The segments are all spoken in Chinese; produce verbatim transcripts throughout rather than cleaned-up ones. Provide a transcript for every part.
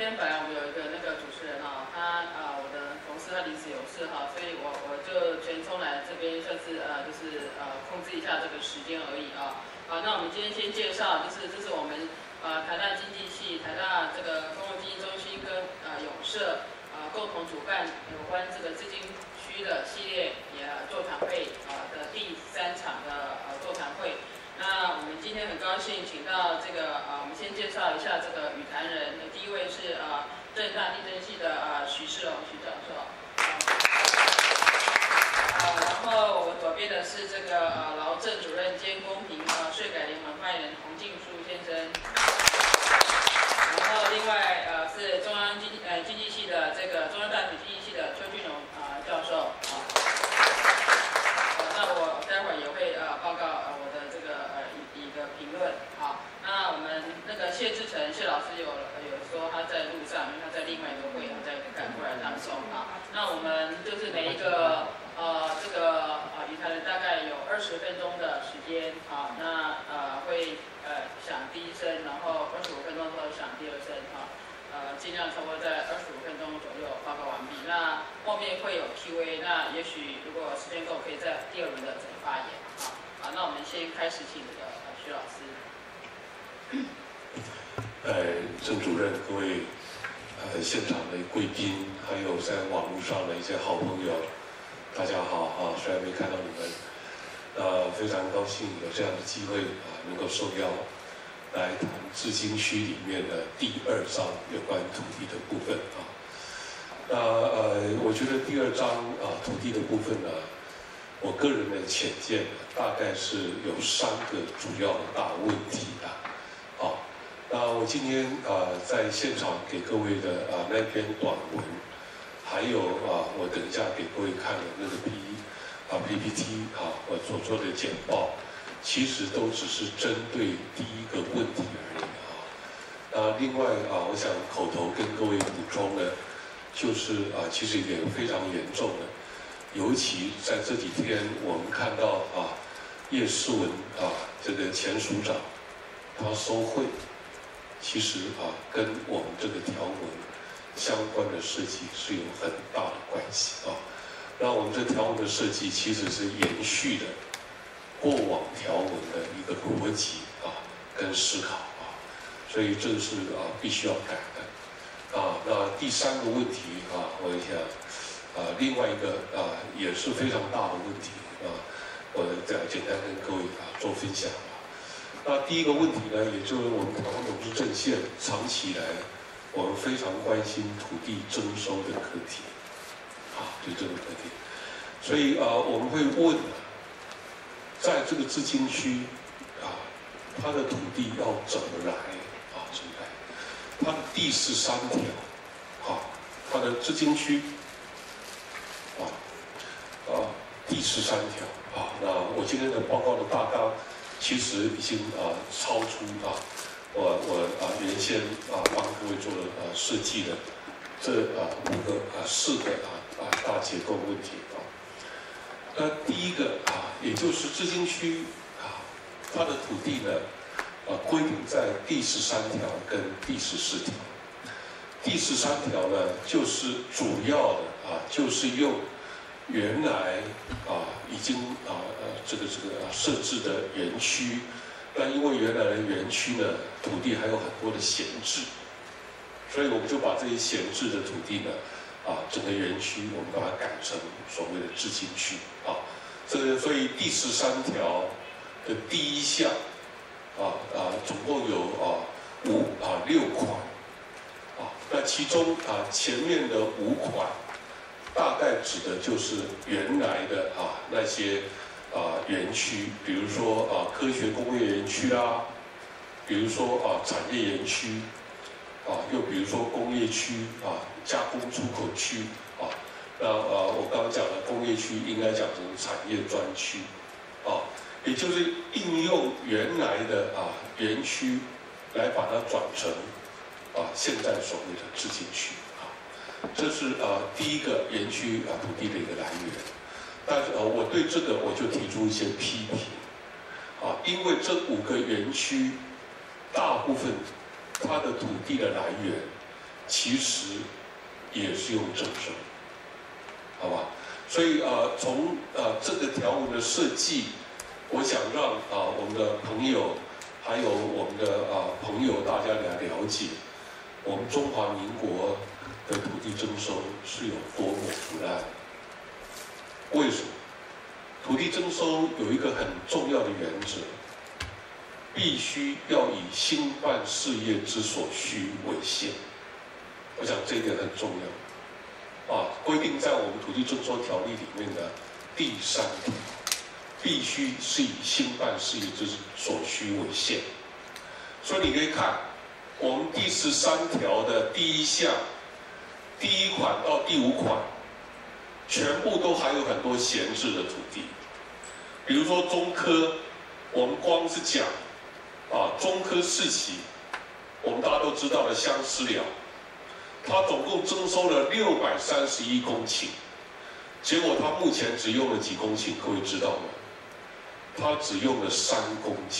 天本来我们有一个那个主持人哈、哦，他呃我的同事他临时有事哈，所以我我就全冲来这边算是呃就是呃控制一下这个时间而已啊。好，那我们今天先介绍，就是这是我们呃台大经济系、台大这个公共经济中心跟呃永社呃共同主办有关这个资金区的系列也座谈会啊、呃、的第三场的呃座谈会。那我们今天很高兴请到这个呃，我们先介绍一下这个语坛人。第一位是呃政大地震系的呃许世龙许教授，呃，然后我左边的是这个呃劳政主任兼公平呃税改联盟发言人洪敬书先生，然后另外呃是中央经济呃经济系的这个中央大学经济系的邱俊荣啊、呃、教授啊。那我待会儿也会呃报告呃我的这个呃一一个评论好，那我们那个谢志成谢老师有有说他在路上，因为他在另外一个会要再赶过来当中啊。那我们就是每一个呃这个呃语坛人大概有二十分钟的时间啊，那呃会呃响第一声，然后二十五分钟之后响第二声啊。呃，尽量差不多在二十五分钟左右报告完毕。那后面会有 Q A， 那也许如果时间够，可以在第二轮的整个发言。好，好，那我们先开始请这个呃徐老师。 呃，郑主任、各位呃现场的贵宾，还有在网络上的一些好朋友，大家好啊！虽然没看到你们，呃，非常高兴有这样的机会啊，能够受邀。来谈自经区里面的第二章有关土地的部分啊。那呃，我觉得第二章啊土地的部分呢，我个人的浅见大概是有三个主要的大问题的。啊，那我今天啊在现场给各位的啊那篇短文，还有啊我等一下给各位看的那个 P 啊 P P T 啊我所做的简报。其实都只是针对第一个问题而已啊。那另外啊，我想口头跟各位补充的，就是啊，其实也非常严重的，尤其在这几天我们看到啊，叶世文啊这个前署长他收贿，其实啊跟我们这个条文相关的设计是有很大的关系啊。那我们这条文的设计其实是延续的过往条文的一个逻辑啊，跟思考啊，所以这是啊必须要改的啊。那第三个问题啊，我想啊另外一个啊也是非常大的问题啊，我再简单跟各位啊做分享啊。那第一个问题呢，也就是我们台湾董事镇县长期以来，我们非常关心土地征收的课题啊，对这个课题，所以啊我们会问。在这个自经区啊，它的土地要怎么来啊？怎么来？它的第十三条啊，它的自经区啊啊第十三条啊，那我今天的报告的大纲其实已经啊超出啊我我啊原先啊帮各位做了啊设计的这啊五个啊四个啊啊大结构问题啊。那第一个啊，也就是自经区啊，它的土地呢，啊规定在第十三条跟第十四条。第十三条呢，就是主要的啊，就是用原来啊已经啊呃这个这个、啊、设置的园区，那因为原来的园区呢，土地还有很多的闲置，所以我们就把这些闲置的土地呢。啊，整个园区我们把它改成所谓的自经区啊，这个所以第十三条的第一项啊啊，总共有啊五啊六款啊，那其中啊前面的五款大概指的就是原来的啊那些啊园区，比如说啊科学工业园区啦，比如说啊产业园区。啊，又比如说工业区啊，加工出口区啊，那呃，我刚刚讲的工业区应该讲成产业专区，啊，也就是应用原来的啊园区来把它转成啊现在所谓的自经区啊，这是啊第一个园区啊土地的一个来源。但是呃，我对这个我就提出一些批评啊，因为这五个园区大部分。它的土地的来源， 其实也是用征收，好吧？所以呃，从呃这个条文的设计，我想让啊、呃、我们的朋友，还有我们的啊、呃、朋友，大家来了解，我们中华民国的土地征收是有多么腐烂。为什么？土地征收有一个很重要的原则，必须要以兴办事业之所需为限。我想这一点很重要。啊，规定在我们土地征收条例里面的第三条，必须是以兴办事业之所需为限。所以你可以看，我们第十三条的第一项，第一款到第五款，全部都还有很多闲置的土地。比如说中科，我们光是讲啊中科四期，我们大家都知道的相思寮。它总共征收了六百三十一公顷，结果它目前只用了几公顷？各位知道吗？它只用了三公顷。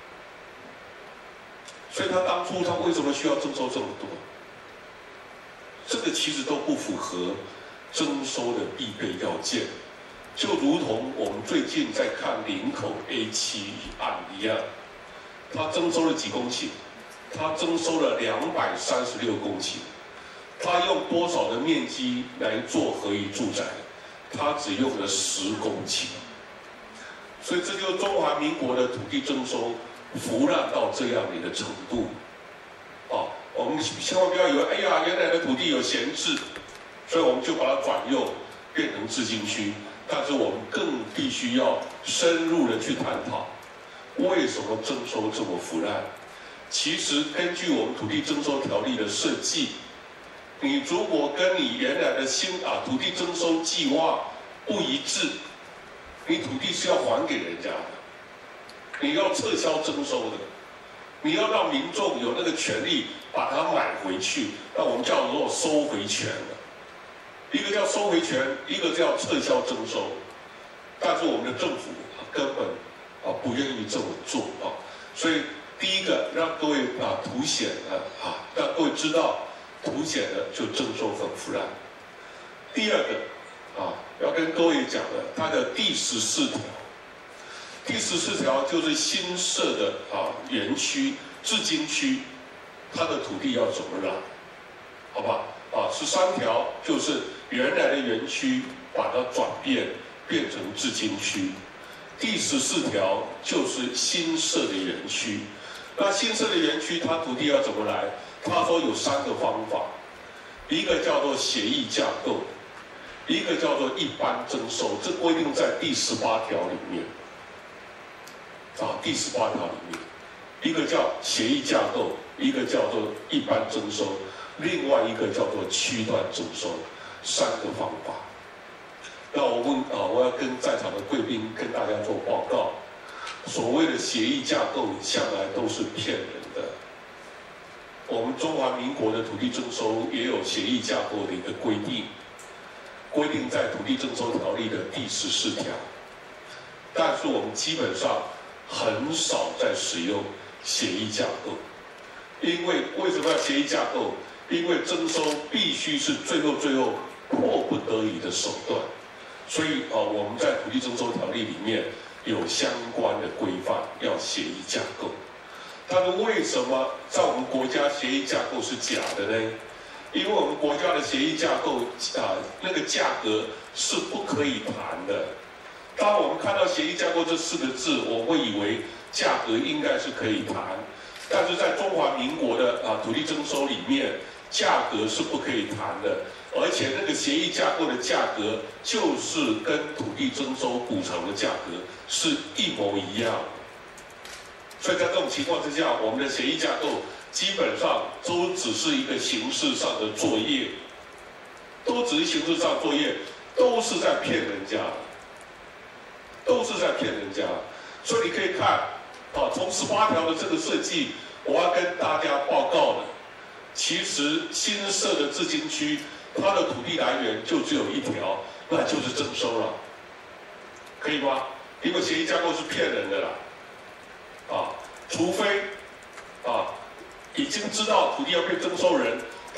所以它当初它为什么需要征收这么多？这个其实都不符合征收的必备要件，就如同我们最近在看林口 A 七案一样，它征收了几公顷？它征收了两百三十六公顷。他用多少的面积来做合宜住宅？他只用了十公顷，所以这就是中华民国的土地征收腐烂到这样的一个程度。啊，我们千万不要以为，哎呀，原来的土地有闲置，所以我们就把它转用变成自经区。但是我们更必须要深入的去探讨，为什么征收这么腐烂？其实根据我们土地征收条例的设计。你如果跟你原来的新啊土地征收计划不一致，你土地是要还给人家的，你要撤销征收的，你要让民众有那个权利把它买回去，那我们叫做收回权了。一个叫收回权，一个叫撤销征收，但是我们的政府根本啊不愿意这么做啊，所以第一个让各位啊凸显了啊，让各位知道。凸显的就征收很腐烂。第二个啊，要跟各位讲的，它的第十四条，第十四条就是新设的啊园区、自经区，它的土地要怎么让？好吧？啊，十三条就是原来的园区把它转变变成自经区，第十四条就是新设的园区。那新设的园区，它土地要怎么来？他说有三个方法，一个叫做协议架构，一个叫做一般征收，这规定在第十八条里面。啊，第十八条里面，一个叫协议架构，一个叫做一般征收，另外一个叫做区段征收，三个方法。那我问啊，我要跟在场的贵宾跟大家做报告，所谓的协议架构向来都是骗人的。我们中华民国的土地征收也有协议架构的一个规定，规定在土地征收条例的第十四条，但是我们基本上很少在使用协议架构，因为为什么要协议架构？因为征收必须是最后最后迫不得已的手段，所以啊、呃，我们在土地征收条例里面有相关的规范，要协议架构。但是为什么在我们国家协议架构是假的呢？因为我们国家的协议架构啊，那个价格是不可以谈的。当我们看到协议架构这四个字，我会以为价格应该是可以谈，但是在中华民国的啊土地征收里面，价格是不可以谈的，而且那个协议架构的价格就是跟土地征收补偿的价格是一模一样的。所以在这种情况之下，我们的协议架构基本上都只是一个形式上的作业，都只是形式上作业，都是在骗人家，都是在骗人家。所以你可以看，啊，从十八条的这个设计，我要跟大家报告的，其实新设的自经区，它的土地来源就只有一条，那就是征收了，可以吗？因为协议架构是骗人的啦。啊，除非啊已经知道土地要被征收人，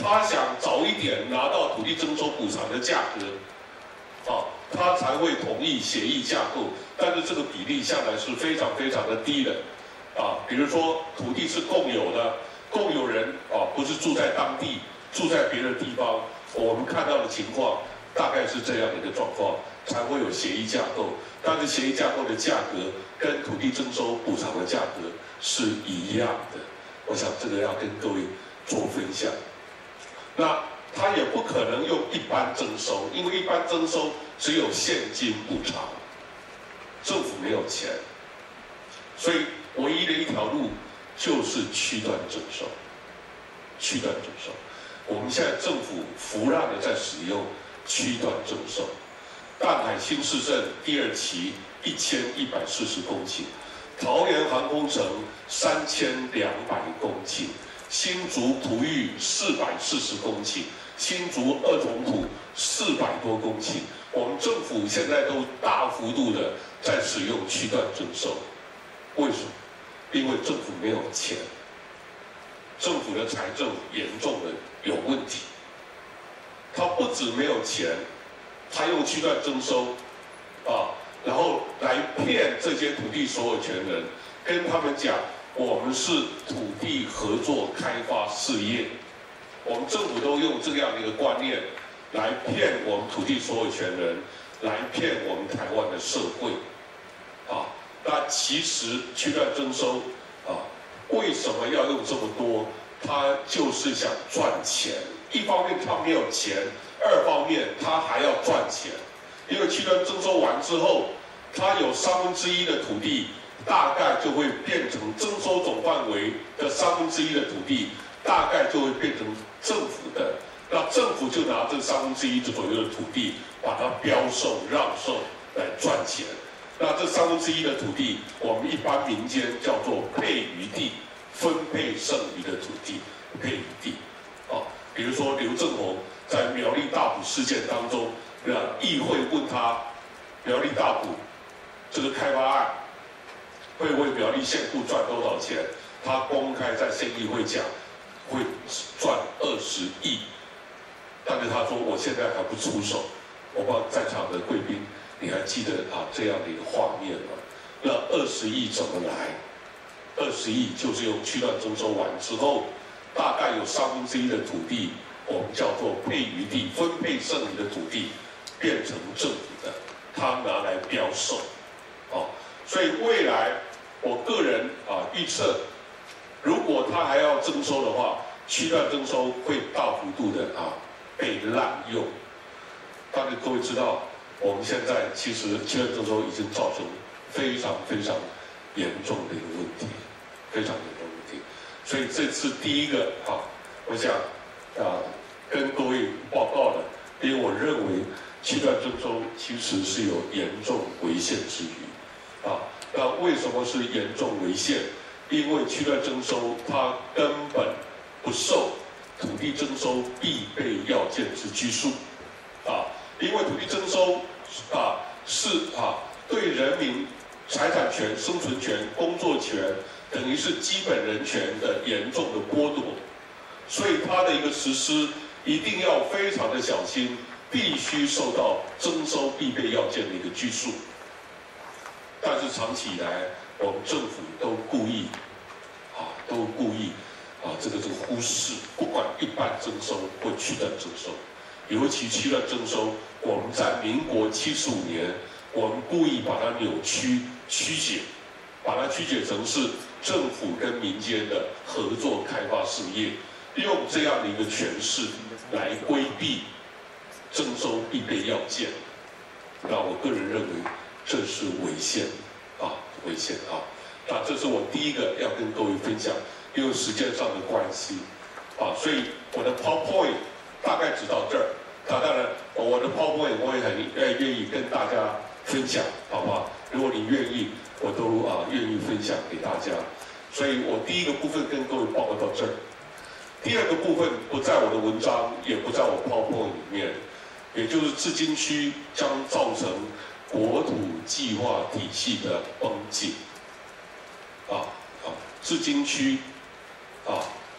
他想早一点拿到土地征收补偿的价格，啊，他才会同意协议架构。但是这个比例向来是非常非常的低的，啊，比如说土地是共有的，共有人啊不是住在当地，住在别的地方，我们看到的情况大概是这样的一个状况，才会有协议架构。但是协议架构的价格跟土地征收补偿的价格是一样的，我想这个要跟各位做分享。那他也不可能用一般征收，因为一般征收只有现金补偿，政府没有钱，所以唯一的一条路就是区段征收。区段征收，我们现在政府浮滥的在使用区段征收。淡海新市镇第二期一千一百四十公顷，桃园航空城三千两百公顷。新竹璞玉四百四十公顷，新竹二重埔四百多公顷，我们政府现在都大幅度的在使用区段征收，为什么？因为政府没有钱，政府的财政严重的有问题，他不止没有钱，他用区段征收，啊，然后来骗这些土地所有权人，跟他们讲。我们是土地合作开发事业，我们政府都用这样的一个观念来骗我们土地所有权人，来骗我们台湾的社会，啊，那其实区段征收啊，为什么要用这么多？他就是想赚钱，一方面他没有钱，二方面他还要赚钱，因为区段征收完之后，他有三分之一的土地。大概就会变成征收总范围的三分之一的土地，大概就会变成政府的。那政府就拿这三分之一左右的土地，把它标售、让售来赚钱。那这三分之一的土地，我们一般民间叫做配余地，分配剩余的土地，配余地。啊，比如说刘正宏在苗栗大埔事件当中，让议会问他苗栗大埔这个开发案。会为苗栗县库赚多少钱？他公开在县议会讲，会赚二十亿。但是他说我现在还不出手。我不知道在场的贵宾，你还记得啊这样的一个画面吗？那二十亿怎么来？二十亿就是用区段征收完之后，大概有三分之一的土地，我们叫做配余地，分配剩余的土地变成政府的，他拿来标售，哦，所以未来。我个人啊预测，如果他还要征收的话，区段征收会大幅度的啊被滥用。但是各位知道，我们现在其实区段征收已经造成非常非常严重的一个问题，非常严重的问题。所以这次第一个啊，我想啊跟各位报告的，因为我认为区段征收其实是有严重违宪之余啊。那为什么是严重违宪？因为区段征收它根本不受土地征收必备要件之拘束，啊，因为土地征收啊是啊对人民财产权、生存权、工作权等于是基本人权的严重的剥夺，所以它的一个实施一定要非常的小心，必须受到征收必备要件的一个拘束。但是长期以来，我们政府都故意，啊，都故意，啊，这个这个忽视，不管一般征收或区段征收，尤其区段征收，我们在民国七十五年，我们故意把它扭曲曲解，把它曲解成是政府跟民间的合作开发事业，用这样的一个诠释来规避征收必备要件。那我个人认为。这是违宪，啊，违宪啊！那这是我第一个要跟各位分享，因为时间上的关系，啊，所以我的 PowerPoint 大概只到这儿。那当然，我的 PowerPoint 我也很愿愿意跟大家分享，好不好？如果你愿意，我都啊愿意分享给大家。所以我第一个部分跟各位报告到这儿，第二个部分不在我的文章，也不在我 PowerPoint 里面，也就是自经区将造成。国土计划体系的崩解，啊啊，自经区，啊，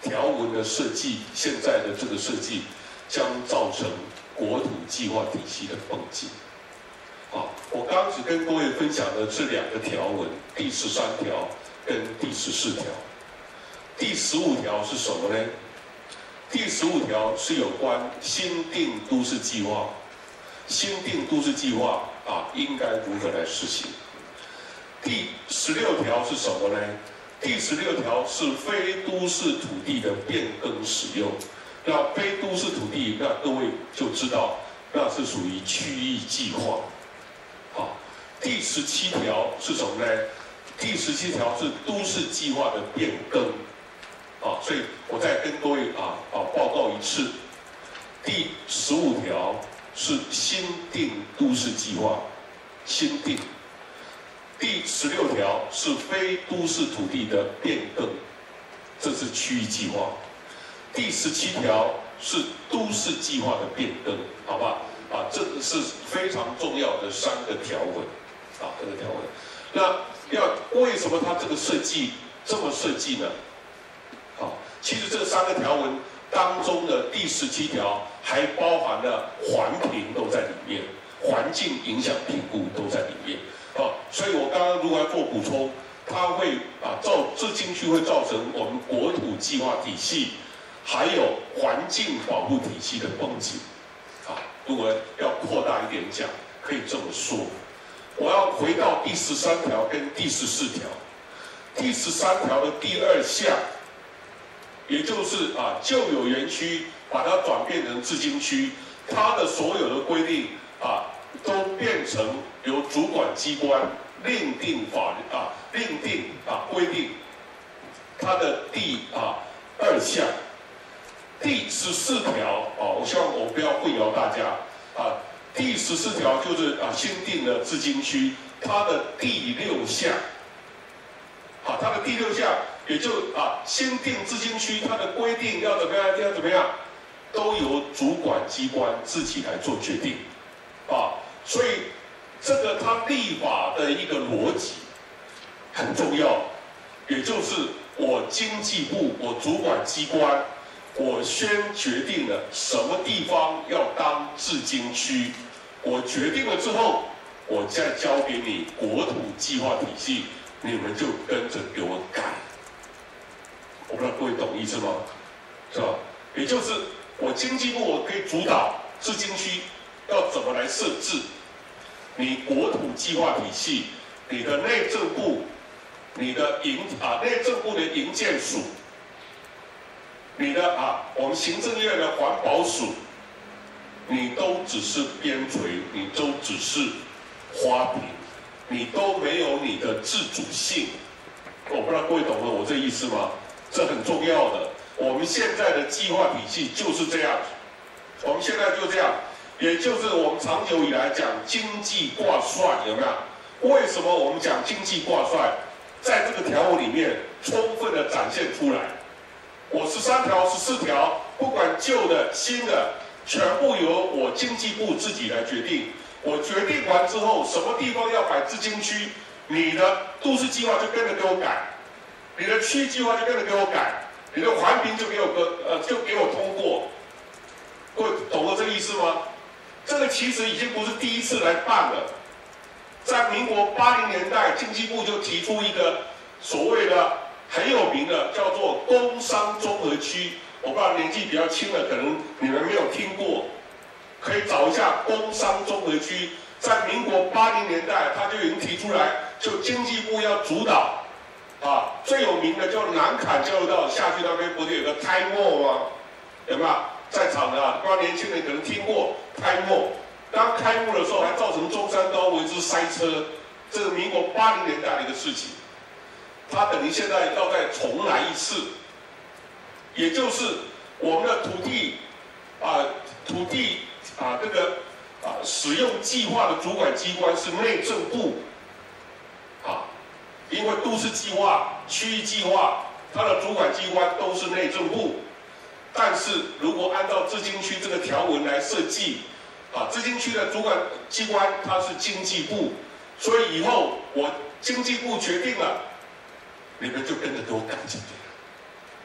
条文的设计，现在的这个设计将造成国土计划体系的崩解。好，我刚只跟各位分享的这两个条文，第十三条跟第十四条。第十五条是什么呢？第十五条是有关新定都市计划，新定都市计划啊应该如何来实行？第十六条是什么呢？第十六条是非都市土地的变更使用。那非都市土地，那各位就知道，那是属于区域计划。好，第十七条是什么呢？第十七条是都市计划的变更。啊，所以我再跟各位啊啊报告一次，第十五条是新定都市计划，新定。第十六条是非都市土地的变更，这是区域计划。第十七条是都市计划的变更，好吧？啊，这个是非常重要的三个条文，啊，这个条文。那要为什么它这个设计这么设计呢？好，其实这三个条文当中的第十七条还包含了环评都在里面，环境影响评估都在里面。啊，所以我刚刚如果要做补充，它会啊造这进去会造成我们国土计划体系还有环境保护体系的崩解。啊，如果要扩大一点讲，可以这么说。我要回到第十三条跟第十四条，第十三条的第二项。也就是啊，旧有园区把它转变成自经区，它的所有的规定啊，都变成由主管机关另定法律啊，另定啊规定。它的第啊二项，第十四条啊，我希望我不要混淆大家啊。第十四条就是啊新定的自经区，它的第六项，好，它的第六项。也就啊，新定自经区它的规定要怎么样，要怎么样，都由主管机关自己来做决定，啊，所以这个它立法的一个逻辑很重要，也就是我经济部，我主管机关，我先决定了什么地方要当自经区，我决定了之后，我再交给你国土计划体系，你们就跟着给我改。我不知道各位懂意思吗？是吧？也就是我经济部我可以主导自经区要怎么来设置，你国土计划体系，你的内政部，你的营啊内政部的营建署，你的啊我们行政院的环保署，你都只是边陲，你都只是花瓶，你都没有你的自主性。我不知道各位懂了我这意思吗？这很重要的，我们现在的计划体系就是这样，我们现在就这样，也就是我们长久以来讲经济挂帅，有没有？为什么我们讲经济挂帅，在这个条文里面充分的展现出来？我十三条、十四条，不管旧的、新的，全部由我经济部自己来决定。我决定完之后，什么地方要摆自经区，你的都市计划就跟着给我改。你的区计划就跟着给我改，你的环评就给我个呃就给我通过，各位懂了这个意思吗？这个其实已经不是第一次来办了，在民国八零年代，经济部就提出一个所谓的很有名的叫做工商综合区，我不知道年纪比较轻的可能你们没有听过，可以找一下工商综合区，在民国八零年代他就已经提出来，就经济部要主导。啊，最有名的叫南坎交流道下去那边不是有个开幕吗？有没有？在场的啊，不知道年轻人可能听过开幕。当开幕的时候，还造成中山高为之塞车，这是民国八零年代的一个事情。它等于现在要再重来一次，也就是我们的土地啊，土地啊，这个啊使用计划的主管机关是内政部，啊。因为都市计划、区域计划，它的主管机关都是内政部。但是如果按照自经区这个条文来设计，啊，自经区的主管机关它是经济部，所以以后我经济部决定了，你们就跟着给我改就对了。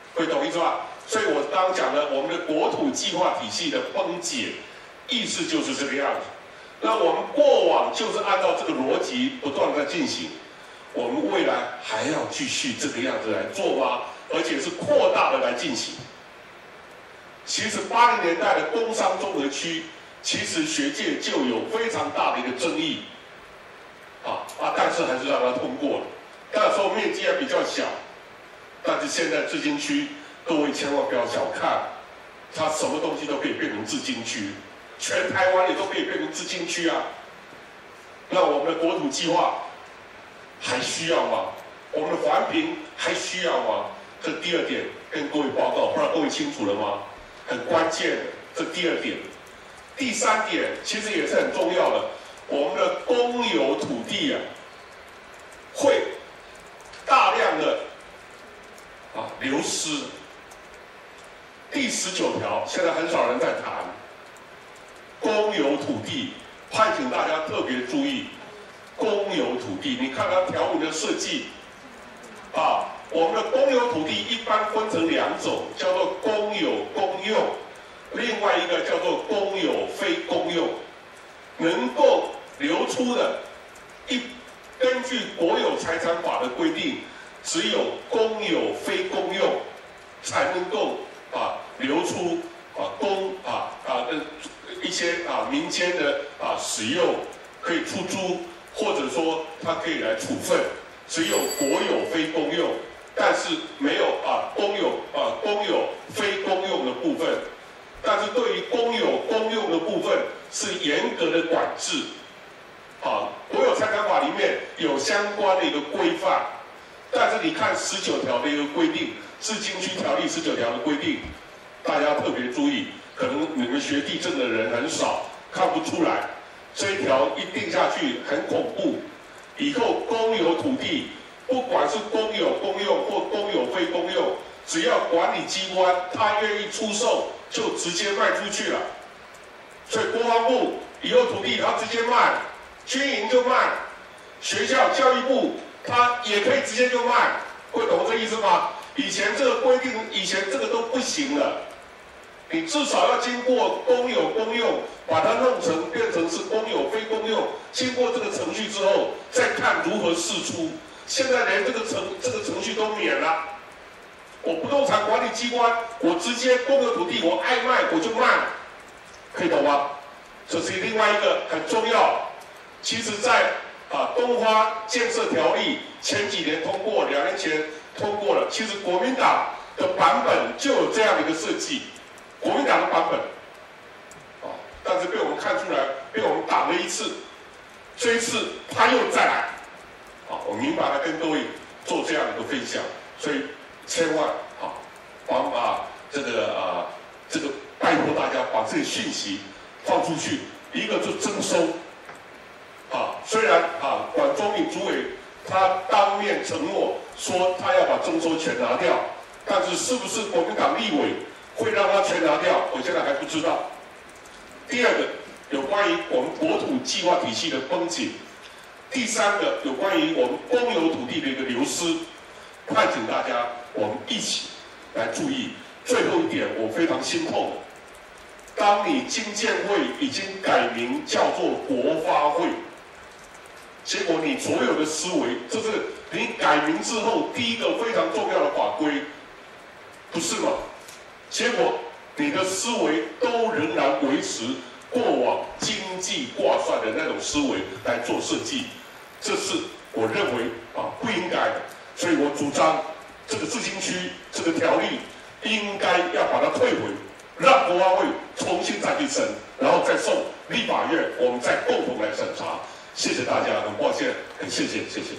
会懂意思吧？所以我刚刚讲的，我们的国土计划体系的崩解，意思就是这个样子。那我们过往就是按照这个逻辑不断的在进行，我们未来还要继续这个样子来做吗？而且是扩大的来进行。其实八零年代的工商综合区，其实学界就有非常大的一个争议，啊啊，但是还是让它通过了。那时候面积还比较小，但是现在自经区，各位千万不要小看，它什么东西都可以变成自经区，全台湾也都可以变成自经区啊。那我们的国土计划还需要吗？我们的环评还需要吗？这第二点跟各位报告，不知道各位清楚了吗？很关键的，这第二点。第三点其实也是很重要的，我们的公有土地啊，会大量的啊流失。第十九条现在很少人在谈公有土地，盼请大家特别注意公有土地。你看它条文的设计啊。我们的公有土地一般分成两种，叫做公有公用，另外一个叫做公有非公用。能够流出的，一根据国有财产法的规定，只有公有非公用才能够啊流出啊公啊啊的一些啊民间的啊使用，可以出租，或者说它可以来处分，只有国有非公用。但是没有啊公有啊公有非公用的部分，但是对于公有公用的部分是严格的管制。啊，国有财产法里面有相关的一个规范，但是你看十九条的一个规定，自经区条例十九条的规定，大家特别注意，可能你们学地震的人很少，看不出来，这一条一定下去很恐怖，以后公有土地。不管是公有公用或公有非公用，只要管理机关他愿意出售，就直接卖出去了。所以国防部以后土地他直接卖，军营就卖，学校教育部他也可以直接就卖，会懂这意思吗？以前这个规定，以前这个都不行了，你至少要经过公有公用，把它弄成变成是公有非公用，经过这个程序之后，再看如何释出。现在连这个程这个程序都免了，我不动产管理机关，我直接公有土地，我爱卖我就卖，可以懂吗？这是另外一个很重要。其实在，在啊东花建设条例前几年通过，两年前通过了。其实国民党的版本就有这样的一个设计，国民党的版本，啊，但是被我们看出来，被我们挡了一次，这一次他又再来。好，我明白的跟各位做这样的一个分享，所以千万啊，把把这个啊这个拜托大家把这个讯息放出去。一个就征收，啊，虽然啊管中闵主委他当面承诺说他要把征收权拿掉，但是是不是国民党立委会让他全拿掉，我现在还不知道。第二个，有关于我们国土计划体系的崩解。第三个，有关于我们公有土地的一个流失，盼请大家我们一起来注意。最后一点，我非常心痛。当你经建会已经改名叫做国发会，结果你所有的思维，这是你改名之后第一个非常重要的法规，不是吗？结果你的思维都仍然维持过往经济挂帅的那种思维来做设计，这是我认为啊不应该的，所以我主张这个自经区这个条例应该要把它退回，让国发会重新再去审，然后再送立法院，我们再共同来审查。谢谢大家，很抱歉，很谢谢，谢谢。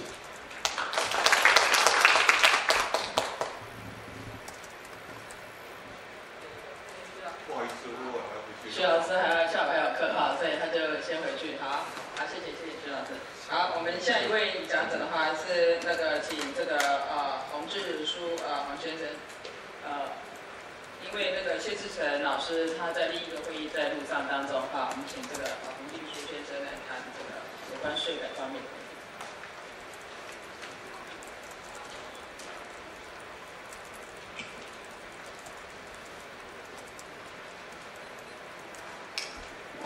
不好意思，如果还要回去。 徐老师还有下午还有课哈，所以他就先回去。好，好，谢谢谢谢徐老师。好，我们下一位讲者的话是那个请这个呃洪志书呃洪先生，呃，因为那个谢志成老师他在另一个会议在路上当中哈，我们请这个呃洪志书先生来谈这个有关税改方面的。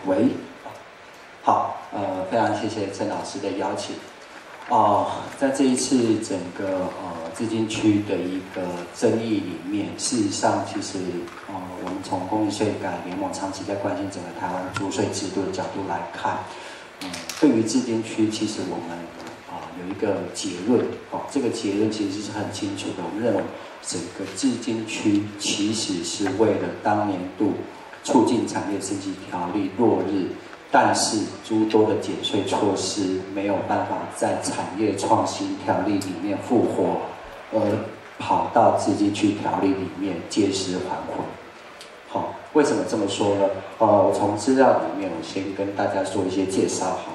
喂，好，呃，非常谢谢郑老师的邀请。哦，在这一次整个呃资金区的一个争议里面，事实上其实呃我们从公益税改联盟长期在关心整个台湾租税制度的角度来看，嗯、呃，对于资金区，其实我们啊、呃、有一个结论，哦，这个结论其实是很清楚的。我们认为整个资金区其实是为了当年度促进产业升级条例落日。但是诸多的减税措施没有办法在产业创新条例里面复活，而跑到资金区条例里面借尸还魂。好，为什么这么说呢？呃，我从资料里面，我先跟大家做一些介绍哈。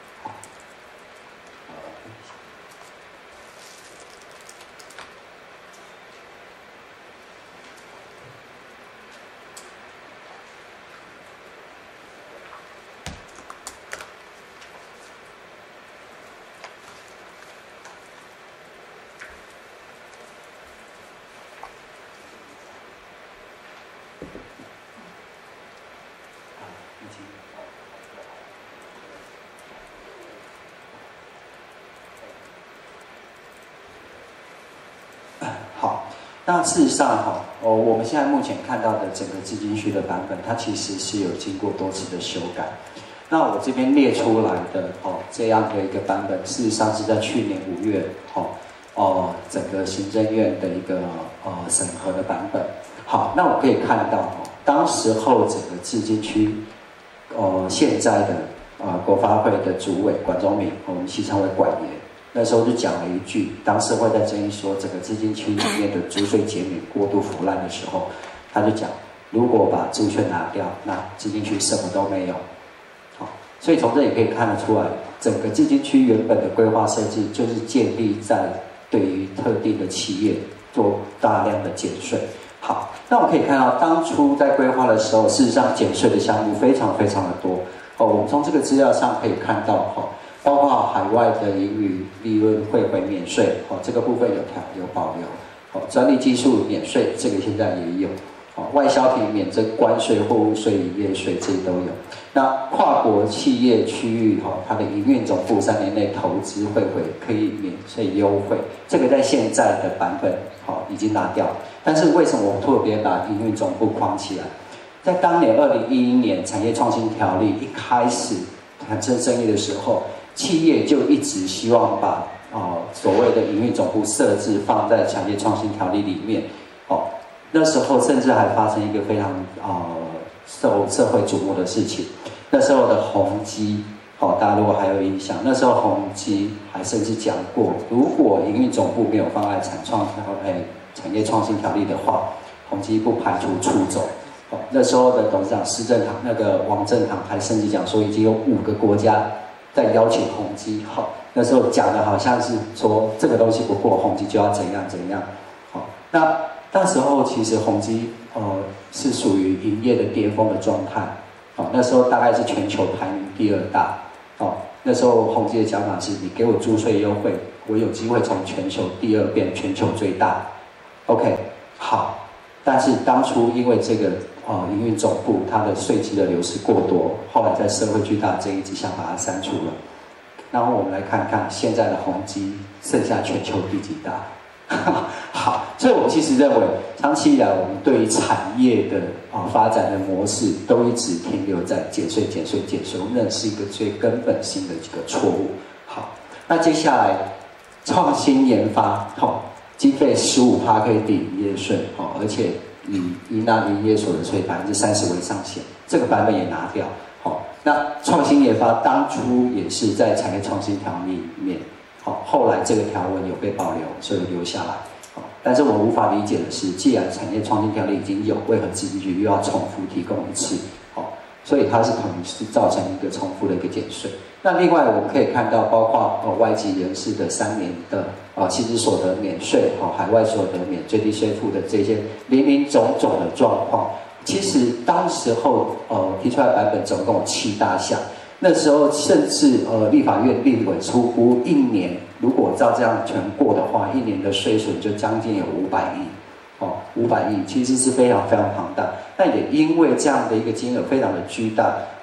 好，那事实上哈，哦，我们现在目前看到的整个资金区的版本，它其实是有经过多次的修改。那我这边列出来的哦这样的一个版本，事实上是在去年五月哦哦整个行政院的一个呃审核的版本。好，那我可以看到哦，当时候整个资金区，呃现在的呃国发会的主委管中闵，我们戏称为管爷。那时候就讲了一句，当社会在争议说整个资金区里面的租税减免过度腐烂的时候，他就讲，如果把租税拿掉，那资金区什么都没有。好，所以从这里可以看得出来，整个资金区原本的规划设置就是建立在对于特定的企业做大量的减税。好，那我们可以看到，当初在规划的时候，事实上减税的项目非常非常的多。哦，我们从这个资料上可以看到，哈。包括海外的盈余利润汇回免税，哦，这个部分有调有保留，哦，专利技术免税，这个现在也有，哦，外销品免征关税、货物税、营业税，这些都有。那跨国企业区域，哈，它的营运总部三年内投资汇回可以免税优惠，这个在现在的版本，好，已经拿掉。但是为什么我特别把营运总部框起来？在当年二零一一年产业创新条例一开始产生争议的时候，企业就一直希望把呃所谓的营运总部设置放在产业创新条例里面，哦，那时候甚至还发生一个非常呃受社会瞩目的事情，那时候的宏基，哦，大家如果还有印象，那时候宏基还甚至讲过，如果营运总部没有放在产创条哎产业创新条例的话，宏基不排除出走。哦，那时候的董事长施正堂，那个王正堂还甚至讲说，已经有五个国家在邀请宏基，好，那时候讲的好像是说这个东西不过，宏基就要怎样怎样，好，那那时候其实宏基呃是属于营业的巅峰的状态，好，那时候大概是全球排名第二大，好，那时候宏基的讲法是，你给我租税优惠，我有机会从全球第二变全球最大 ，OK， 好，但是当初因为这个。哦，营运总部它的税基的流失过多，后来在社会巨大争议之下把它删除了。然后我们来看看现在的宏基剩下全球第几大？好，所以我其实认为，长期以来我们对于产业的啊、哦、发展的模式都一直停留在减税、减税、减税，我们认为是一个最根本性的一个错误。好，那接下来创新研发，好、哦，经费十五趴可以抵营业税，好、哦，而且。以应纳营业所得税百分之三十为上限，这个版本也拿掉。好、哦，那创新研发当初也是在产业创新条例里面，好、哦，后来这个条文有被保留，所以留下来。好、哦，但是我无法理解的是，既然产业创新条例已经有，为何资金局又要重复提供一次？好、哦，所以它是可能是造成一个重复的一个减税。那另外我们可以看到，包括呃外籍人士的三年的啊薪资所得免税，哦海外所得免最低税负的这些林林总总的状况，其实当时候呃提出来版本总共有七大项，那时候甚至呃立法院立委出估一年，如果照这样全过的话，一年的税损就将近有五百亿。哦，五百亿其实是非常非常庞大，但也因为这样的一个金额非常的巨大，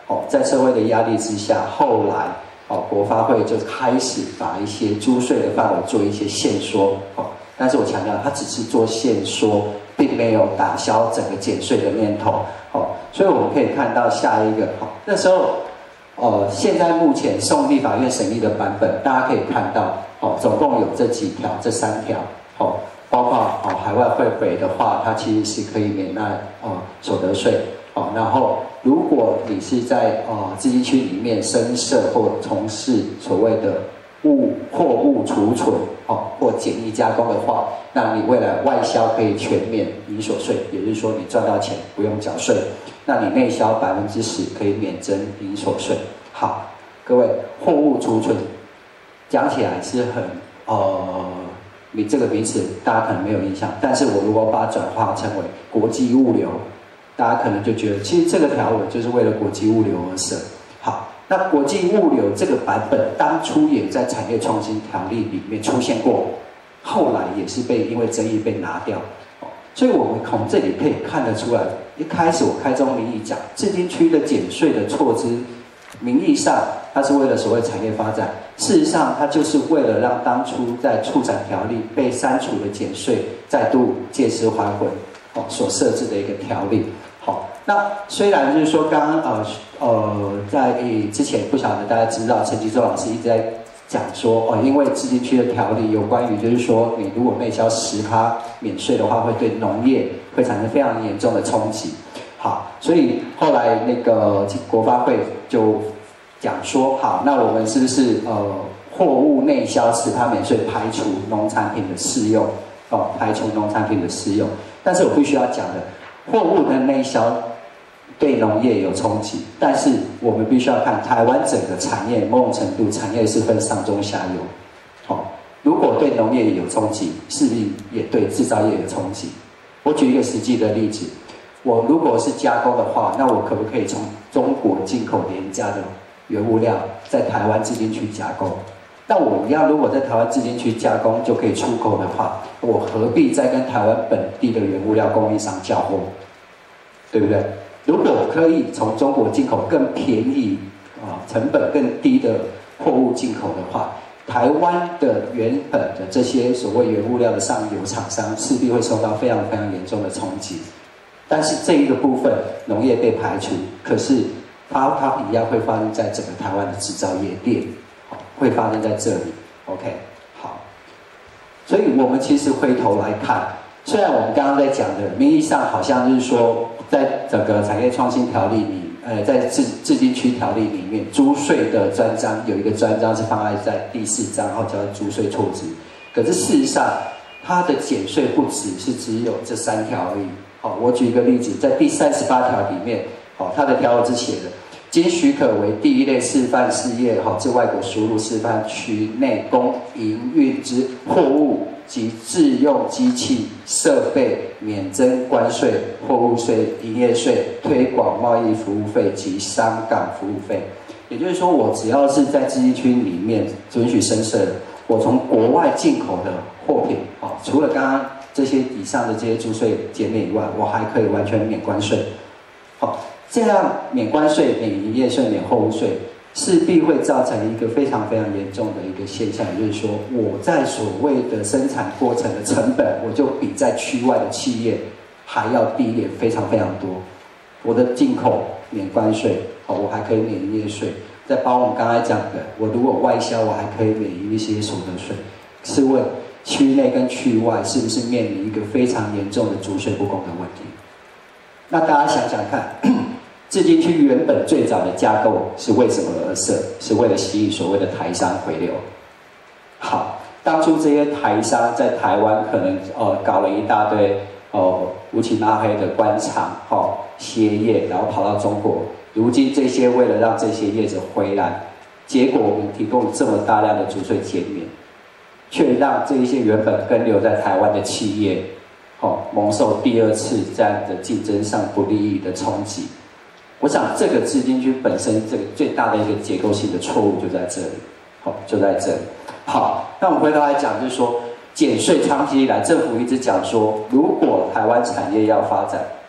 哦，在社会的压力之下，后来哦国发会就开始把一些租税的范围做一些限缩，哦，但是我强调，它只是做限缩，并没有打消整个减税的念头，哦，所以我们可以看到下一个，哦，那时候。呃，现在目前送立法院审议的版本，大家可以看到，哦，总共有这几条，这三条，哦，包括哦海外汇回的话，它其实是可以免纳哦所得税，哦，然后如果你是在呃自治区里面深设或从事所谓的物货物储存，哦或简易加工的话，那你未来外销可以全免营所税，也就是说你赚到钱不用缴税。那你内销百分之十可以免征营所税。好，各位，货物储存讲起来是很呃，你这个名词大家可能没有印象，但是我如果把它转化成为国际物流，大家可能就觉得，其实这个条文就是为了国际物流而设。好，那国际物流这个版本当初也在产业创新条例里面出现过，后来也是被因为争议被拿掉。所以我们从这里可以看得出来，一开始我开宗明义讲，自经区的减税的措施，名义上它是为了所谓产业发展，事实上它就是为了让当初在促产条例被删除的减税再度借尸还魂，哦所设置的一个条例。好，那虽然就是说刚刚呃呃在之前不晓得大家知道，陈吉洲老师一直在讲说哦，因为自经区的条例有关于就是说，你如果内销十趴免税的话，会对农业会产生非常严重的冲击。好，所以后来那个国发会就讲说，好，那我们是不是呃货物内销十趴免税，排除农产品的适用哦，排除农产品的适用。但是我必须要讲的，货物的内销对农业有冲击，但是我们必须要看台湾整个产业，某种程度产业是分上中下游。好，哦，如果对农业有冲击，势必也对制造业有冲击。我举一个实际的例子，我如果是加工的话，那我可不可以从中国进口廉价的原物料，在台湾自经区加工？那我要如果在台湾自经区加工就可以出口的话，我何必再跟台湾本地的原物料供应商交货？对不对？如果可以从中国进口更便宜啊、成本更低的货物进口的话，台湾的原本的这些所谓原物料的上游厂商势必会受到非常非常严重的冲击。但是这一个部分农业被排除，可是它它一样会发生在整个台湾的制造业链，会发生在这里。OK， 好，所以我们其实回头来看，虽然我们刚刚在讲的名义上好像就是说，在整个产业创新条例里，呃，在自自经区条例里面，租税的专章有一个专章是放在在第四章，然后叫租税措施。可是事实上，它的减税不只是只有这三条而已。好，我举一个例子，在第三十八条里面，好，它的条文是写的，经许可为第一类示范事业，好，至外国输入示范区内供营运之货物及自用机器设备免征关税、货物税、营业税、推广贸易服务费及商港服务费。也就是说，我只要是在自治区里面准许申设的，我从国外进口的货品，好，除了刚刚这些以上的这些租税减免以外，我还可以完全免关税。好，这样免关税、免营业税、免货物税，势必会造成一个非常非常严重的一个现象，也就是说，我在所谓的生产过程的成本，我就比在区外的企业还要低廉非常非常多。我的进口免关税，好，我还可以免营业税。再包括我们刚才讲的，我如果外销，我还可以免一些所得税。试问，区内跟区外是不是面临一个非常严重的租税不公的问题？那大家想想看，自经区原本最早的架构是为什么而设？是为了吸引所谓的台商回流。好，当初这些台商在台湾可能呃搞了一大堆哦乌漆抹黑的官场、哦歇业，然后跑到中国。如今这些为了让这些业者回来，结果我们提供这么大量的租税减免，却让这一些原本根留在台湾的企业，哦蒙受第二次这样的竞争上不利益的冲击。我想这个自经区本身这个最大的一个结构性的错误就在这里，好，就在这里。好，那我们回头来讲，就是说减税长期以来，政府一直讲说，如果台湾产业要发展，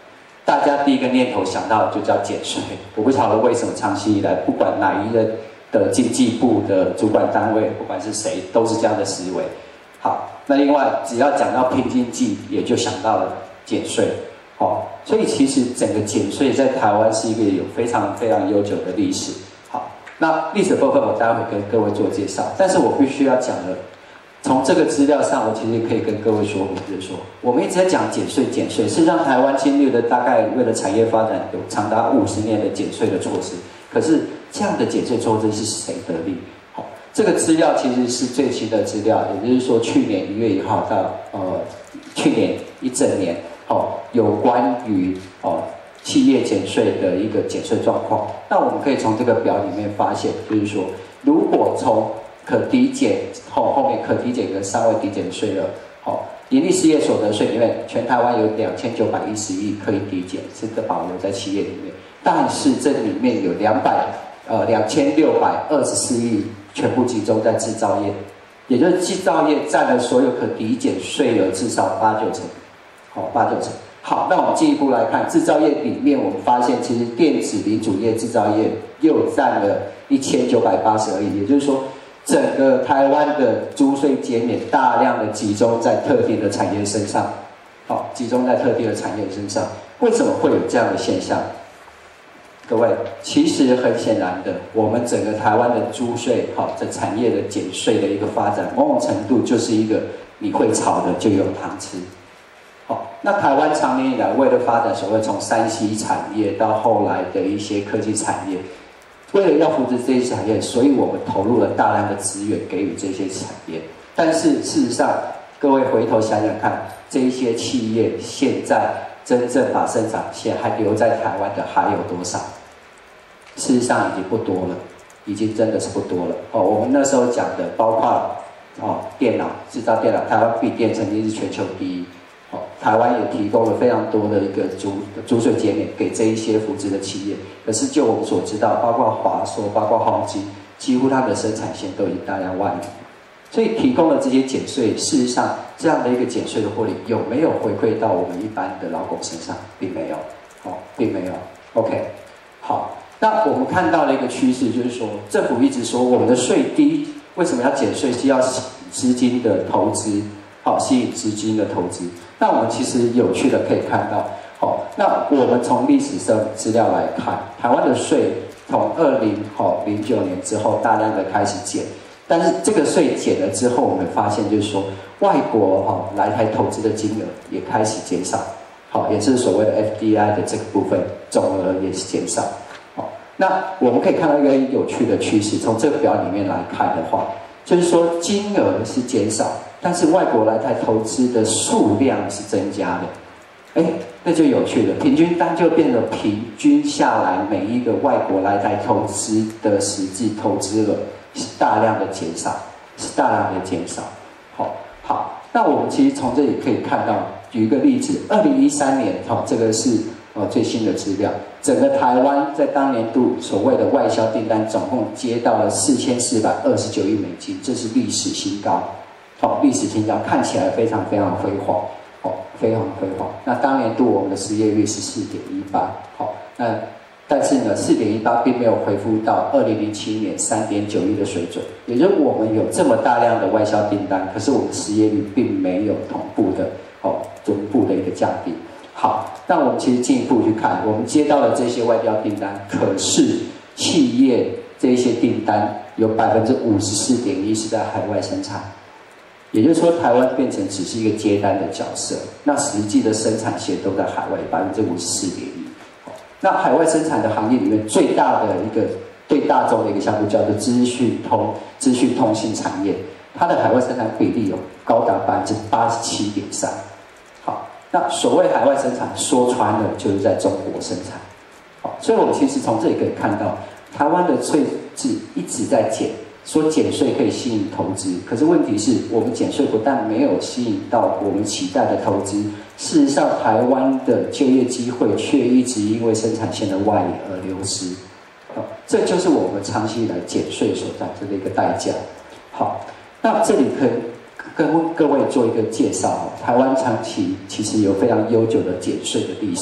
大家第一个念头想到的就叫减税。我不晓得为什么长期以来，不管哪一任的经济部的主管单位，不管是谁，都是这样的思维。好，那另外只要讲到拼经济，也就想到了减税。好，所以其实整个减税在台湾是一个有非常非常悠久的历史。好，那历史部分我待会跟各位做介绍，但是我必须要讲的。从这个资料上，我其实可以跟各位说明，就是说，我们一直在讲减税、减税，事实上台湾经历了大概为了产业发展有长达五十年的减税的措施。可是这样的减税措施是谁得利？好，这个资料其实是最新的资料，也就是说去年一月一号到呃去年一整年，哦，有关于哦企业减税的一个减税状况。那我们可以从这个表里面发现，就是说，如果从可抵减后后面可抵减跟尚未抵减税额，好，盈利事业所得税里面，全台湾有两千九百一十亿可以抵减，是保留在企业里面，但是这里面有两百呃两千六百二十四亿全部集中在制造业，也就是制造业占了所有可抵减税额至少八九成，好八九成。好，那我们进一步来看，制造业里面我们发现，其实电子零组业制造业又占了一千九百八十二亿，也就是说。整个台湾的租税减免大量的集中在特定的产业身上，好，集中在特定的产业身上。为什么会有这样的现象？各位，其实很显然的，我们整个台湾的租税，好，这产业的减税的一个发展，某种程度就是一个你会炒的就有糖吃。好，那台湾长年以来为了发展所谓从三 C 产业到后来的一些科技产业。为了要扶持这些产业，所以我们投入了大量的资源给予这些产业。但是事实上，各位回头想想看，这一些企业现在真正把生产线还留在台湾的还有多少？事实上已经不多了，已经真的是不多了。哦，我们那时候讲的，包括哦电脑制造电脑，台湾笔电曾经是全球第一。哦，台湾也提供了非常多的一个租租税减免给这一些扶植的企业，可是就我们所知道，包括华硕、包括宏基，几乎它的生产线都已经大量外移，所以提供了这些减税，事实上这样的一个减税的获利有没有回馈到我们一般的劳工身上，并没有，哦，并没有。OK， 好，那我们看到了一个趋势，就是说政府一直说我们的税低，为什么要减税？是要资金的投资，好，吸引资金的投资。那我们其实有趣的可以看到，好，那我们从历史上资料来看，台湾的税从二零好零九年之后大量的开始减，但是这个税减了之后，我们发现就是说，外国哈来台投资的金额也开始减少，好，也是所谓的 F D I 的这个部分总额也是减少，好，那我们可以看到一个有趣的趋势，从这个表里面来看的话，就是说金额是减少。但是外国来台投资的数量是增加的，哎，那就有趣了。平均单就变得平均下来，每一个外国来台投资的实际投资额是大量的减少，是大量的减少。好，好，那我们其实从这里可以看到，举一个例子，二零一三年，好，这个是呃最新的资料，整个台湾在当年度所谓的外销订单总共接到了四千四百二十九亿美金，这是历史新高。好，历史新高，看起来非常非常辉煌，好，非常辉煌。那当年度我们的失业率是 四点一八， 好，那但是呢 四点一八 并没有恢复到二零零七年 三点九亿的水准，也就是我们有这么大量的外销订单，可是我们失业率并没有同步的，好，逐步的一个降低。好，那我们其实进一步去看，我们接到了这些外交订单，可是企业这一些订单有 百分之五十四点一 是在海外生产。也就是说，台湾变成只是一个接单的角色，那实际的生产线都在海外，百分之五十四点一。那海外生产的行业里面，最大的一个最大众的一个项目叫做资讯通资讯通信产业，它的海外生产比例有高达百分之八十七点三。好，那所谓海外生产，说穿了就是在中国生产。好，所以我们其实从这里可以看到，台湾的税制一直在减。说减税可以吸引投资，可是问题是我们减税不但没有吸引到我们期待的投资，事实上台湾的就业机会却一直因为生产线的外移而流失。好，这就是我们长期以来减税所产生的一个代价。好，那这里可以跟各位做一个介绍，台湾长期其实有非常悠久的减税的历史。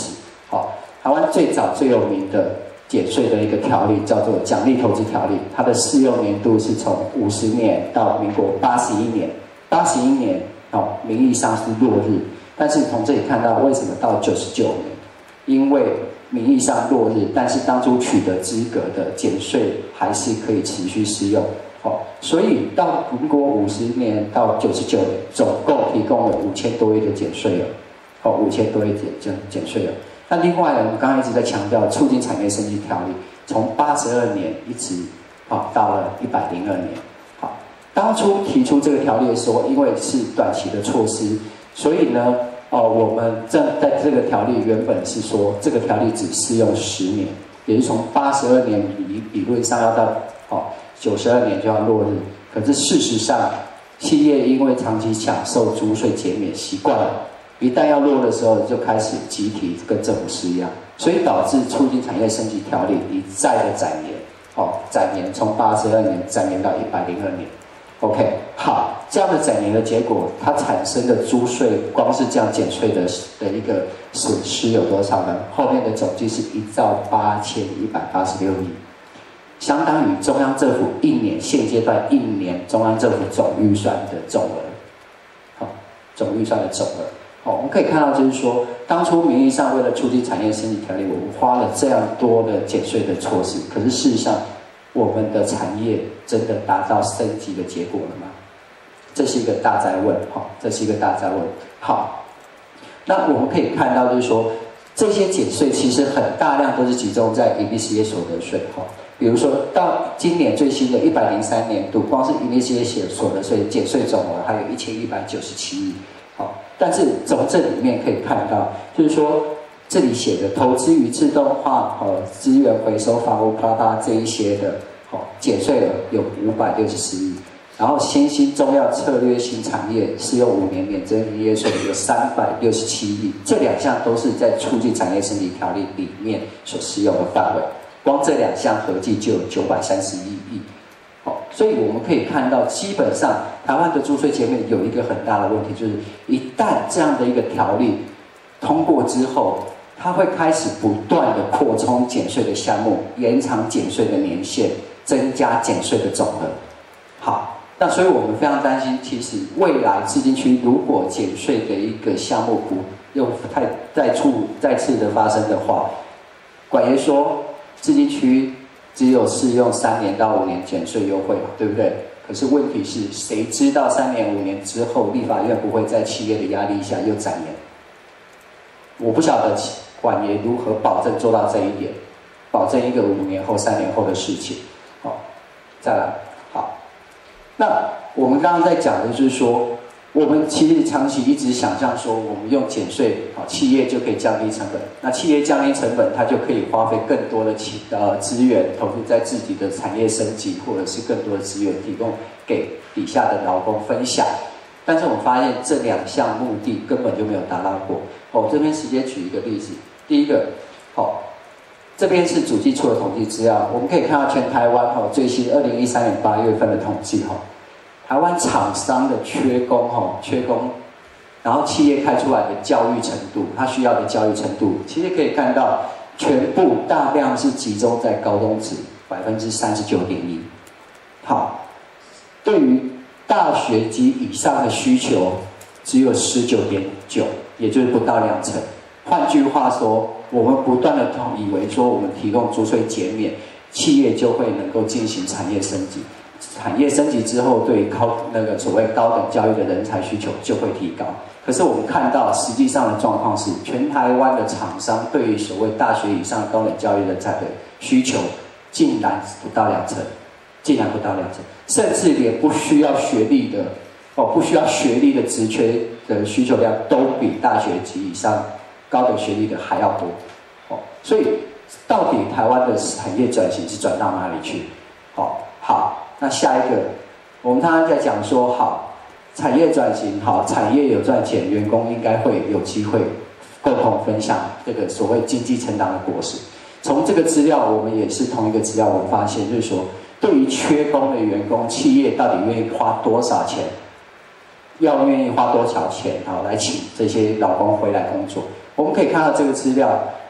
好，台湾最早最有名的减税的一个条例叫做奖励投资条例，它的适用年度是从五十年到民国八十一年，八十一年哦，名义上是落日，但是从这里看到为什么到九十九年，因为名义上落日，但是当初取得资格的减税还是可以持续适用。哦，所以到民国五十年到九十九年，总共提供了五千多亿的减税额，哦，五千多亿减减减税额。那另外呢，我们刚刚一直在强调促进产业升级条例，从八十二年一直哦到了一百零二年。好，当初提出这个条例的时候，因为是短期的措施，所以呢，哦，我们正在这个条例原本是说这个条例只适用十年，也是从八十二年理理论上要到哦。九十二年就要落日，可是事实上，企业因为长期享受租税减免习惯了，一旦要落的时候，就开始集体跟政府施压，所以导致促进产业升级条例一再的展延，哦，展延从八十二年展延到一百零二年。OK， 好，这样的展延的结果，它产生的租税，光是这样减税的的一个损失有多少呢？后面的总计是一兆八千一百八十六亿。相当于中央政府一年现阶段一年中央政府总预算的总额，好，总预算的总额，好，我们可以看到就是说，当初名义上为了促进产业升级条例，我们花了这样多的减税的措施，可是事实上，我们的产业真的达到升级的结果了吗？这是一个大哉问，好，这是一个大哉问。好，那我们可以看到就是说，这些减税其实很大量都是集中在营利事业所得税，哈。比如说到今年最新的一百零三年度，光是营利事业所得税减税总额还有一千一百九十七亿。好，但是从这里面可以看到，就是说这里写的投资于自动化、哦资源回收、房屋啪啪这一些的，哦减税额有五百六十四亿。然后新兴中药策略性产业适用五年免征营业税有三百六十七亿，这两项都是在促进产业升级条例里面所适用的范围。光这两项合计就有九百三十一亿，好，所以我们可以看到，基本上台湾的租税减免有一个很大的问题，就是一旦这样的一个条例通过之后，它会开始不断的扩充减税的项目，延长减税的年限，增加减税的总额。好，那所以我们非常担心，其实未来自经区如果减税的一个项目不又太再处再次的发生的话，管爷说。自经区只有适用三年到五年减税优惠嘛，对不对？可是问题是，谁知道三年五年之后，立法院不会在企业的压力下又展延？我不晓得管爷如何保证做到这一点，保证一个五年后、三年后的事情。好，再来，好，那我们刚刚在讲的就是说。我们其实长期一直想象说，我们用减税，好，企业就可以降低成本。那企业降低成本，它就可以花费更多的其呃资源，投入在自己的产业升级，或者是更多的资源提供给底下的劳工分享。但是我们发现这两项目的根本就没有达到过。哦，这边直接举一个例子，第一个，好，这边是主计处的统计资料，我们可以看到全台湾哈最新二零一三年八月份的统计哈。台湾厂商的缺工，哈，缺工，然后企业开出来的教育程度，它需要的教育程度，其实可以看到，全部大量是集中在高中职，百分之三十九点一。好，对于大学及以上的需求，只有十九点九，也就是不到两成。换句话说，我们不断的以为说我们提供租税减免，企业就会能够进行产业升级。产业升级之后，对高那个所谓高等教育的人才需求就会提高。可是我们看到实际上的状况是，全台湾的厂商对于所谓大学以上高等教育人才的需求，竟然不到两成，竟然不到两成，甚至连不需要学历的哦，不需要学历的职缺的需求量，都比大学及以上高等学历的还要多。哦，所以到底台湾的产业转型是转到哪里去？好，好。那下一个，我们常常在讲说，好，产业转型，好，产业有赚钱，员工应该会有机会共同分享这个所谓经济成长的果实。从这个资料，我们也是同一个资料，我们发现就是说，对于缺工的员工，企业到底愿意花多少钱，要愿意花多少钱，好来请这些劳工回来工作。我们可以看到这个资料，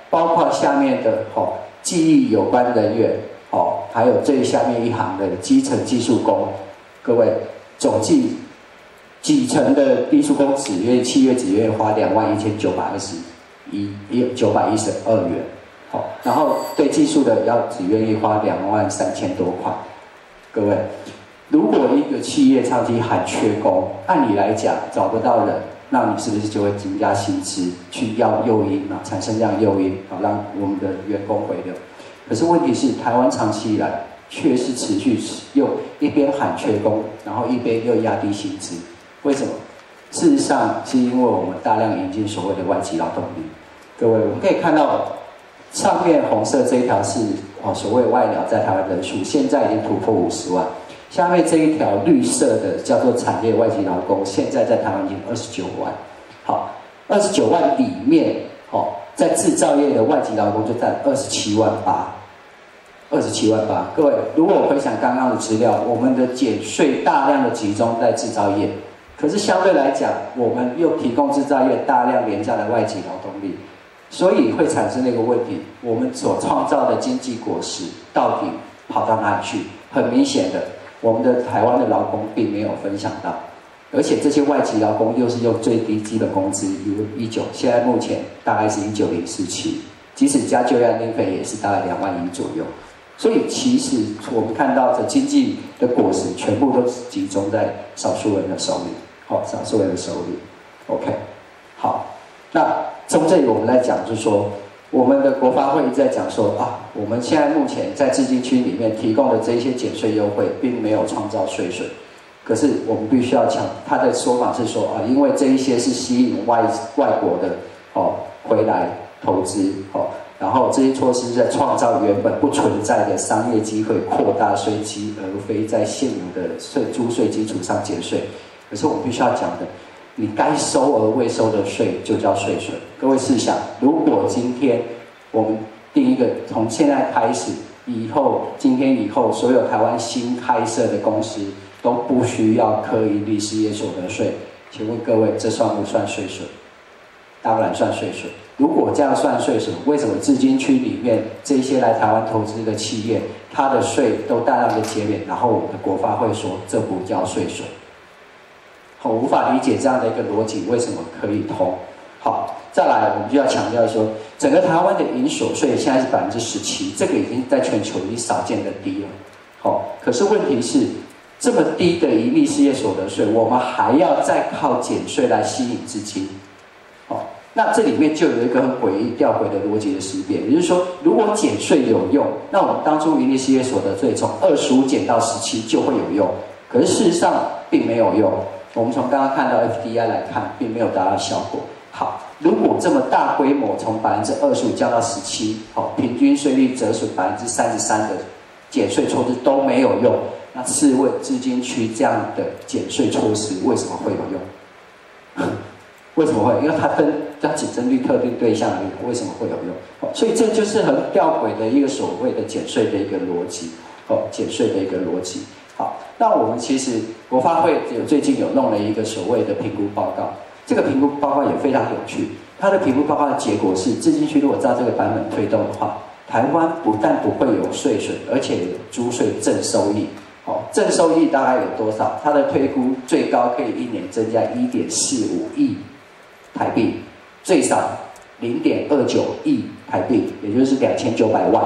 包括下面的哦技艺有关人员哦，还有最下面一行的基层技术工，各位总计几成的技术工只愿契约只愿花两万一千九百二十一一九百一十二元，好、哦，然后对技术的要只愿意花两万三千多块，各位。如果一个企业长期喊缺工，按理来讲找不到人，那你是不是就会增加薪资，去要诱因啊，产生这样诱因，好让我们的员工回流？可是问题是，台湾长期以来却是持续用一边喊缺工，然后一边又压低薪资，为什么？事实上是因为我们大量引进所谓的外籍劳动力。各位，我们可以看到上面红色这一条是哦所谓外劳在台湾人数，现在已经突破五十万。下面这一条绿色的叫做产业外籍劳工，现在在台湾已经二十九万。好，二十九万里面，哦，在制造业的外籍劳工就占二十七万八，二十七万八。各位，如果我回想刚刚的资料，我们的减税大量的集中在制造业，可是相对来讲，我们又提供制造业大量廉价的外籍劳动力，所以会产生那个问题：我们所创造的经济果实到底跑到哪里去？很明显的。我们的台湾的劳工并没有分享到，而且这些外籍劳工又是用最低基本工资一九，现在目前大概是一九零四七，即使加就业安定费也是大概两万一左右。所以其实我们看到的经济的果实全部都集中在少数人的手里，好、哦，少数人的手里。OK， 好，那从这里我们来讲，就是说。我们的国发会一直在讲说啊，我们现在目前在自治区里面提供的这些减税优惠，并没有创造税损。可是我们必须要强，他的说法是说啊，因为这一些是吸引外外国的哦回来投资哦，然后这些措施在创造原本不存在的商业机会，扩大税基，而非在现有的税租税基础上减税。可是我们必须要讲的。你该收而未收的税就叫税损。各位试想，如果今天我们定一个，从现在开始，以后今天以后，所有台湾新开设的公司都不需要课营利事业所得税，请问各位，这算不算税损？当然算税损。如果这样算税损，为什么自经区里面这些来台湾投资的企业，它的税都大量的减免，然后我们的国发会说这不叫税损？我无法理解这样的一个逻辑为什么可以通。好，再来我们就要强调说，整个台湾的营所税现在是百分之十七，这个已经在全球已经少见的低了。好，可是问题是，这么低的盈利事业所得税，我们还要再靠减税来吸引资金。好，那这里面就有一个很诡异吊诡的逻辑的思辨，也就是说，如果减税有用，那我们当初盈利事业所得税从二十五减到十七就会有用，可是事实上并没有用。我们从刚刚看到 F D I 来看，并没有达到效果。好，如果这么大规模从百分之二十五降到十七，好，平均税率折损百分之三十三的减税措施都没有用，那试问自经区这样的减税措施为什么会有用？为什么会？因为它跟它只针对特定对象而已，为什么会有用？所以这就是很吊诡的一个所谓的减税的一个逻辑，哦，减税的一个逻辑。好，那我们其实国发会有最近有弄了一个所谓的评估报告，这个评估报告也非常有趣。它的评估报告的结果是，自经区如果照这个版本推动的话，台湾不但不会有税损，而且有租税正收益。哦，正收益大概有多少？它的推估最高可以一年增加一点四五亿台币，最少零点二九亿台币，也就是两千九百万。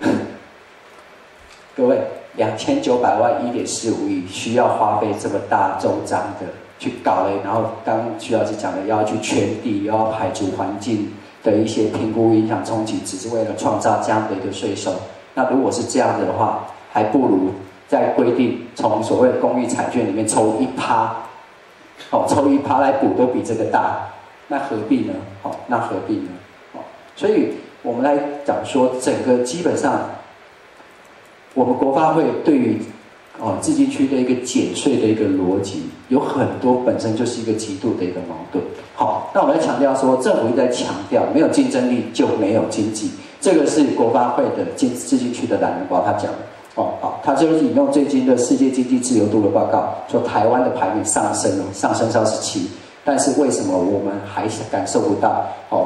各位。两千九百万一点四五亿，需要花费这么大周章的去搞嘞，然后刚刚徐老师讲的，要去圈地，又要排除环境的一些评估影响冲击，只是为了创造这样的一个税收。那如果是这样的话，还不如在规定从所谓的公益彩券里面抽一趴，哦，抽一趴来补都比这个大，那何必呢？哦，那何必呢？哦，所以我们来讲说，整个基本上。我们国发会对于哦自经区的一个减税的一个逻辑，有很多本身就是一个极度的一个矛盾。好，那我们来强调说，政府一直在强调，没有竞争力就没有经济，这个是国发会的自自经区的懒人包他讲的。哦，好，他就是引用最近的世界经济自由度的报告，说台湾的排名上升了，上升到十七，但是为什么我们还感受不到？哦。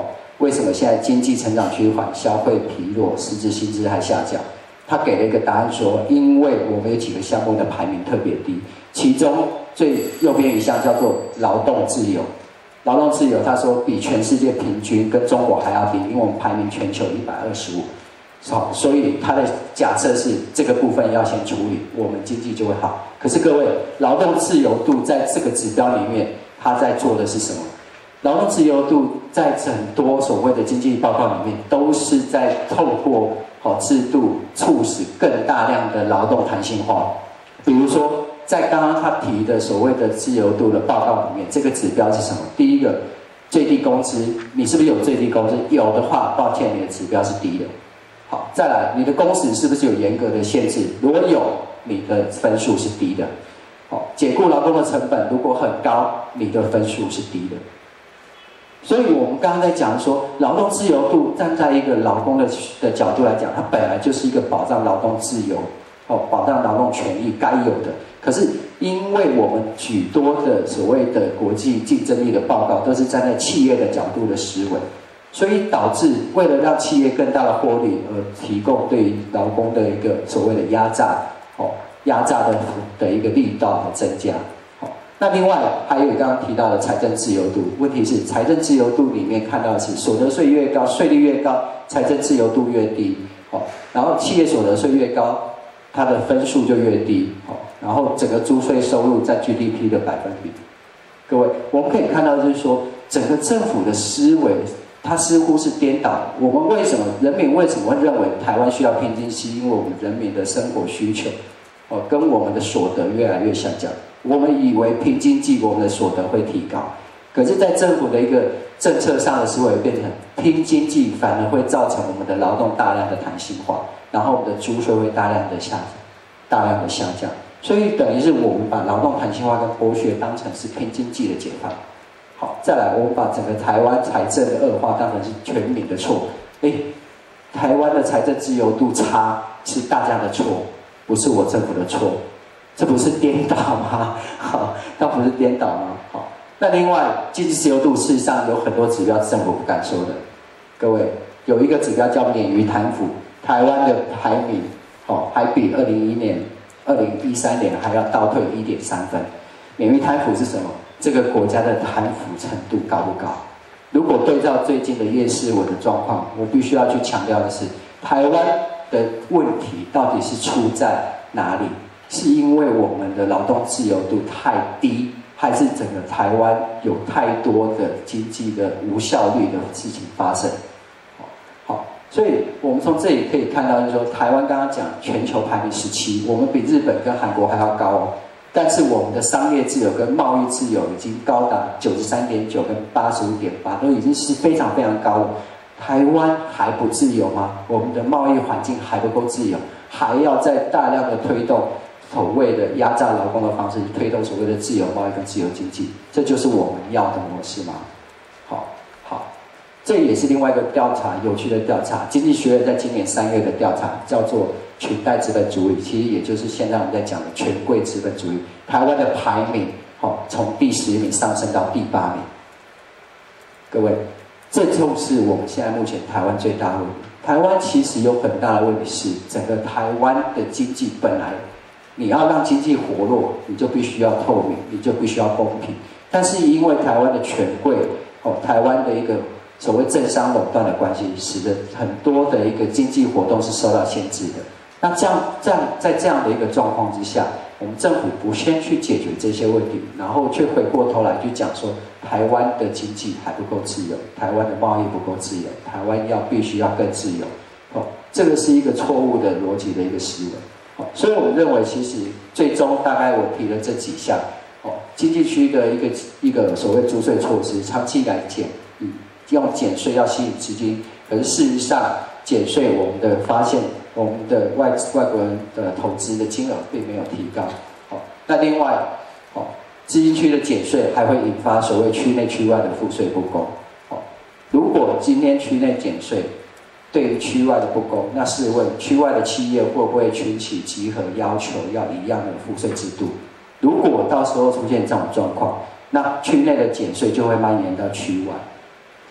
为什么现在经济成长趋缓，消费疲弱，实质薪资还下降？他给了一个答案说，因为我们有几个项目的排名特别低，其中最右边一项叫做劳动自由。劳动自由，他说比全世界平均跟中国还要低，因为我们排名全球一百二十五。好，所以他的假设是这个部分要先处理，我们经济就会好。可是各位，劳动自由度在这个指标里面，他在做的是什么？劳动自由度在很多所谓的经济报告里面，都是在透过好制度促使更大量的劳动弹性化。比如说，在刚刚他提的所谓的自由度的报告里面，这个指标是什么？第一个，最低工资，你是不是有最低工资？有的话，抱歉，你的指标是低的。好，再来，你的工时是不是有严格的限制？如果有，你的分数是低的。好，解雇劳工的成本如果很高，你的分数是低的。所以我们刚刚在讲说，劳动自由度站在一个劳工的的角度来讲，它本来就是一个保障劳动自由、哦，保障劳动权益该有的。可是因为我们许多的所谓的国际竞争力的报告，都是站在企业的角度的思维。所以导致为了让企业更大的获利而提供对于劳工的一个所谓的压榨，哦，压榨的的一个力道的增加。好，那另外还有刚刚提到的财政自由度，问题是财政自由度里面看到的是所得税越高，税率越高，财政自由度越低。好，然后企业所得税越高，它的分数就越低。好，然后整个租税收入占 G D P 的百分比。各位，我们可以看到就是说，整个政府的思维。它似乎是颠倒的。我们为什么人民为什么会认为台湾需要拼经济？因为我们人民的生活需求，哦，跟我们的所得越来越下降。我们以为拼经济，我们的所得会提高，可是，在政府的一个政策上的思维变成拼经济，反而会造成我们的劳动大量的弹性化，然后我们的租税会大量的下大量的下降。所以等于是我们把劳动弹性化跟剥削当成是拼经济的解放。好，再来，我们把整个台湾财政的恶化当成是全民的错。哎，台湾的财政自由度差是大家的错，不是我政府的错，这不是颠倒吗？好，那不是颠倒吗？好，那另外经济自由度，事实上有很多指标政府不敢说的。各位，有一个指标叫免于贪腐，台湾的排名，哦，还比二零一一年、二零一三年还要倒退一点三分。免于贪腐是什么？这个国家的贪腐程度高不高？如果对照最近的夜市文的状况，我必须要去强调的是，台湾的问题到底是出在哪里？是因为我们的劳动自由度太低，还是整个台湾有太多的经济的无效率的事情发生？好，所以我们从这里可以看到，就是说，台湾刚刚讲全球排名十七，我们比日本跟韩国还要高哦。但是我们的商业自由跟贸易自由已经高达九十三点九跟八十五点八，都已经是非常非常高了。台湾还不自由吗？我们的贸易环境还不够自由，还要再大量的推动所谓的压榨劳工的方式，推动所谓的自由贸易跟自由经济，这就是我们要的模式吗？好，好，这也是另外一个调查，有趣的调查，经济学院在今年三月的调查叫做裙带资本主义，其实也就是现在我们在讲的权贵资本主义。台湾的排名，哦，从第十名上升到第八名。各位，这就是我们现在目前台湾最大的问题。台湾其实有很大的问题是，整个台湾的经济本来，你要让经济活络，你就必须要透明，你就必须要公平。但是因为台湾的权贵，哦，台湾的一个所谓政商垄断的关系，使得很多的一个经济活动是受到限制的。那这样，这样在这样的一个状况之下，我们政府不先去解决这些问题，然后却回过头来去讲说，台湾的经济还不够自由，台湾的贸易不够自由，台湾要必须要更自由。哦，这个是一个错误的逻辑的一个思维。哦，所以我们认为，其实最终大概我提了这几项，哦，经济区的一个一个所谓租税措施，长期来减，嗯，用减税要吸引资金，可是事实上减税我们的发现。我们的外外国人的投资的金额并没有提高，好，那另外，好，资金区的减税还会引发所谓区内区外的赋税不公，好，如果今天区内减税，对于区外的不公，那试问区外的企业会不会群起集合要求要一样的赋税制度？如果到时候出现这种状况，那区内的减税就会蔓延到区外，好，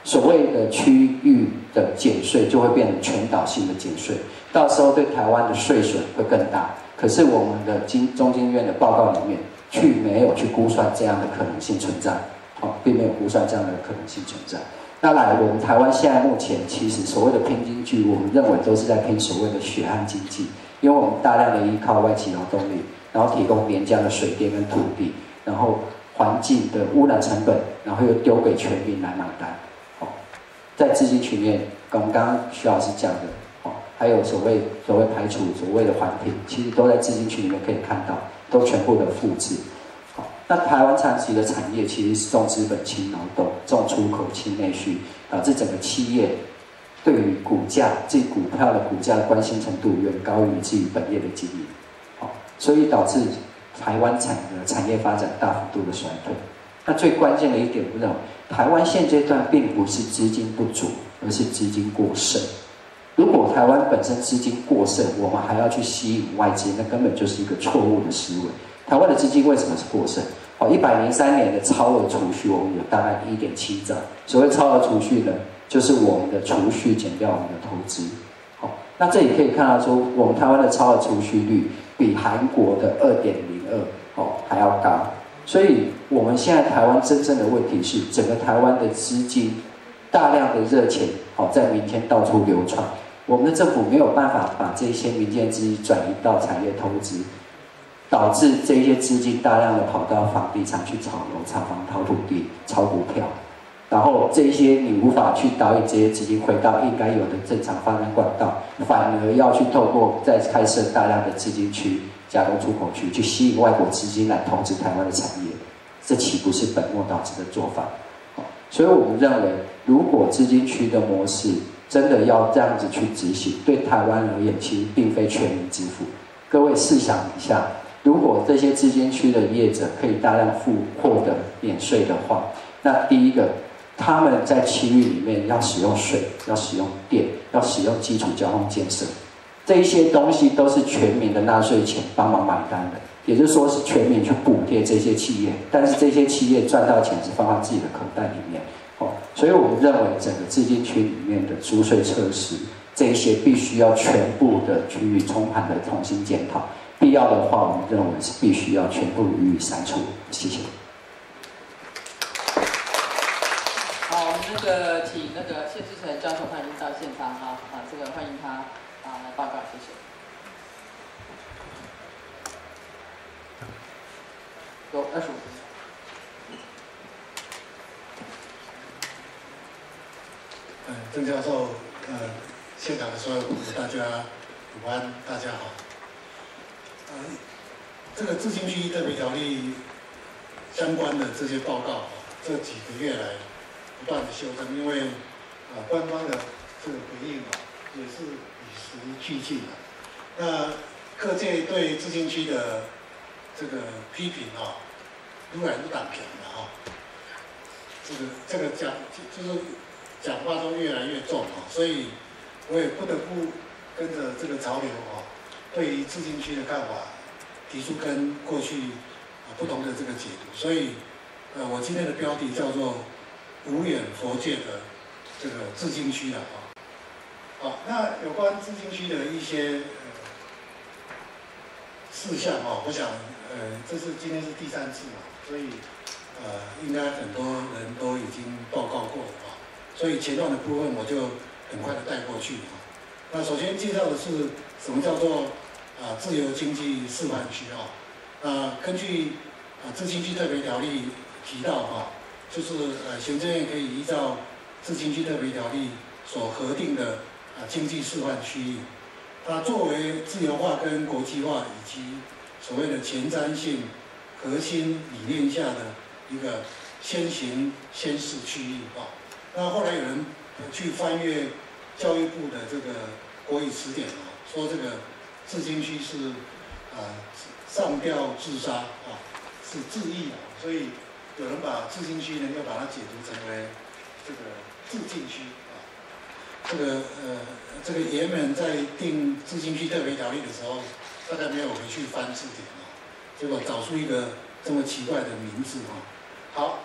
所谓的区域的减税就会变成全岛性的减税，到时候对台湾的税损会更大。可是我们的经中经院的报告里面，却没有去估算这样的可能性存在，哦，并没有估算这样的可能性存在。那来，我们台湾现在目前其实所谓的拼经济，我们认为都是在拼所谓的血汗经济，因为我们大量的依靠外籍劳动力，然后提供廉价的水电跟土地，然后环境的污染成本，然后又丢给全民来买单。哦，在资金区里面，我们刚刚徐老师讲的，哦，还有所谓所谓排除所谓的环评，其实都在资金区里面可以看到，都全部的复制。那台湾长期的产业其实是重资本轻劳动，重出口轻内需，导致整个企业对于股价、自己股票的股价的关心程度远高于自己本业的经营，好，所以导致台湾产的产业发展大幅度的衰退。那最关键的一点，我认为台湾现阶段并不是资金不足，而是资金过剩。如果台湾本身资金过剩，我们还要去吸引外资，那根本就是一个错误的思维。台湾的资金为什么是过剩？哦，一百零三年的超额储蓄，我们有大概一点七兆。所谓超额储蓄呢，就是我们的储蓄减掉我们的投资。好，那这里可以看到说，我们台湾的超额储蓄率比韩国的二点零二哦还要高。所以，我们现在台湾真正的问题是，整个台湾的资金大量的热钱，好在民间到处流窜，我们的政府没有办法把这些民间资金转移到产业投资。导致这些资金大量的跑到房地产去炒楼、炒房、炒土地、炒股票，然后这些你无法去导引这些资金回到应该有的正常发展管道，反而要去透过再开设大量的资金区、加工出口区，去吸引外国资金来投资台湾的产业，这岂不是本末倒置的做法？所以我们认为，如果资金区的模式真的要这样子去执行，对台湾而言，其实并非全民支付。各位试想一下。如果这些资金区的业者可以大量付获得免税的话，那第一个，他们在区域里面要使用水、要使用电、要使用基础交通建设，这一些东西都是全民的纳税钱帮忙买单的，也就是说是全民去补贴这些企业，但是这些企业赚到钱是放到自己的口袋里面。哦，所以我们认为整个资金区里面的租税措施，这一些必须要全部的区域通盘的重新检讨。必要的话，我们认为是必须要全部予以删除。谢谢。 好，我们那个请那个谢志成教授他已经到现场哈，啊，这个欢迎他啊来报告，谢谢。有二十五分钟。 呃，郑教授，呃，现场的所有大家午安，大家好。呃，这个自行区特别条例相关的这些报告，这几个月来不断的修正，因为啊、呃、官方的这个回应啊也是与时俱进的。那各界对自行区的这个批评啊，愈来愈党平了哈。这个这个讲就是讲话都越来越重啊，所以我也不得不跟着这个潮流啊。对于自行区的看法，提出跟过去不同的这个解读，所以，呃，我今天的标题叫做“无远佛界的这个自行区”了啊。好，那有关自行区的一些呃事项啊，我想，呃，这是今天是第三次嘛，所以，呃，应该很多人都已经报告过了啊，所以前段的部分我就很快的带过去啊。那首先介绍的是什么叫做啊自由经济示范区啊？那根据啊自行区特别条例提到啊，就是呃行政院可以依照自行区特别条例所核定的啊经济示范区域，它作为自由化跟国际化以及所谓的前瞻性核心理念下的一个先行先试区域啊。那后来有人去翻阅教育部的这个国语词典啊，说这个自经区是啊上吊自杀啊，是自缢啊，所以有人把自经区呢又把它解读成为这个自禁区啊。这个呃这个也门在定自经区特别条例的时候，大概没有回去翻字典啊，结果找出一个这么奇怪的名字啊。好，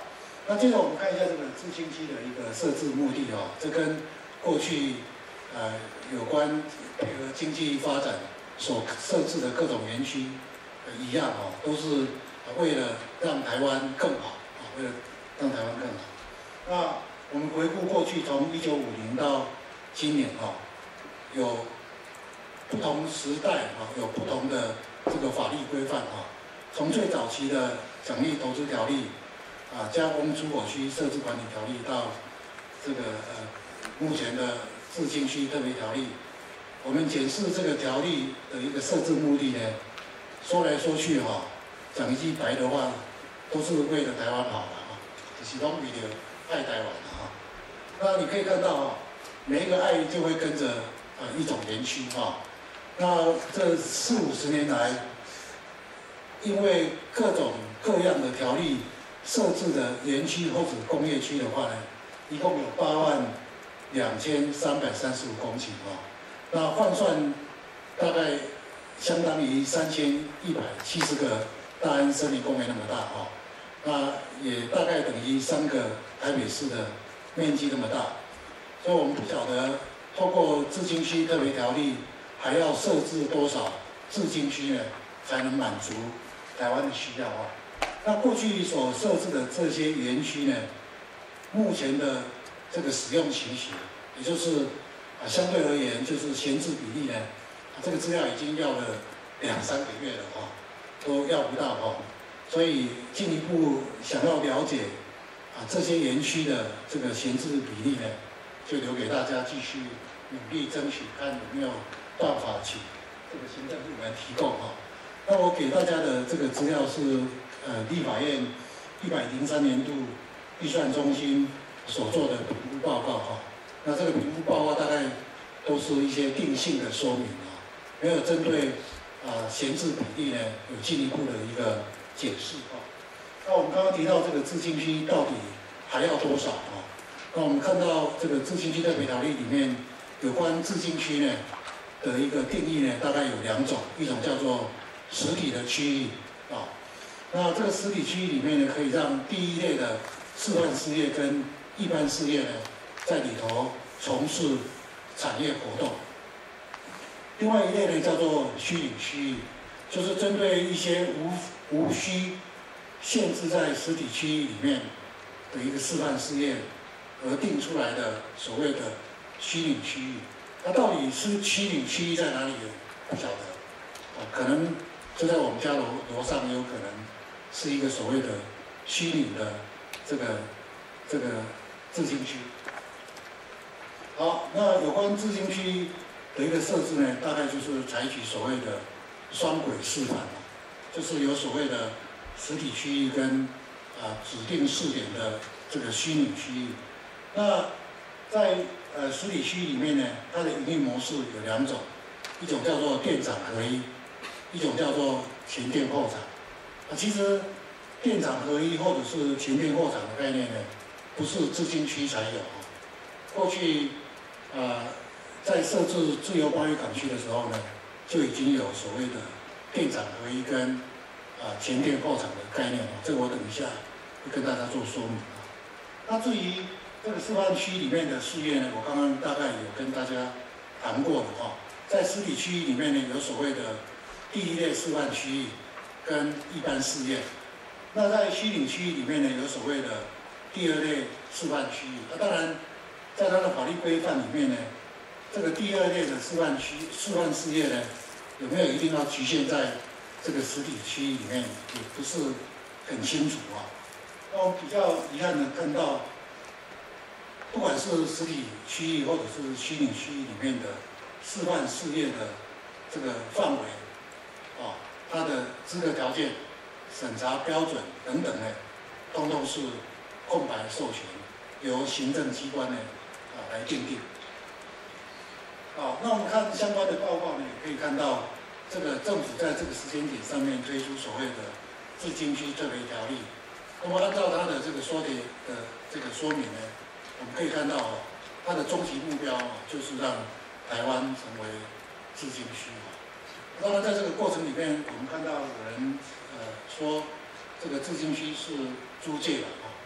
那接着我们看一下这个自清区的一个设置目的哦，这跟过去呃有关配合经济发展所设置的各种园区一样哦，都是为了让台湾更好啊，为了让台湾更好。那我们回顾过去，从一九五零到今年哦，有不同时代啊，有不同的这个法律规范啊。从最早期的奖励投资条例啊，加工出口区设置管理条例，到这个呃目前的自经区特别条例，我们检视这个条例的一个设置目的呢，说来说去哈，讲一句白的话，都是为了台湾好的哈，就是拢为了爱台湾的哈。那你可以看到哈，每一个爱就会跟着呃一种园区哈。那这四五十年来，因为各种各样的条例设置的园区或者工业区的话呢，一共有八万两千三百三十五公顷哦。那换算大概相当于三千一百七十个大安森林公园那么大哦。那也大概等于三个台北市的面积那么大。所以我们不晓得透过自经区特别条例还要设置多少自经区呢，才能满足台湾的需要啊。那过去所设置的这些园区呢，目前的这个使用情形，也就是啊相对而言就是闲置比例呢，啊这个资料已经要了两三个月了哈，都要不到哈，所以进一步想要了解啊这些园区的这个闲置比例呢，就留给大家继续努力争取，看有没有办法请这个行政部门提供哈。那我给大家的这个资料是，呃，立法院一百零三年度预算中心所做的评估报告哈。那这个评估报告大概都是一些定性的说明啊，没有针对啊闲置比例呢有进一步的一个解释啊。那我们刚刚提到这个自经区到底还要多少啊？那我们看到这个自经区特别条例里面有关自经区呢的一个定义呢，大概有两种，一种叫做实体的区域啊，那这个实体区域里面呢，可以让第一类的示范事业跟一般事业呢，在里头从事产业活动。另外一类呢，叫做虚拟区域，就是针对一些无无需限制在实体区域里面的一个示范事业而定出来的所谓的虚拟区域。那到底是虚拟区域在哪里呢？不晓得，啊，可能就在我们家楼楼上，也有可能是一个所谓的虚拟的这个这个自经区。好，那有关自经区的一个设置呢，大概就是采取所谓的双轨示范，就是有所谓的实体区域跟啊指定试点的这个虚拟区域。那在呃实体区域里面呢，它的营运模式有两种，一种叫做电厂合一，一种叫做前店后厂。啊，其实电厂合一或者是前店后厂的概念呢，不是自经区才有。过去呃在设置自由贸易港区的时候呢，就已经有所谓的电厂合一跟啊前店后厂的概念了。这个我等一下会跟大家做说明啊。那至于这个示范区里面的事业呢，我刚刚大概有跟大家谈过的哈，在实体区域里面呢，有所谓的第一类示范区域跟一般试验。那在虚拟区域里面呢，有所谓的第二类示范区域。那当然，在它的法律规范里面呢，这个第二类的示范区示范事业呢，有没有一定要局限在这个实体区域里面，也不是很清楚啊。那我们比较遗憾的看到，不管是实体区域或者是虚拟区域里面的示范事业的这个范围，啊，它的资格条件、审查标准等等呢，通通是空白授权，由行政机关呢啊来订定。好，那我们看相关的报告呢，也可以看到，这个政府在这个时间点上面推出所谓的自经区特别条例。那么按照它的这个说明的这个说明呢，我们可以看到哦，它的终极目标啊，就是让台湾成为自经区啊。当然，在这个过程里面，我们看到有人呃说，这个自经区是租界了啊。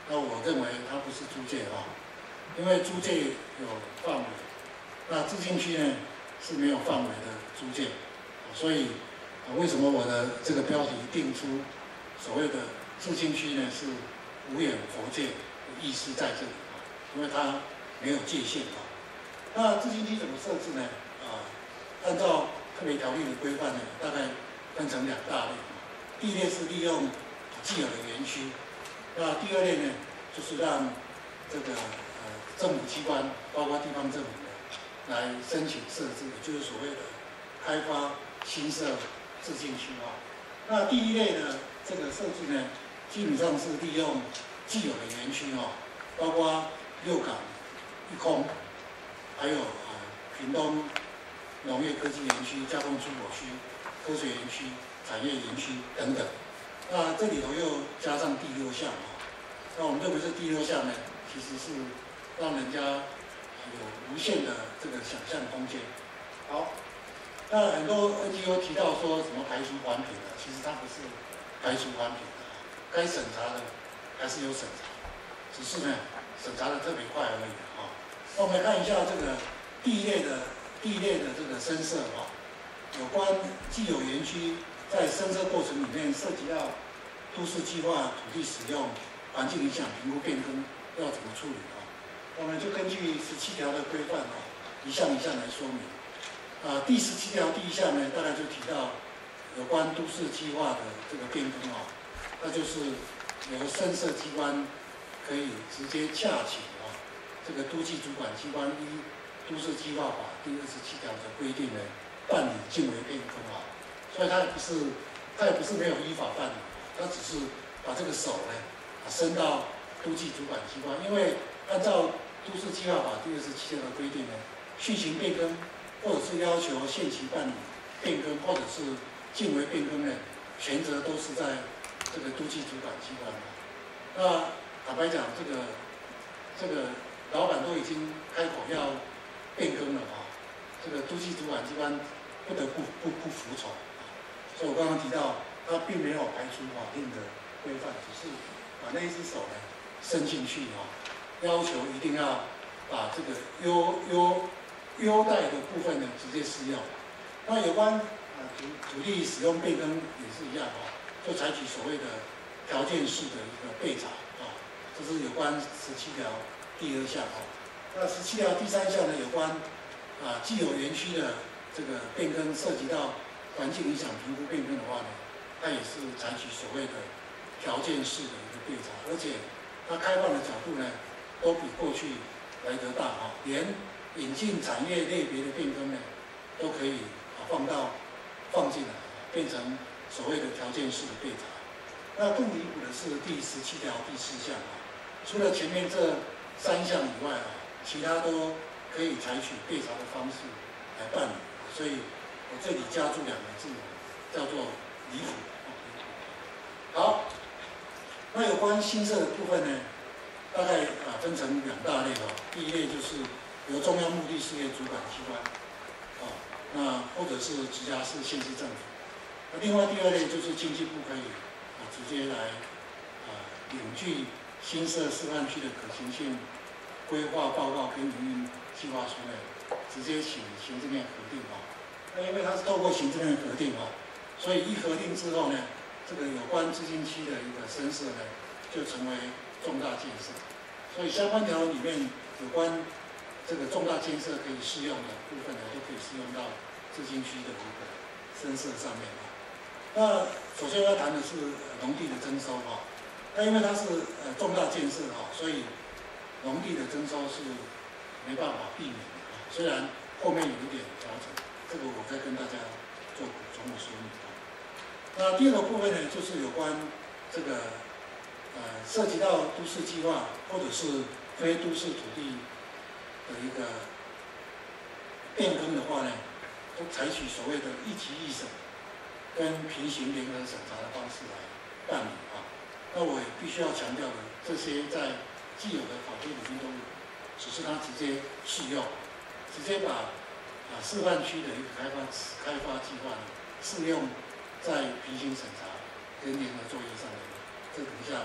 那我认为它不是租界哈，因为租界有范围，那自经区呢是没有范围的租界，所以啊为什么我的这个标题定出所谓的自经区呢是无眼佛界的意思在这里啊，因为它没有界限啊。那自经区怎么设置呢？啊，按照特别条例的规范呢，大概分成两大类。第一类是利用既有的园区，那第二类呢，就是让这个呃政府机关，包括地方政府呢，来申请设置，也就是所谓的开发新设自经区啊。那第一类的这个设置呢，基本上是利用既有的园区哦，包括六港、一空，还有啊屏东农业科技园区、加工出口区、科学园区、产业园区等等。那这里头又加上第六项啊，那我们认为这第六项呢，其实是让人家有无限的这个想象空间。好，那很多 N G O 提到说什么排除环评的，其实它不是排除环评的，该审查的还是有审查，只是呢审查的特别快而已啊。那我们来看一下这个第一类的第一类的这个申设啊，有关既有园区在申设过程里面涉及到都市计划、土地使用、环境影响评估变更要怎么处理啊？我们就根据十七条的规范啊，一项一项来说明。啊，第十七条第一项呢，大概就提到有关都市计划的这个变更啊，那就是由申设机关可以直接洽请啊，这个都计主管机关依都市计划法第二十七条的规定呢，办理境为变更啊。所以它也不是，它也不是没有依法办理，它只是把这个手呢，啊伸到都计主管机关，因为按照都市计划法第二十七条的规定呢，续行变更或者是要求限期办理变更，或者是境为变更呢，权责都是在这个都计主管机关。那坦白讲，这个这个老板都已经开口要变更了啊，这个都计主管机关不得不不不服从。所以我刚刚提到，他并没有排除法定的规范，只是把那一只手呢伸进去啊，要求一定要把这个优优优待的部分呢直接适用。那有关啊土土地使用变更也是一样啊，就采取所谓的条件式的一个备查啊，这是有关十七条第二项啊。那十七条第三项呢，有关啊既有园区的这个变更涉及到环境影响评估变更的话呢，它也是采取所谓的条件式的一个备查，而且它开放的角度呢，都比过去来得大啊，连引进产业类别的变更呢，都可以啊放到放进来，变成所谓的条件式的备查。那更离谱的是第十七条第四项啊，除了前面这三项以外啊，其他都可以采取备查的方式来办理，所以我这里加注两个字，叫做离谱。好，那有关新设的部分呢，大概啊分成两大类啊。第一类就是由中央目的事业主管机关，啊，那或者是直辖市、县市政府。那另外第二类就是经济部可以啊直接来啊领据新设示范区的可行性规划报告跟营运计划书呢，直接请行政院核定啊。那因为它是透过行政院核定啊，所以一核定之后呢，这个有关自经区的一个申设呢，就成为重大建设。所以相关条文里面有关这个重大建设可以适用的部分呢，都可以适用到自经区的一个申设上面啊。那首先要谈的是农地的征收啊，那因为它是呃重大建设啊，所以农地的征收是没办法避免的啊。虽然后面有一点调整，这个我再跟大家做补充的说明啊。那第二个部分呢，就是有关这个呃涉及到都市计划或者是非都市土地的一个变更的话呢，都采取所谓的一级一审跟平行联合审查的方式来办理啊。那我也必须要强调的，这些在既有的法规里面都有，只是它直接适用，直接把啊示范区的一个开发开发计划呢适用在平行审查跟联合作业上面。这等一下我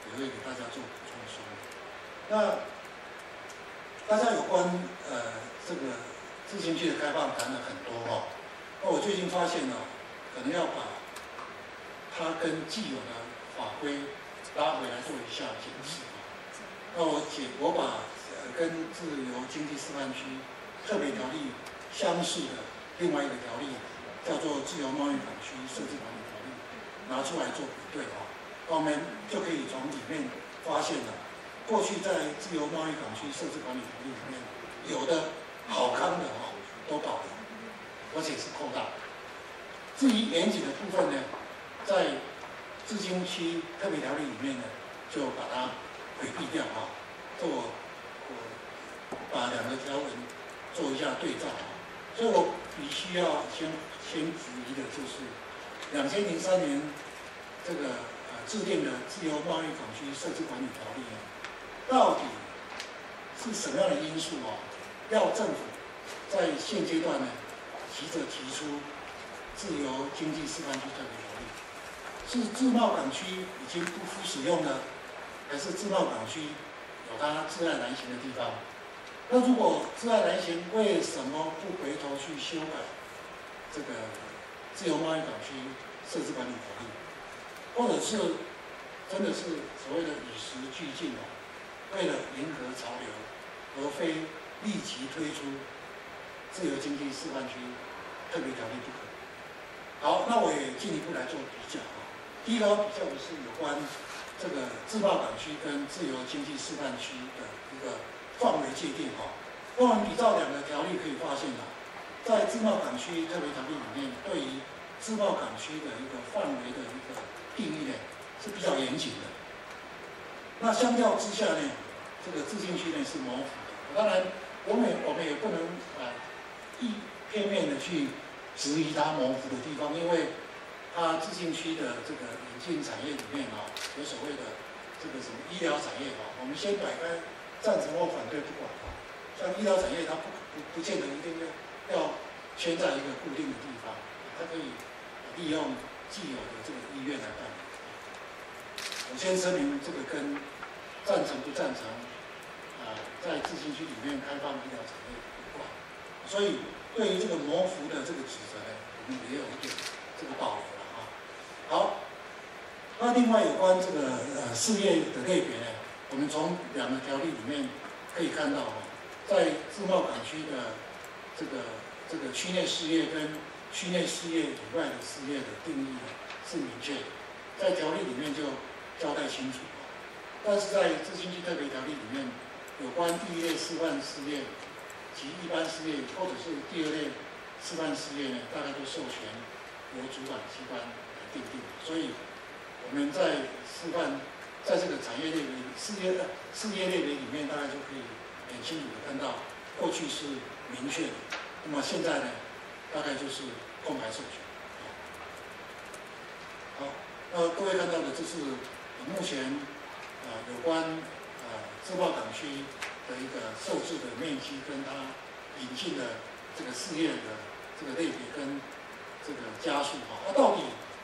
也会给大家做补充说明。那大家有关呃这个自行区的开放谈了很多哈、哦，那我最近发现呢、哦，可能要把它跟既有的法规拉回来做一下检视啊。那我解我把呃跟自由经济示范区特别条例相似的另外一个条例，叫做自由贸易港区设置管理条例，拿出来做比对啊，我们就可以从里面发现了，过去在自由贸易港区设置管理条例里面有的好康的啊都保留，而且是扩大。至于严谨的部分呢，在自经区特别条例里面呢，就把它回避掉啊。这我我把两个条文做一下对照啊。所以我必须要先先质疑的就是，两千零三年这个呃制定的自由贸易港区设置管理条例呢，到底是什么样的因素啊，要政府在现阶段呢急着提出自由经济示范区特别条例？是自贸港区已经不敷使用了，还是自贸港区有它自爱难行的地方？那如果自爱难行，为什么不回头去修改这个自由贸易港区设置管理条例？或者是真的是所谓的与时俱进啊，为了迎合潮流，而非立即推出自由经济示范区特别条例不可？好，那我也进一步来做比较啊。第一个要比较的是有关这个自贸港区跟自由经济示范区的一个范围界定哈。那我们比照两个条例可以发现啊，在自贸港区特别条例里面，对于自贸港区的一个范围的一个定义呢是比较严谨的。那相较之下呢，这个自经区呢是模糊的。当然，我们我们也不能啊一片面的去质疑它模糊的地方，因为它自经区的这个引进产业里面啊，有所谓的这个什么医疗产业啊，我们先摆开赞成或反对不管啊。像医疗产业，它不不不见得一定要要圈在一个固定的地方，它可以利用既有的这个医院来办理。我先声明，这个跟赞成不赞成啊，在自行区里面开放医疗产业有关。所以对于这个模糊的这个指责呢，我们也有一点这个保留了啊。好，那另外有关这个呃事业的类别呢，我们从两个条例里面可以看到哦，在自贸港区的这个这个区内事业跟区内事业以外的事业的定义呢是明确的，在条例里面就交代清楚。但是在自经济特别条例里面，有关第一类示范事业及一般事业，或者是第二类示范事业呢，大概都授权由主管机关来定定。所以我们在示范，在这个产业类别、事业事业类别里面，大概就可以很清楚的看到，过去是明确的，那么现在呢，大概就是公开授权。好，那各位看到的，这是目前呃有关呃自贸港区的一个设置的面积，跟它引进的这个事业的这个类别跟这个加速哈，那到底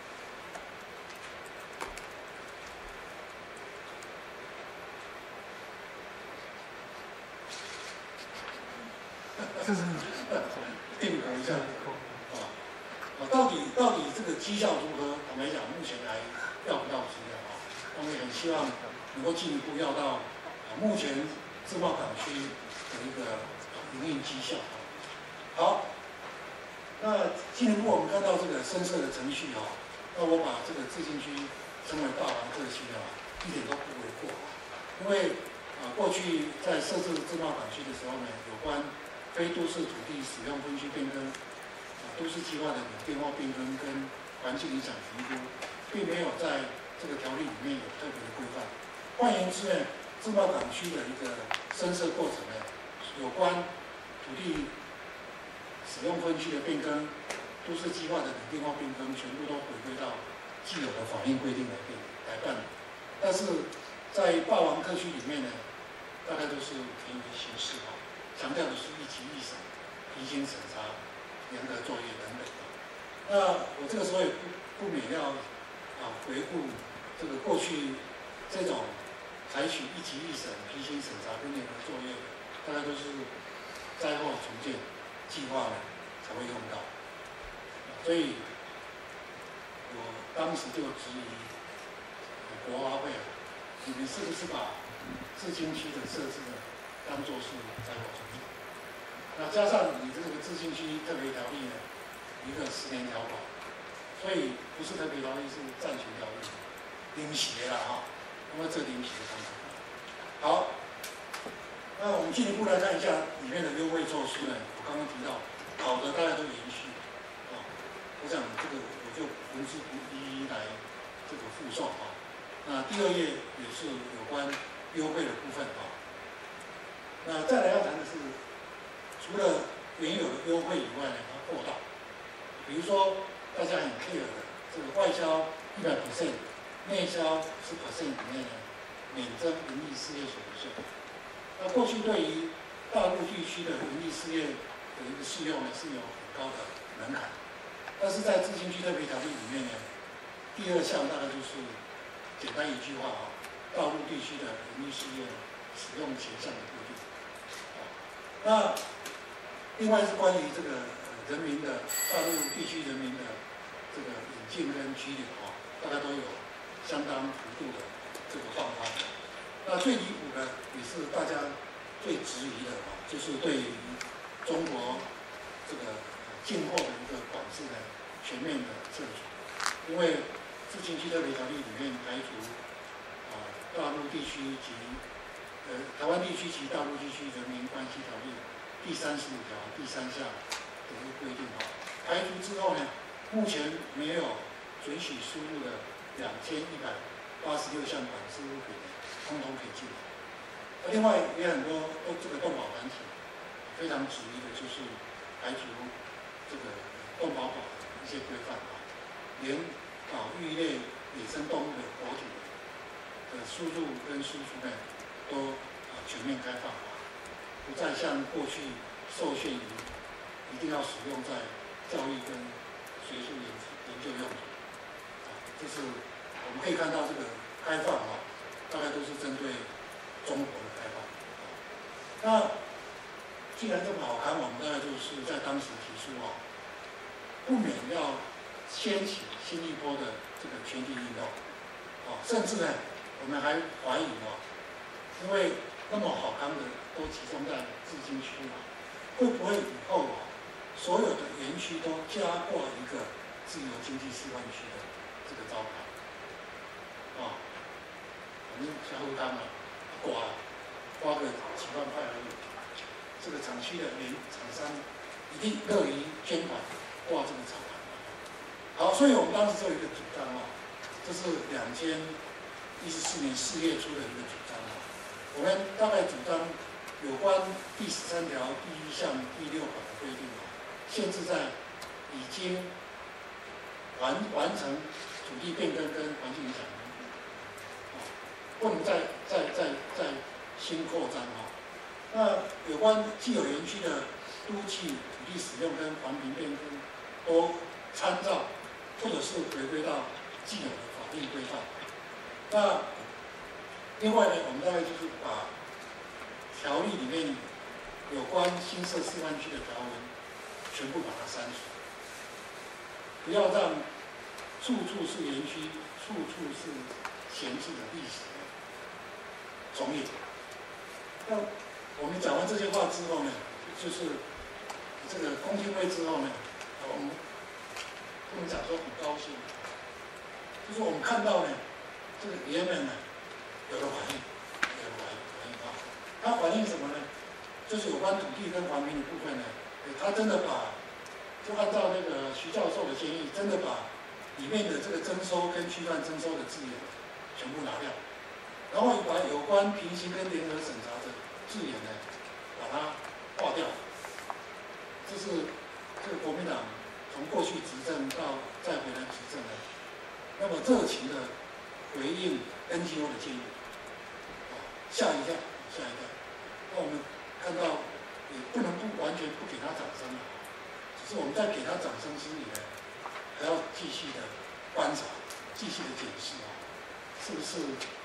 这是定格一下啊，啊，到底到底这个绩效如何？坦白讲，目前还要不到资料啊，我们也很希望能够进一步要到啊目前自贸港区的一个营运绩效啊。好，那进一步我们看到这个深色的程序啊，那我把这个自经区称为霸王特区啊，一点都不为过，因为啊过去在设置自贸港区的时候呢，有关非都市土地使用分区变更、啊、都市计划的变化变更跟环境影响评估，并没有在这个条例里面有特别的规范。换言之呢，自贸港区的一个深设过程呢，有关土地使用分区的变更、都市计划的变化变更，全部都回归到既有的法令规定来变来办。但是在霸王特区里面呢，大概都是便于形式啊。强调的是一级一审、提前审查、严格作业等等。那我这个时候也不不免要啊回顾这个过去这种采取一级一审、平行审查跟联合作业的，大概都是灾后重建计划呢才会用到。所以，我当时就质疑国发会啊，你们是不是把自经区的设置呢当作是灾后重建？那加上你这个自经区特别条例呢，一个十年条款，所以不是特别条例，是暂行条例，临时的啦哈。因为这临时的方法。好，那我们进一步来看一下里面的优惠措施呢。我刚刚提到，好的大家都延续，啊，我想这个我就文字不一一来这个附送啊。那第二页也是有关优惠的部分啊。那再来要谈的是，除了原有的优惠以外呢，它扩大，比如说大家很 care 的这个外销一百 percent。内销十 percent 里面呢，免征营利事业所得税。那过去对于大陆地区的营利事业的一个适用呢，是有很高的门槛。但是在自经区特别条例里面呢，第二项大概就是简单一句话啊，大陆地区的营利事业使用前项的规定。那另外是关于这个人民的大陆地区人民的这个引进跟居留啊，大家都有相当幅度的这个放宽。那最离谱的也是大家最质疑的啊，就是对于中国这个进货的一个管制呢全面的撤除。因为自经区特别条例里面排除啊大陆地区及呃台湾地区及大陆地区人民关系条例第三十五条第三项的一个规定啊，排除之后呢，目前没有准许输入的两千一百八十六项管制物品，通通可以进来。另外也很多都这个动保团体非常质疑的就是排除这个动保法的一些规范啊，连保育类野生动物的国土的输入跟输出呢，都啊全面开放啊，不再像过去受限于一定要使用在教育跟学术研研究用途。就是我们可以看到这个开放啊，大概都是针对中国的开放。那既然这么好看，我们大概就是在当时提出啊，不免要掀起新一波的这个全体运动啊，甚至呢，我们还怀疑啊，因为那么好看的都集中在自经区嘛，会不会以后啊，所有的园区都加挂一个自由经济示范区的这个招牌，啊，我们小后刚啊，刮刮个几万块而已，这个厂区的原厂商一定乐于捐款挂这个招牌。好，所以我们当时就有一个主张啊，这是两千一十四年四月初的一个主张啊，我们大概主张有关第十三条第一项第六款的规定啊，限制在已经完完成土地变更跟环境影响，啊，不能再再再再新扩张啊。那有关既有园区的都计、土地使用跟环评变更，都参照或者是回归到既有的法定规范。那另外呢，我们大概就是把条例里面有关新设示范区的条文全部把它删除，不要让处处是园区，处处是闲置的历史重演。那我们讲完这些话之后呢，就是这个公听会之后呢，我们不能讲说很高兴，就是我们看到呢，这个爷们呢有了反应，有了反应反应啊，他反映什么呢？就是有关土地跟环评的部分呢，他真的把就按照那个徐教授的建议，真的把里面的这个征收跟区段征收的字眼全部拿掉，然后把有关平行跟联合审查的字眼呢，把它划掉。这是这个国民党从过去执政到再回来执政呢，那么热情的回应 N G O 的建议，啊，吓一跳，吓一跳。那我们看到也不能不完全不给他掌声啊，只是我们在给他掌声之余呢，还要继续的观察，继续的检视啊，是不是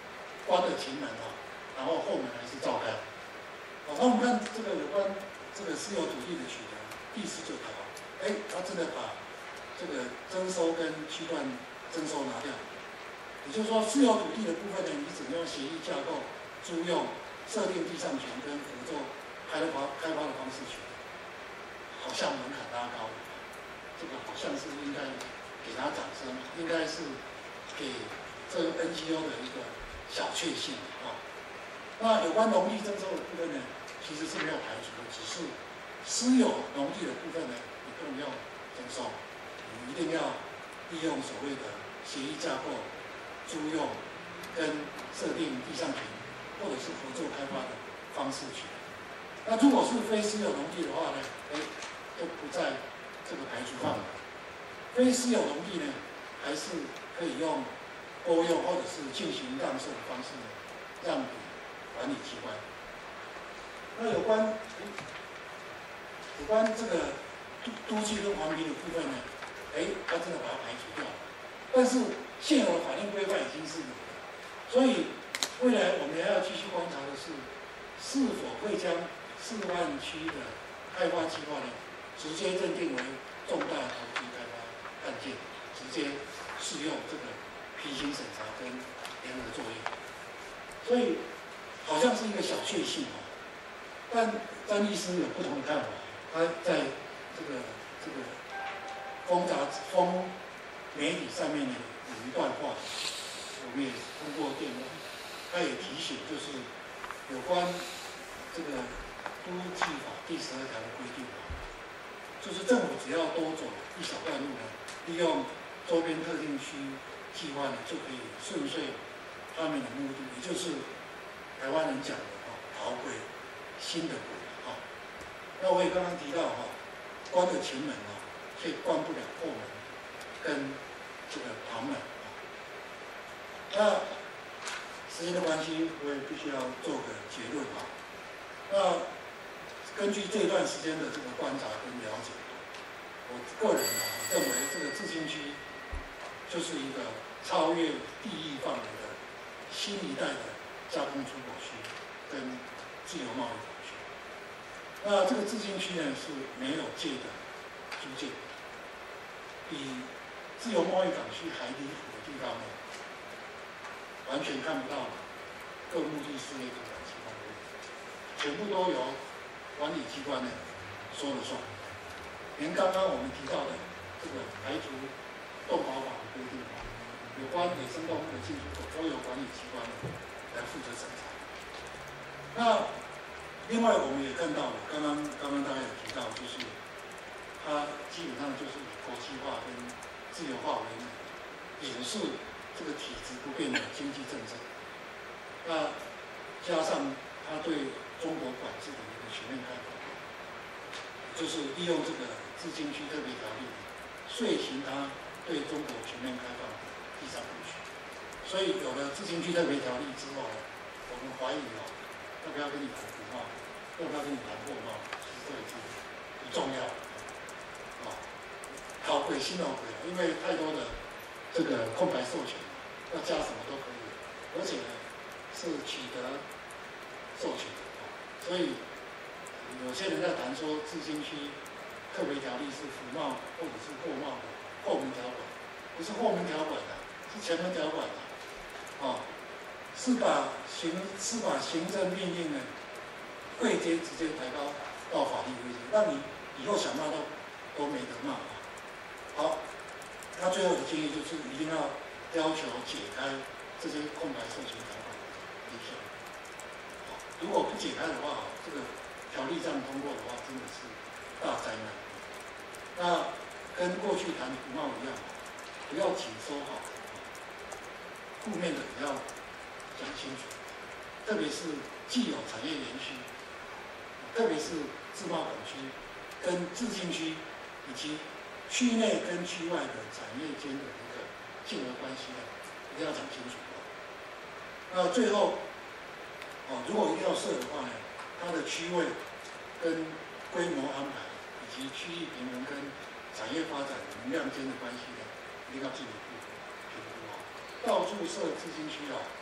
关了前门啊，然后后门还是照开。好，那我们看这个有关这个私有土地的取得第十九条，哎，他真的把这个征收跟区段征收拿掉，也就是说私有土地的部分呢，你只能用协议架构、租用、设定地上权跟合作开发开发的方式取得，好像门槛拉高了，这个好像是应该给他掌声，应该是给这个 N G O 的一个小确幸啊。那有关农地征收的部分呢，其实是没有排除的，只是私有农地的部分呢，你不能用征收，你一定要利用所谓的协议架构、租用跟设定地上权或者是合作开发的方式取得。那如果是非私有农地的话呢，哎，就不在这个排除范围。非私有农地呢，还是可以用拨用或者是进行让售的方式呢，让给管理机关。那有关有关这个都都计跟环评的部分呢，哎，他真的把它排除掉了。但是现有的法令规范已经是有的，所以未来我们还要继续观察的是，是否会将四万区的开发计划呢，直接认定为重大投机开发案件，直接适用这个批新审查跟联合作业，所以好像是一个小确幸啊。但詹律师有不同的看法，他在这个这个风杂风媒体上面呢有一段话，我们也通过电话，他也提醒，就是有关这个都计法第十二条的规定啊，就是政府只要多走一小段路呢，利用周边特定区计划呢，就可以顺遂他们的目的，也就是台湾人讲的啊，逃鬼新的鬼啊。那我也刚刚提到哈，关了前门啊，却关不了后门跟这个旁门啊。那时间的关系，我也必须要做个结论啊。那根据这段时间的这个观察跟了解，我个人啊认为这个自清区就是一个超越地域范围的新一代的加工出口区跟自由贸易港区。那这个自清区呢是没有界的租界，比自由贸易港区还离谱的地方呢，完全看不到各目的事业主管机关的位置，全部都由管理机关呢说了算。连刚刚我们提到的这个排除动保法的规定，有关野生动物的进出口都由管理机关来负责审查。那另外我们也看到了，刚刚刚刚大家有提到，就是它基本上就是以国际化跟自由化为掩饰这个体制不变的经济政策。那加上它对中国管制的一个全面开放，就是利用这个自清区特别条例，遂行它对中国全面开放的第三步曲。所以有了自清区特别条例之后，我们怀疑哦，要不要跟你谈服贸，要不要跟你谈货贸，其实这已经不重要了。啊，讨鬼心脑鬼了，因为太多的这个空白授权，要加什么都可以，而且呢是取得授权的，所以有些人在谈说自清区特别条例是服贸或者是货贸的后门条款，不是后门条款的，是前门条款的，哦，是把行是把行政命令呢位阶直接抬高到法律位阶，让你以后想骂都都没得骂。好，他最后的建议就是一定要要求解开这些空白授权条款的一条。如果不解开的话，这个条例这样通过的话，真的是大灾难。那跟过去谈服贸一样，不要紧收好，负面的也要讲清楚。特别是既有产业园区，特别是自贸港区跟自清区以及区内跟区外的产业间的一个竞合关系呢，一定要讲清楚。那最后，哦，如果一定要设的话呢，它的区位跟规模安排，以及区域平衡跟产业发展能量间的关系呢，一定要进一步评估啊。到处设自清区啊，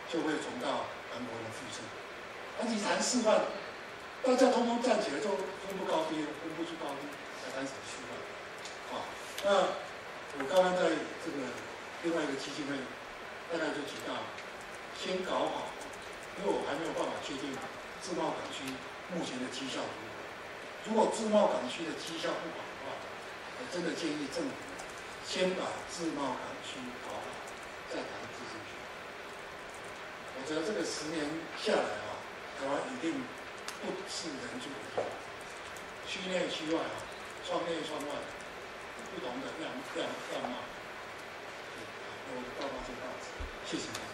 就会重蹈韩国的覆辙。而你谈示范，大家通通站起来就分不高低了，分不出高低，才谈什么示范？好，那我刚刚在这个另外一个基金会，大概就提到，先搞好，因为我还没有办法确定自贸港区目前的绩效如何。如果自贸港区的绩效不好的话，我真的建议政府先把自贸港区搞好，再谈自治区。我觉得这个十年下来啊，台湾一定不是人住的地方，区内区外啊，窗内窗外，不同的样样样貌。我的报告就到此，谢谢大家。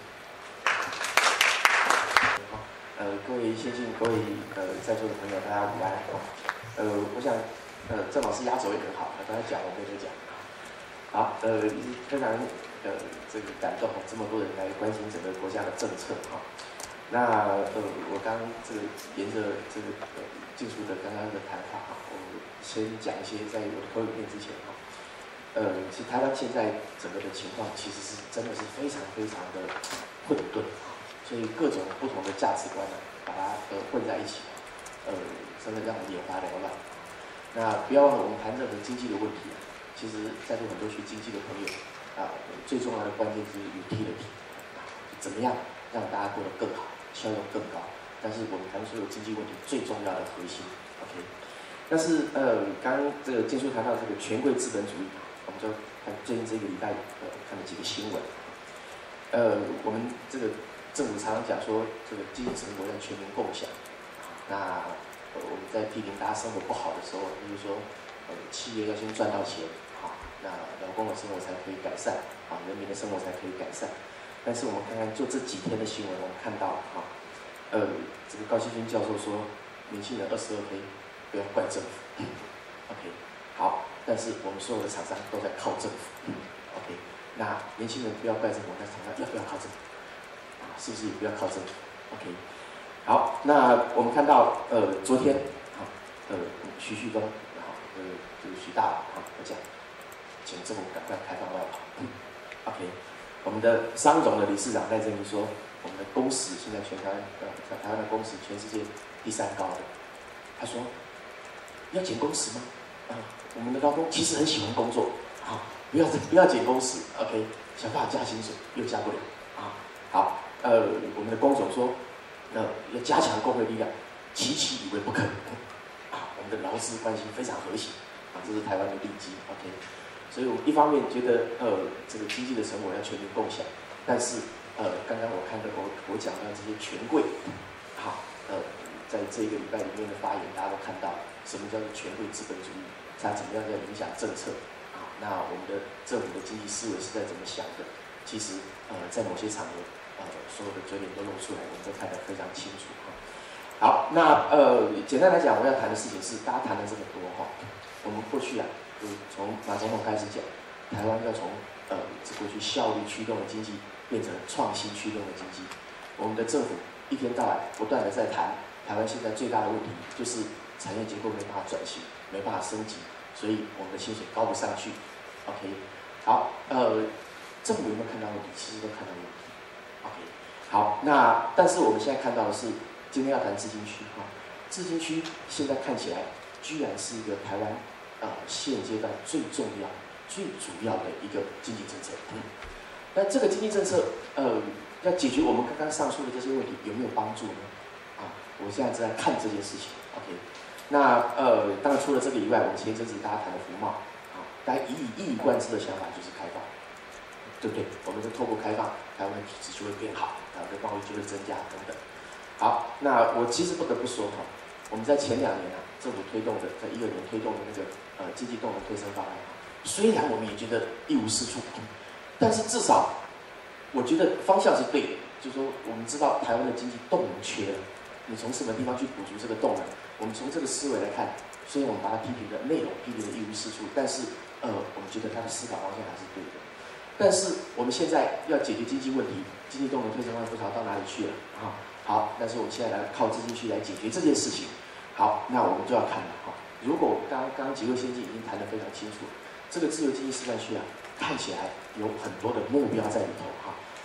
呃，各位先进，各位呃在座的朋友，大家午安。呃，我想，呃，郑老师压轴也很好，刚才讲我没得讲。好，呃，非常呃这个感动，这么多人来关心整个国家的政策哈。那呃，我刚这个沿着这个呃进出的刚刚的谈法哈，我先讲一些在我的投影片之前哈。呃，其实台湾现在整个的情况其实是真的是非常非常的混沌啊，所以各种不同的价值观呢，把它呃混在一起，呃，真的让人眼花缭乱。那不要忘了，我们谈任何经济的问题啊，其实在座很多学经济的朋友啊，最重要的关键是 utility， 怎么样让大家过得更好，效用更高。但是我们谈所有经济问题最重要的核心 ，OK。但是呃，刚刚这个建叔谈到这个权贵资本主义。我们就看最近这个礼拜呃看了几个新闻，呃，我们这个政府常常讲说这个经济成果要全民共享，那呃我们在批评大家生活不好的时候，比如说呃企业要先赚到钱，好，那劳工的生活才可以改善，啊，人民的生活才可以改善。但是我们看看就这几天的新闻，我们看到哈，呃，这个高希军教授说，年轻人二十二 K 不要怪政府 ，OK， 好。但是我们所有的厂商都在靠政府 ，OK？ 那年轻人不要怪政府，那厂商要不要靠政府？啊，是不是也不要靠政府 ？OK？ 好，那我们看到呃，昨天啊，呃，徐旭东啊，呃，这个徐大啊，我讲，请政府赶快开放外跑 ，OK？ 我们的商总的理事长赖正镬说，我们的工时现在全台湾呃，台湾的工时全世界第三高的，他说要减工时吗？啊。我们的劳工其实很喜欢工作，啊，不要不要减工时 ，OK， 想办法加薪水又加不了，啊，好，呃，我们的工总说，呃，要加强工会力量，期期以为不可能，啊，我们的劳资关系非常和谐，啊，这是台湾的利基 ，OK， 所以我一方面觉得呃这个经济的成果要全民共享，但是呃刚刚我看到我我讲到这些权贵，好，呃，在这个礼拜里面的发言，大家都看到什么叫做权贵资本主义。它怎么样在影响政策啊？那我们的政府的经济思维是在怎么想的？其实呃，在某些场合，呃，所有的嘴脸都露出来，我们都看得非常清楚哈。好，那呃，简单来讲，我要谈的事情是，大家谈了这么多哈，我们过去啊，就从马总统开始讲，台湾要从呃这过去效率驱动的经济变成创新驱动的经济。我们的政府一天到晚不断的在谈，台湾现在最大的问题就是产业结构没办法转型，没办法升级。所以我们的薪水高不上去 ，OK， 好，呃，政府有没有看到问题？其实都看到问题 ，OK， 好，那但是我们现在看到的是，今天要谈自经区哈，自经区现在看起来居然是一个台湾呃现阶段最重要、最主要的一个经济政策。嗯，那这个经济政策呃要解决我们刚刚上述的这些问题有没有帮助呢？啊，我现在正在看这件事情 ，OK。那呃，当然除了这个以外，我们前一阵子大家谈的服贸啊，大家一以一以贯之的想法就是开放，对不对？我们就透过开放，台湾的体制就会变好，台湾的贸易就会增加等等。好，那我其实不得不说哈，我们在前两年啊，政府推动的，在一二年推动的那个呃经济动能推升方案，虽然我们也觉得一无是处，但是至少我觉得方向是对的，就是说我们知道台湾的经济动能缺了，你从什么地方去补足这个动能？我们从这个思维来看，虽然我们把它批评的内容批评的一无是处，但是呃，我们觉得他的思考方向还是对的。但是我们现在要解决经济问题，经济动能推升方案不知道到哪里去了啊？好，但是我们现在来靠资金去来解决这件事情。好，那我们就要看了哈。如果刚刚几位先进已经谈得非常清楚，这个自由经济示范区啊，看起来有很多的目标在里头哈。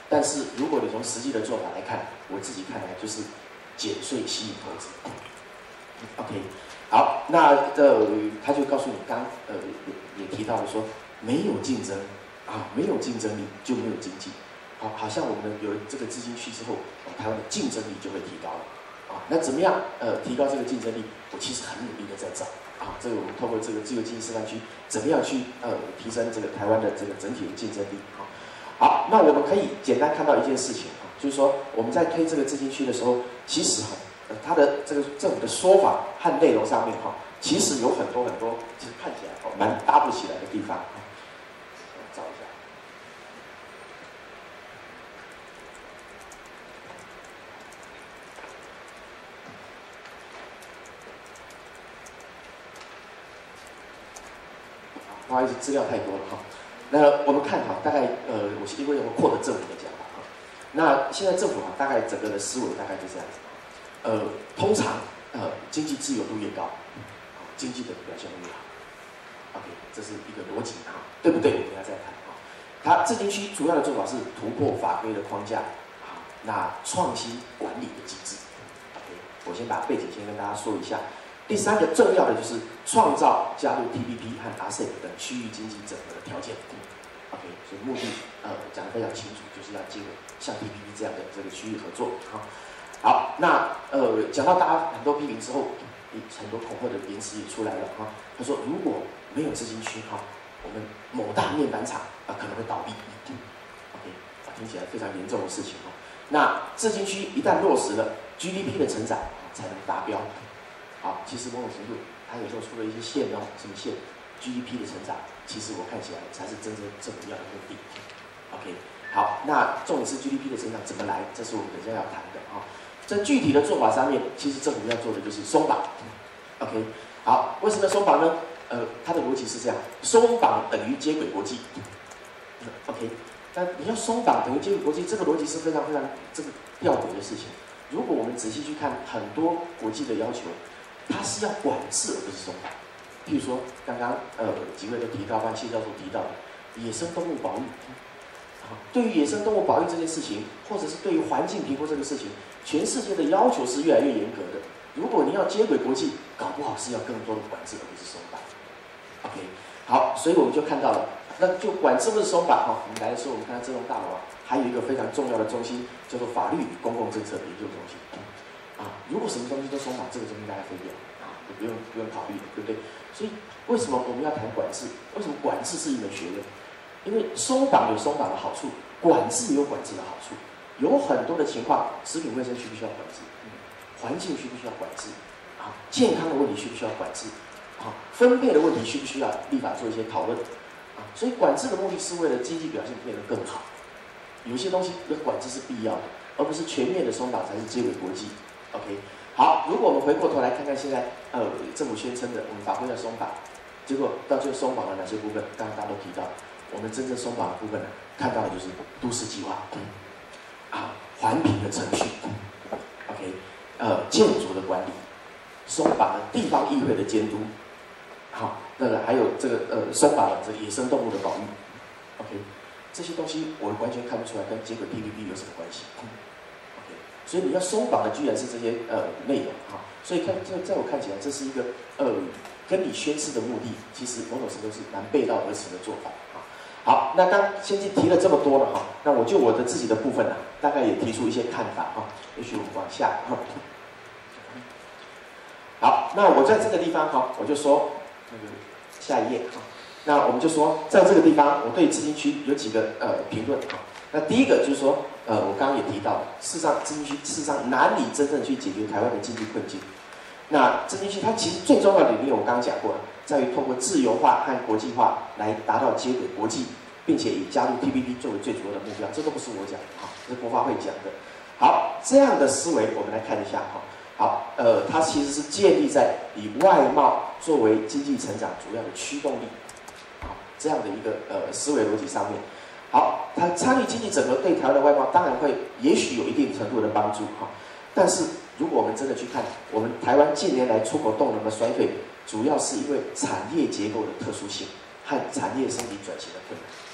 但是如果你从实际的做法来看，我自己看来就是减税吸引投资。OK， 好，那呃他就告诉你刚呃也也提到了说，没有竞争啊，没有竞争力就没有经济。好，好像我们有了这个资金区之后，台湾的竞争力就会提高了。啊，那怎么样呃提高这个竞争力？我其实很努力的在找。啊，这个我们透过这个自由经济示范区，怎么样去呃提升这个台湾的这个整体的竞争力？啊，好，那我们可以简单看到一件事情啊，就是说我们在推这个自经区的时候，其实哈，呃，它的这个政府的说法和内容上面哈，其实有很多很多，其实看起来哦蛮搭不起来的地方啊。找一下。不好意思，资料太多了哈。那我们看哈，大概呃，我因为我扩的政府的讲法哈。那现在政府哈，大概整个的思维大概就这样子。呃，通常呃，经济自由度越高，经济的表现会越好。OK， 这是一个逻辑哈，对不对？我们要再看哈。它自经区主要的做法是突破法规的框架，好，那创新管理的机制。OK， 我先把背景先跟大家说一下。第三个重要的就是创造加入 T P P 和 A S E A N 等区域经济整合的条件。OK， 所以目的呃讲得非常清楚，就是要结合像 T P P 这样的这个区域合作。好，好，那呃讲到大家很多批评之后，很多恐吓的言辞也出来了哈。他说如果没有资金区哈，我们某大面板厂啊可能会倒闭。OK， 听起来非常严重的事情哈。那资金区一旦落实了 ，G D P 的成长才能达标。好，其实某种程度，它有时候出了一些线哦，什么线 ？G D P 的成长，其实我看起来才是真正政府要的目的。OK， 好，那重点是 G D P 的成长怎么来？这是我们等一下要谈的啊。在具体的做法上面，其实政府要做的就是松绑。OK， 好，为什么松绑呢？呃，它的逻辑是这样：松绑等于接轨国际。OK， 但你要松绑等于接轨国际，这个逻辑是非常非常这个吊诡的事情。如果我们仔细去看很多国际的要求，它是要管制而不是松绑。譬如说，刚刚呃几位都提到，包括谢教授提到的野生动物保育。啊，对于野生动物保育这件事情，或者是对于环境评估这个事情，全世界的要求是越来越严格的。如果你要接轨国际，搞不好是要更多的管制而不是松绑。OK， 好，所以我们就看到了，那就管制不是松绑哈。我们来说，我们看到这栋大楼啊，还有一个非常重要的中心，叫做法律与公共政策研究中心。啊，如果什么东西都松绑，这个中心大家废掉啊，就不用不用考虑了，对不对？所以为什么我们要谈管制？为什么管制是一门学问？因为松绑有松绑的好处，管制也有管制的好处。有很多的情况，食品卫生需不需要管制？嗯，环境需不需要管制？啊，健康的问题需不需要管制？啊，分配的问题需不需要立法做一些讨论？啊，所以管制的目的是为了经济表现变得更好。有些东西的管制是必要的，而不是全面的松绑才是接轨国际。OK， 好，如果我们回过头来看看现在，呃，政府宣称的我们法规要松绑，结果到最后松绑了哪些部分？刚刚大家都提到，我们真正松绑的部分呢，看到的就是都市计划，啊，环评的程序 ，OK， 呃，建筑的管理，松绑了地方议会的监督，好，那个还有这个呃，松绑了这个野生动物的保育 ，OK， 这些东西我完全看不出来跟接轨 T P P 有什么关系。所以你要松绑的居然是这些呃内容哈，所以看在在我看起来，这是一个呃跟你宣誓的目的，其实某种程度是蛮背道而驰的做法哈。好，那刚先提了这么多了哈，那我就我的自己的部分呢、啊，大概也提出一些看法哈。也许我们往下哈。好，那我在这个地方哈，我就说那个下一页哈。那我们就说，在这个地方，我对资金区有几个呃评论哈。那第一个就是说，呃，我刚刚也提到了，事实上，资金区事实上难以真正去解决台湾的经济困境。那资金区它其实最重要的理念，我刚刚讲过了，在于透过自由化和国际化来达到接轨国际，并且以加入 T P P 作为最主要的目标。这都不是我讲的哈，这是国发会讲的。好，这样的思维我们来看一下哈。好，呃，它其实是建立在以外贸作为经济成长主要的驱动力，好，这样的一个呃思维逻辑上面。好，它参与经济整合对台湾的外贸当然会，也许有一定程度的帮助哈。但是如果我们真的去看，我们台湾近年来出口动能的衰退，主要是因为产业结构的特殊性和产业升级转型的困难。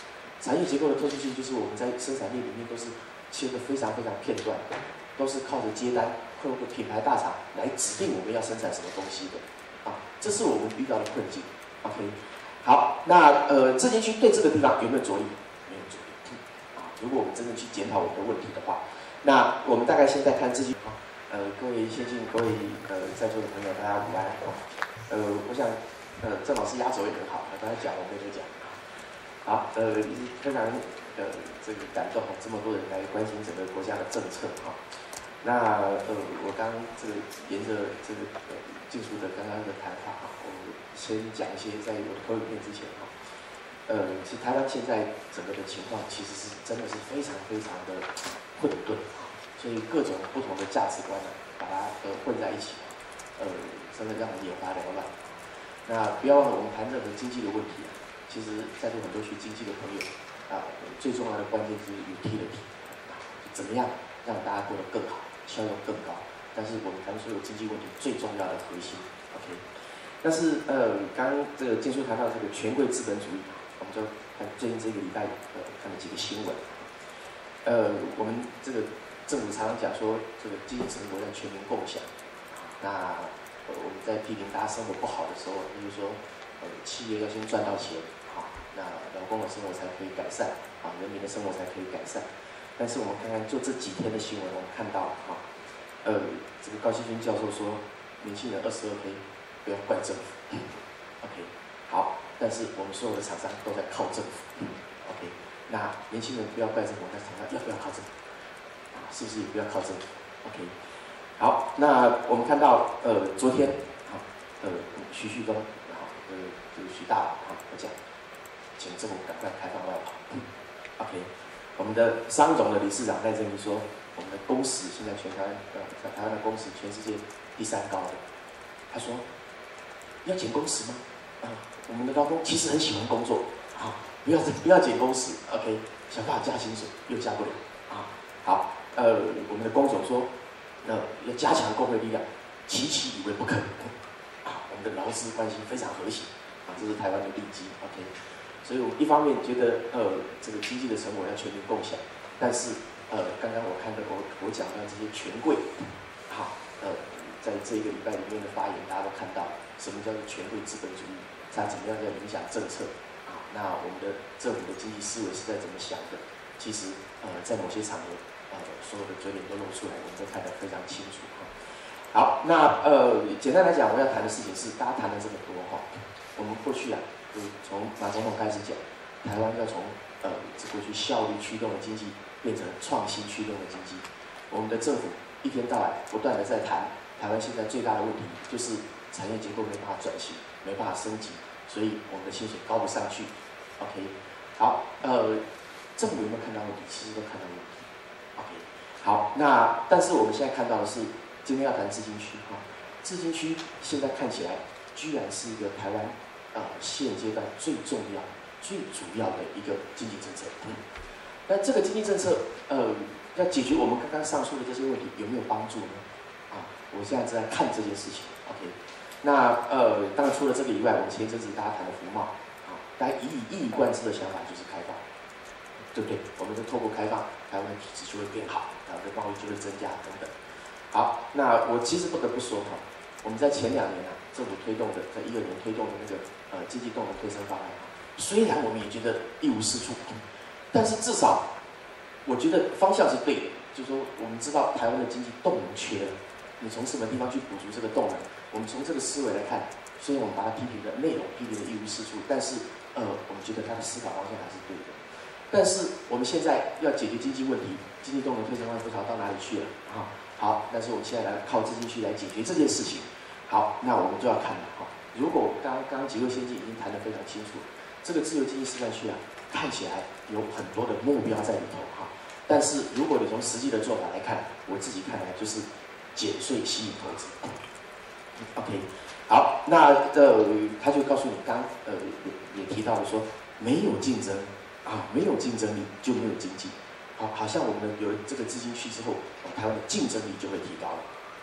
产业结构的特殊性就是我们在生产链里面都是切得非常非常片段，都是靠着接单，靠着品牌大厂来指定我们要生产什么东西的，啊，这是我们遇到的困境。OK， 好，那呃，自经区对这个地方有没有着力？没有着力。啊，如果我们真正去检讨我们的问题的话，那我们大概现在看自己，呃，各位先进，各位呃在座的朋友，大家午安。呃，我想，呃，郑老师压轴也很好，刚才讲我没得讲。好，呃，非常呃这个感动，这么多人来关心整个国家的政策哈。那呃，我刚这个沿着这个呃进书的刚刚的谈法哈，我先讲一些在我的投影片之前哈，呃，其实台湾现在整个的情况其实是真的是非常非常的混沌，所以各种不同的价值观呢，把它呃混在一起，呃，真的让人眼花缭乱。那不要忘了，我们谈任何经济的问题啊，其实在座很多学经济的朋友啊，最重要的关键就是 utility， 怎么样让大家过得更好，效用更高。但是我们谈所有经济问题最重要的核心 ，OK。但是呃，刚刚这个建叔谈到这个权贵资本主义，我们就看最近这个礼拜呃看了几个新闻，呃，我们这个政府常常讲说这个经济成果要全民共享，那呃我们在批评大家生活不好的时候，比如说呃企业要先赚到钱，好，那劳工的生活才可以改善，啊，人民的生活才可以改善。但是我们看看就这几天的新闻，我们看到啊，呃，这个高希军教授说，年轻人二十二 K。不要怪政府 ，OK， 好，但是我们所有的厂商都在靠政府 ，OK， 那年轻人不要怪政府，那厂商要不要靠政府？啊，是不是也不要靠政府 ？OK， 好，那我们看到呃昨天啊，呃徐旭东，然后呃就是徐大佬啊，我讲，请政府赶快开放外跑 ，OK， 我们的商总的理事长赖正镬说，我们的工时现在全台湾呃台湾的工时全世界第三高的，他说。要减工时吗？啊，我们的劳工其实很喜欢工作，啊，不要不要减工时 ，OK， 想办法加薪水又加不了，啊，好，呃，我们的工总说，呃，要加强工会力量，期期以为不可，啊，我们的劳资关系非常和谐，啊，这是台湾的利基 ，OK， 所以我们一方面觉得呃这个经济的成果要全民共享，但是呃刚刚我看到我我讲到这些权贵，好，呃，在这一个礼拜里面的发言，大家都看到。什么叫做权贵资本主义？它怎么样在影响政策？啊，那我们的政府的经济思维是在怎么想的？其实，呃，在某些场合，呃，所有的嘴脸都露出来，我们都看得非常清楚哈。好，那呃，简单来讲，我要谈的事情是，大家谈了这么多哈，我们过去啊，就从马总统开始讲，台湾要从呃这过去效率驱动的经济变成创新驱动的经济。我们的政府一天到晚不断的在谈，台湾现在最大的问题就是。产业结构没办法转型，没办法升级，所以我们的薪水高不上去。OK， 好，呃，政府有没有看到问题？其实都看到问题。OK， 好，那但是我们现在看到的是，今天要谈自经区哈，自经区现在看起来居然是一个台湾啊、呃、现阶段最重要、最主要的一个经济政策。嗯，那这个经济政策呃要解决我们刚刚上述的这些问题，有没有帮助呢？啊，我现在正在看这件事情。OK。那呃，当然除了这个以外，我们前一阵子大家谈的服贸，啊，大家一以一以贯之的想法就是开放，对不对？我们就透过开放，台湾的体制就会变好，台湾的贸易就会增加等等。好，那我其实不得不说哈，我们在前两年啊，政府推动的，在一二年推动的那个呃经济动能推升方案，虽然我们也觉得一无是处，但是至少我觉得方向是对的，就是说我们知道台湾的经济动能缺了，你从什么地方去补足这个动能？我们从这个思维来看，虽然我们把它批评的内容批评的一无是处，但是呃，我们觉得他的思考方向还是对的。但是我们现在要解决经济问题，经济动能推升方案不知道到哪里去了啊？好，但是我们现在来靠资金去来解决这件事情。好，那我们就要看了哈。如果刚刚几位先进已经谈得非常清楚，这个自由经济示范区啊，看起来有很多的目标在里头哈。但是如果你从实际的做法来看，我自己看来就是减税吸引投资。OK， 好，那呃，他就告诉你，刚呃也也提到了说，没有竞争啊，没有竞争力就没有经济。好，好像我们有了这个资金区之后，台湾的竞争力就会提高了。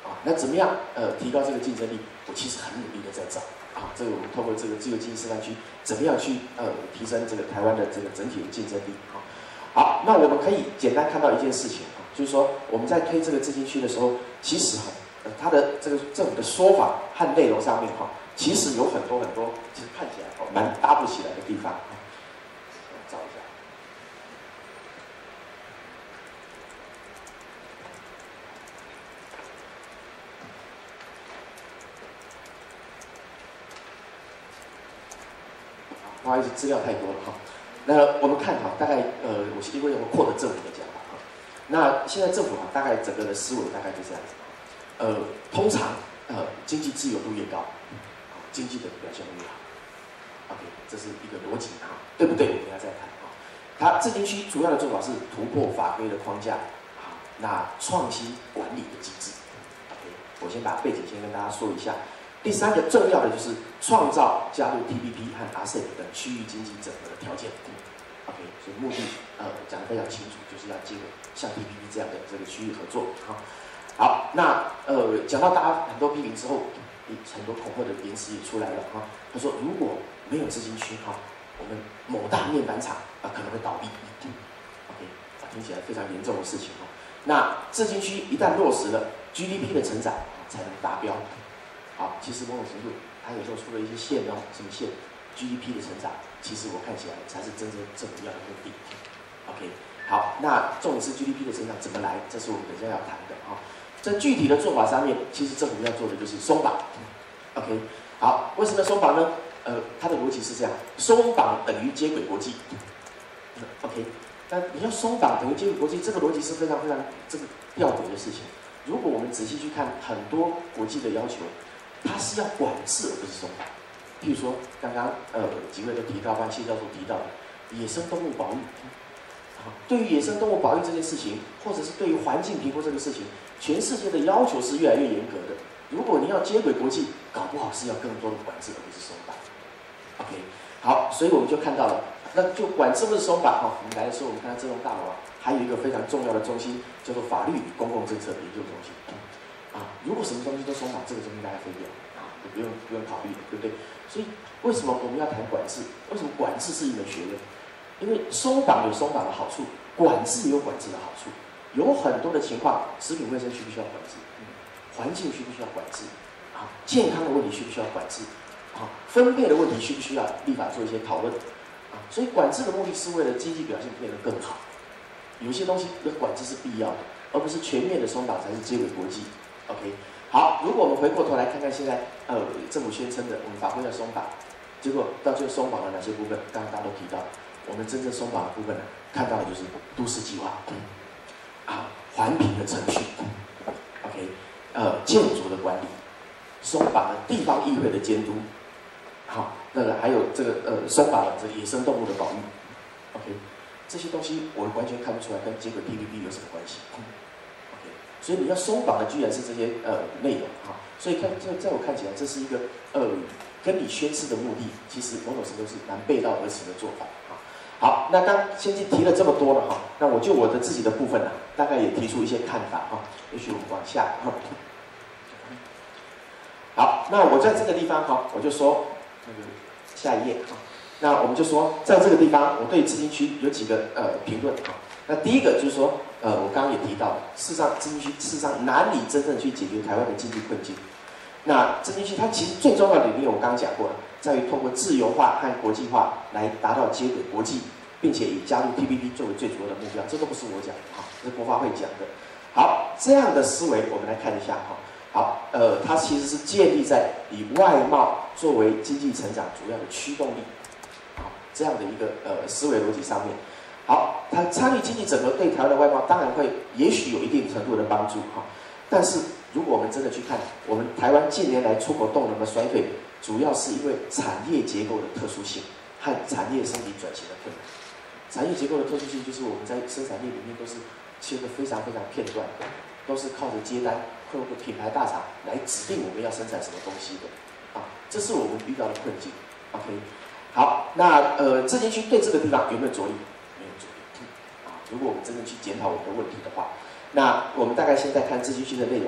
啊，那怎么样呃提高这个竞争力？我其实很努力的在找啊，这个我们透过这个自由经济示范区，怎么样去呃提升这个台湾的这个整体的竞争力啊？好，那我们可以简单看到一件事情啊，就是说我们在推这个自经区的时候，其实哈、呃，它的这个政府的说法和内容上面哈、其实有很多很多，其实看起来哦蛮搭不起来的地方啊。找一下。不好意思，资料太多了哈。那我们看哈，大概呃，我因为我扩的政府的讲法哈。那现在政府哈，大概整个的思维大概就这样子。呃，通常呃，经济自由度越高，经济的表现会越好。OK， 这是一个逻辑哈，对不对？我们等下再看哈。它自经区主要的做法是突破法规的框架，好，那创新管理的机制。OK， 我先把背景先跟大家说一下。第三个重要的就是创造加入 T P P 和 A S E P 等区域经济整合的条件。OK， 所以目的呃讲得非常清楚，就是要结合像 T P P 这样的这个区域合作。好，好，那呃讲到大家很多批评之后，很多恐吓的言辞也出来了哈。他说如果没有自经区哈，我们某大面板厂啊可能会倒闭。OK， 听起来非常严重的事情哈。那自经区一旦落实了 ，G D P 的成长才能达标。好，其实某种程度，它有时候出了一些线哦，什么线 ？G D P 的成长，其实我看起来才是真正政府要的目的。OK， 好，那重点是 G D P 的成长怎么来？这是我们等一下要谈的哈。在具体的做法上面，其实政府要做的就是松绑。OK， 好，为什么松绑呢？呃，它的逻辑是这样：松绑等于接轨国际。OK， 那你要松绑等于接轨国际，这个逻辑是非常非常这个吊诡的事情。如果我们仔细去看很多国际的要求，它是要管制而不是松绑。譬如说，刚刚呃几位都提到，包括谢教授提到的野生动物保育。啊，对于野生动物保育这件事情，或者是对于环境评估这个事情，全世界的要求是越来越严格的。如果你要接轨国际，搞不好是要更多的管制而不是松绑。OK， 好，所以我们就看到了，那就管制不是松绑哈。我们来的时候，我们看到这栋大楼啊，还有一个非常重要的中心，叫做法律与公共政策研究中心。啊，如果什么东西都松绑，这个中心大家废掉啊，就不用不用考虑了，对不对？所以为什么我们要谈管制？为什么管制是一门学问？因为松绑有松绑的好处，管制也有管制的好处。有很多的情况，食品卫生需不需要管制？嗯，环境需不需要管制？啊，健康的问题需不需要管制？啊，分配的问题需不需要立法做一些讨论？啊，所以管制的目的是为了经济表现变得更好。有些东西的管制是必要的，而不是全面的松绑才是接轨国际。OK， 好，如果我们回过头来看看现在，呃，政府宣称的我们法规要松绑，结果到最后松绑了哪些部分？刚刚大家都提到，我们真正松绑的部分呢，看到的就是都市计划，啊，环评的程序 ，OK， 呃，建筑的管理，松绑了地方议会的监督，好，那个还有这个呃，松绑了这个野生动物的保育 ，OK， 这些东西我完全看不出来跟接轨 T P P 有什么关系。所以你要松绑的居然是这些呃内容哈，所以看在在我看起来，这是一个呃跟你宣誓的目的，其实某种程度是蛮背道而驰的做法哈。好，那刚先去提了这么多了哈，那我就我的自己的部分呢，大概也提出一些看法哈。也许我们往下哈。好，那我在这个地方哈，我就说那个下一页哈。那我们就说，在这个地方，我对自经区有几个呃评论哈。那第一个就是说，呃，我刚刚也提到，事实上自经区事实上难以真正去解决台湾的经济困境。那自经区它其实最重要的理念，我刚刚讲过了，在于通过自由化和国际化来达到接轨国际，并且以加入 T P P 作为最主要的目标。这都不是我讲的哈，这是国发会讲的。好，这样的思维我们来看一下哈。好，呃，它其实是建立在以外贸作为经济成长主要的驱动力，好，这样的一个呃思维逻辑上面。好，它参与经济整合对台湾的外贸当然会，也许有一定程度的帮助哈。但是如果我们真的去看，我们台湾近年来出口动能的衰退，主要是因为产业结构的特殊性和产业升级转型的困难。产业结构的特殊性就是我们在生产力里面都是切得非常非常片段的，都是靠着接单，透过品牌大厂来指定我们要生产什么东西的啊，这是我们遇到的困境。OK， 好，那呃，自经区对这个地方有没有着力？如果我们真正去检讨我们的问题的话，那我们大概现在看自经区的内容啊，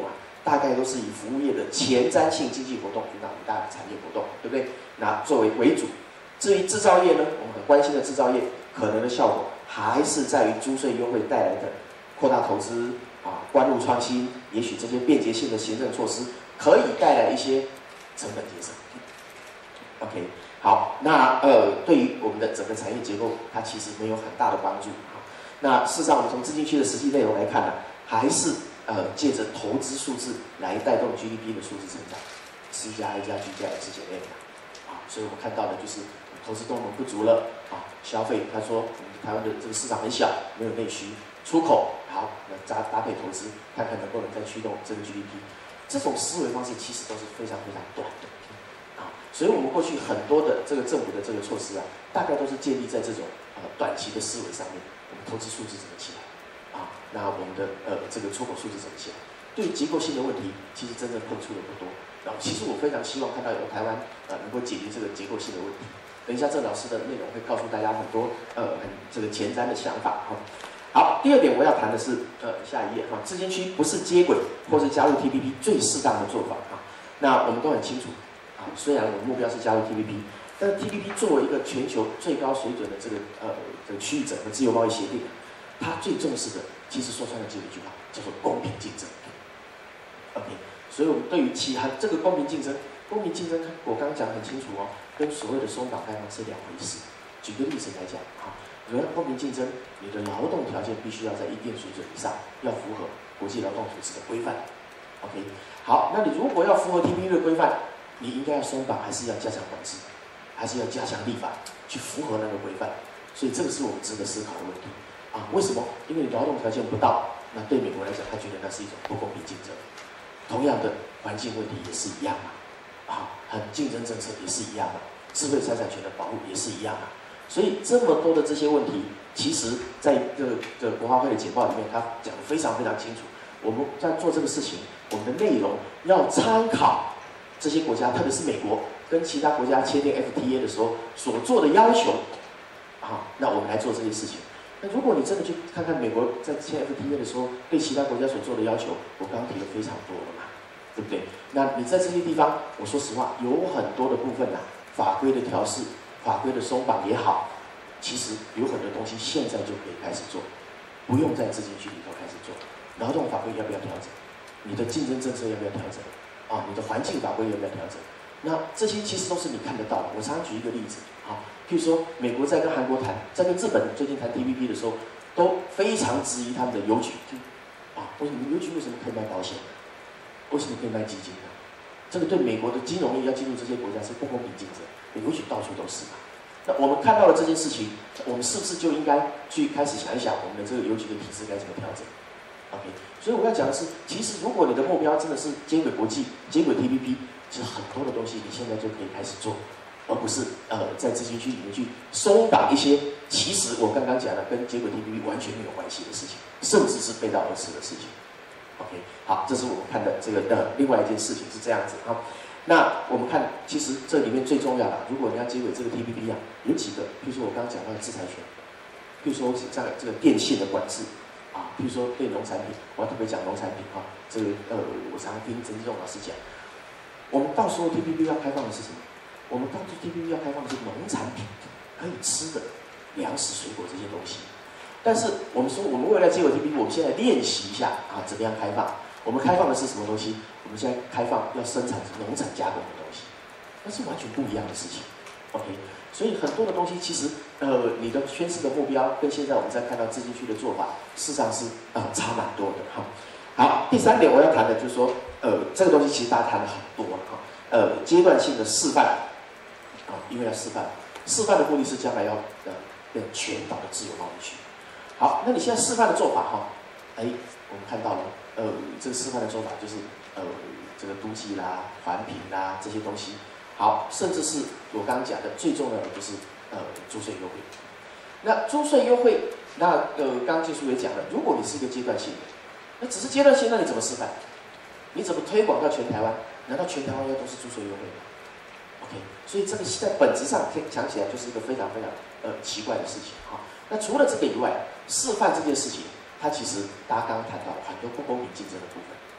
大概都是以服务业的前瞻性经济活动，那五大产业活动，对不对？那作为为主。至于制造业呢，我们很关心的制造业，可能的效果还是在于租税优惠带来的扩大投资啊、关入创新，也许这些便捷性的行政措施可以带来一些成本节省。OK， 好，那呃，对于我们的整个产业结构，它其实没有很大的帮助。那事实上，我们从资金区的实际内容来看呢，还是呃借着投资数字来带动 G D P 的数字成长 ，C 加 I 加 G 加 X 减 M 啊，所以我们看到的就是投资动能不足了啊，消费他说我们台湾的这个市场很小，没有内需，出口好，那搭搭配投资，看看能不能再驱动这个 G D P， 这种思维方式其实都是非常非常短的啊，所以我们过去很多的这个政府的这个措施啊，大概都是建立在这种呃短期的思维上面。投资数字怎么起来啊？那我们的呃这个出口数字怎么起来？对于结构性的问题，其实真正碰触的不多。然后，其实我非常希望看到有台湾呃能够解决这个结构性的问题。等一下郑老师的内容会告诉大家很多呃很这个前瞻的想法哈。好，第二点我要谈的是呃下一页哈，资金区不是接轨或是加入 T P P 最适当的做法哈。那我们都很清楚啊，虽然我们目标是加入 T P P。但是 T P P 作为一个全球最高水准的这个呃这个区域整合自由贸易协定，它最重视的其实说穿了只有一句话，叫做公平竞争。OK， 所以我们对于其他这个公平竞争，公平竞争我刚刚讲得很清楚哦，跟所谓的松绑开放是两回事。举个例子来讲啊，如果要公平竞争，你的劳动条件必须要在一定水准以上，要符合国际劳动组织的规范。OK， 好，那你如果要符合 T P P 的规范，你应该要松绑还是要加强管制？还是要加强立法，去符合那个规范，所以这个是我们值得思考的问题啊！为什么？因为你劳动条件不到，那对美国来讲，他觉得那是一种不公平竞争。同样的环境问题也是一样啊，啊，很竞争政策也是一样啊，智慧财产权的保护也是一样啊。所以这么多的这些问题，其实在这个这个国发会的简报里面，他讲得非常非常清楚。我们在做这个事情，我们的内容要参考这些国家，特别是美国。跟其他国家签订 F T A 的时候所做的要求，啊，那我们来做这些事情。那如果你真的去看看美国在签 F T A 的时候对其他国家所做的要求，我刚刚提了非常多了嘛，对不对？那你在这些地方，我说实话，有很多的部分啊，法规的调试、法规的松绑也好，其实有很多东西现在就可以开始做，不用在资金区里头开始做。劳动法规要不要调整？你的竞争政策要不要调整？啊，你的环境法规要不要调整？那这些其实都是你看得到的。我常常举一个例子，啊，譬如说美国在跟韩国谈，在跟日本最近谈 T P P 的时候，都非常质疑他们的邮局，啊，为什么邮局为什么可以卖保险？为什么可以卖基金呢？这个对美国的金融业要进入这些国家是不公平竞争，邮局到处都是嘛。那我们看到了这件事情，我们是不是就应该去开始想一想，我们的这个邮局的体制该怎么调整 ？OK， 所以我要讲的是，其实如果你的目标真的是接轨国际、接轨 T P P。其实很多的东西你现在就可以开始做，而不是呃在资金区里面去松绑一些其实我刚刚讲的跟接轨 T P P 完全没有关系的事情，甚至是背道而驰的事情。OK， 好，这是我们看的这个呃另外一件事情是这样子啊。那我们看，其实这里面最重要的，如果你要接轨这个 T P P 啊，有几个，比如说我刚刚讲到的制裁权，比如说像这个电信的管制啊，比如说对农产品，我要特别讲农产品啊，这个呃我常听陈志忠老师讲。我们到时候 T P P 要开放的是什么？我们到时候 T P P 要开放的是农产品，可以吃的粮食、水果这些东西。但是我们说，我们未来接轨 T P P， 我们现在练习一下啊，怎么样开放？我们开放的是什么东西？我们现在开放要生产农产加工的东西，那是完全不一样的事情。OK， 所以很多的东西其实呃，你的宣示的目标跟现在我们在看到资金区的做法，事实上是呃差蛮多的哈。好，第三点我要谈的就是说，呃，这个东西其实大家谈了很多了哈。呃，阶段性的示范，啊，因为要示范，示范的目的是将来要呃变全岛的自由贸易区。好，那你现在示范的做法哈，哎，我们看到了，呃，这个示范的做法就是呃，这个都计啦、环评啦这些东西。好，甚至是我刚刚讲的最重要的就是呃租税优惠。那租税优惠，那呃刚刚技术也讲了，如果你是一个阶段性的。那只是阶段性，那你怎么示范？你怎么推广到全台湾？难道全台湾要都是租税优惠吗 ？OK， 所以这个在本质上讲起来就是一个非常非常呃奇怪的事情哈。那除了这个以外，示范这件事情，它其实大家刚刚谈到很多不公平竞争的部分啊。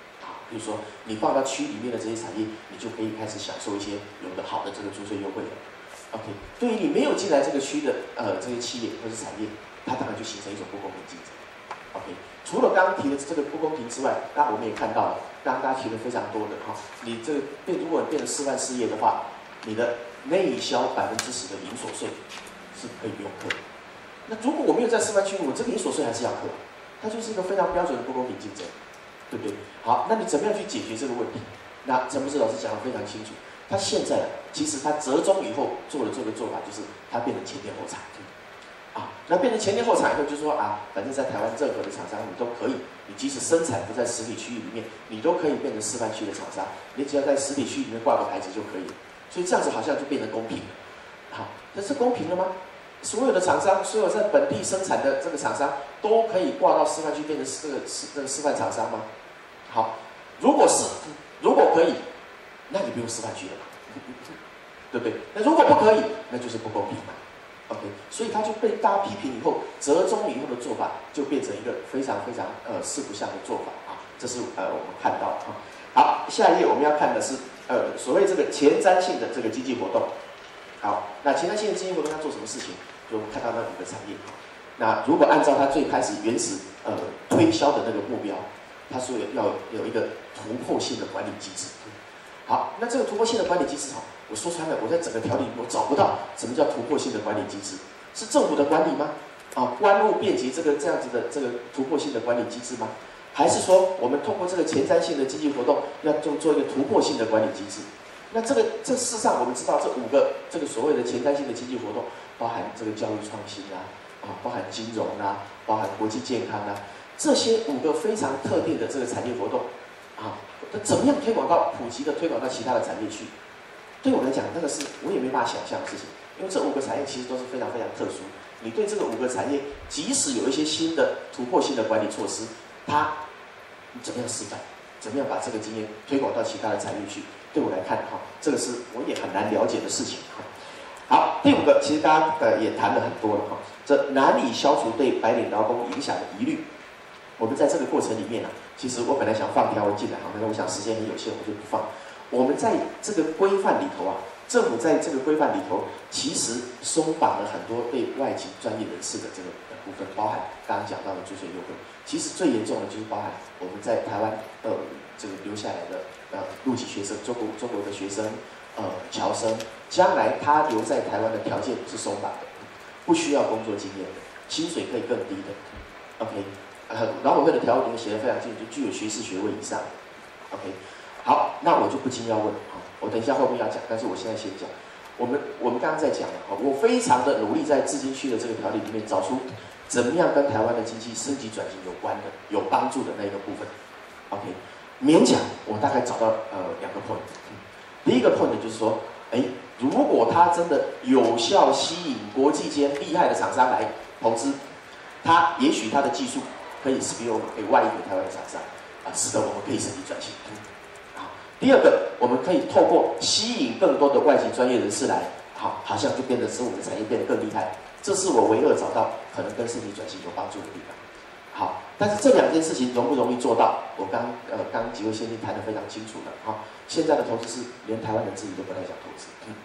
比如说你放到区里面的这些产业，你就可以开始享受一些有的好的这个租税优惠了。OK， 对于你没有进来这个区的呃这些企业或是产业，它当然就形成一种不公平竞争。OK， 除了刚刚提的这个不公平之外，当然我们也看到了，刚刚大家提的非常多的哈，你这个变如果你变成示范事业的话，你的内销百分之十的营所税是可以不用课的。那如果我没有在示范区，我这个营所税还是要课，它就是一个非常标准的不公平竞争，对不对？好，那你怎么样去解决这个问题？那陈博士老师讲得非常清楚。他现在其实他折中以后做的这个做法，就是他变成前店后厂，啊，那变成前店后厂以后，就说啊，反正在台湾任何的厂商你都可以，你即使生产不在实体区域里面，你都可以变成示范区的厂商，你只要在实体区里面挂个牌子就可以了。所以这样子好像就变得公平了，好，这是公平了吗？所有的厂商，所有在本地生产的这个厂商都可以挂到示范区变成这个示这个示范厂商吗？好，如果是，如果可以。那你不用示范区了嘛，对不对？那如果不可以，那就是不公平嘛。OK， 所以他就被大家批评以后，折中以后的做法就变成一个非常非常呃四不像的做法啊。这是呃我们看到的啊。好，下一页我们要看的是呃所谓这个前瞻性的这个经济活动。好，那前瞻性的经济活动要做什么事情？就我们看到那五个产业。那如果按照它最开始原始呃推销的那个目标，它说要有一个突破性的管理机制。好，那这个突破性的管理机制哈，我说穿了，我在整个条例里我找不到什么叫突破性的管理机制，是政府的管理吗？啊，关路便捷这个这样子的这个突破性的管理机制吗？还是说我们通过这个前瞻性的经济活动，要做做一个突破性的管理机制？那这个这事实上我们知道这五个这个所谓的前瞻性的经济活动，包含这个教育创新啊，啊，包含金融啊，包含国际健康啊，这些五个非常特定的这个产业活动，啊。那怎么样推广到普及的推广到其他的产业去？对我来讲，那个是我也没办法想象的事情，因为这五个产业其实都是非常非常特殊。你对这个五个产业，即使有一些新的突破性的管理措施，它怎么样示范？怎么样把这个经验推广到其他的产业去？对我来看，哈，这个是我也很难了解的事情。好，第五个，其实大家呃也谈了很多了哈，这难以消除对白领劳工影响的疑虑。我们在这个过程里面呢、啊，其实我本来想放条文进来，哈，但是我想时间很有限，我就不放。我们在这个规范里头啊，政府在这个规范里头，其实松绑了很多对外籍专业人士的这个部分，包含刚刚讲到的租税优惠。其实最严重的就是包含我们在台湾呃这个留下来的呃陆籍学生，中国中国的学生，呃侨生，将来他留在台湾的条件是松绑的，不需要工作经验的，薪水可以更低的。OK。呃，劳委会的条文里面写的非常清楚，就具有学士学位以上。OK， 好，那我就不禁要问啊，我等一下后面要讲，但是我现在先讲。我们我们刚刚在讲了啊，我非常的努力在自经区的这个条例里面找出怎么样跟台湾的经济升级转型有关的、有帮助的那个部分。OK， 勉强我大概找到呃两个 point。第一个 point 就是说，哎，如果他真的有效吸引国际间厉害的厂商来投资，他也许他的技术可以 spill over 给外溢给台湾的厂商，啊，使得我们可以升级转型。好，第二个，我们可以透过吸引更多的外籍专业人士来，好，好像就变得使我们的产业变得更厉害。这是我唯二找到可能跟升级转型有帮助的地方。好，但是这两件事情容不容易做到？我刚呃刚几位先生谈得非常清楚了。好，现在的投资是连台湾人自己都不太想投资。嗯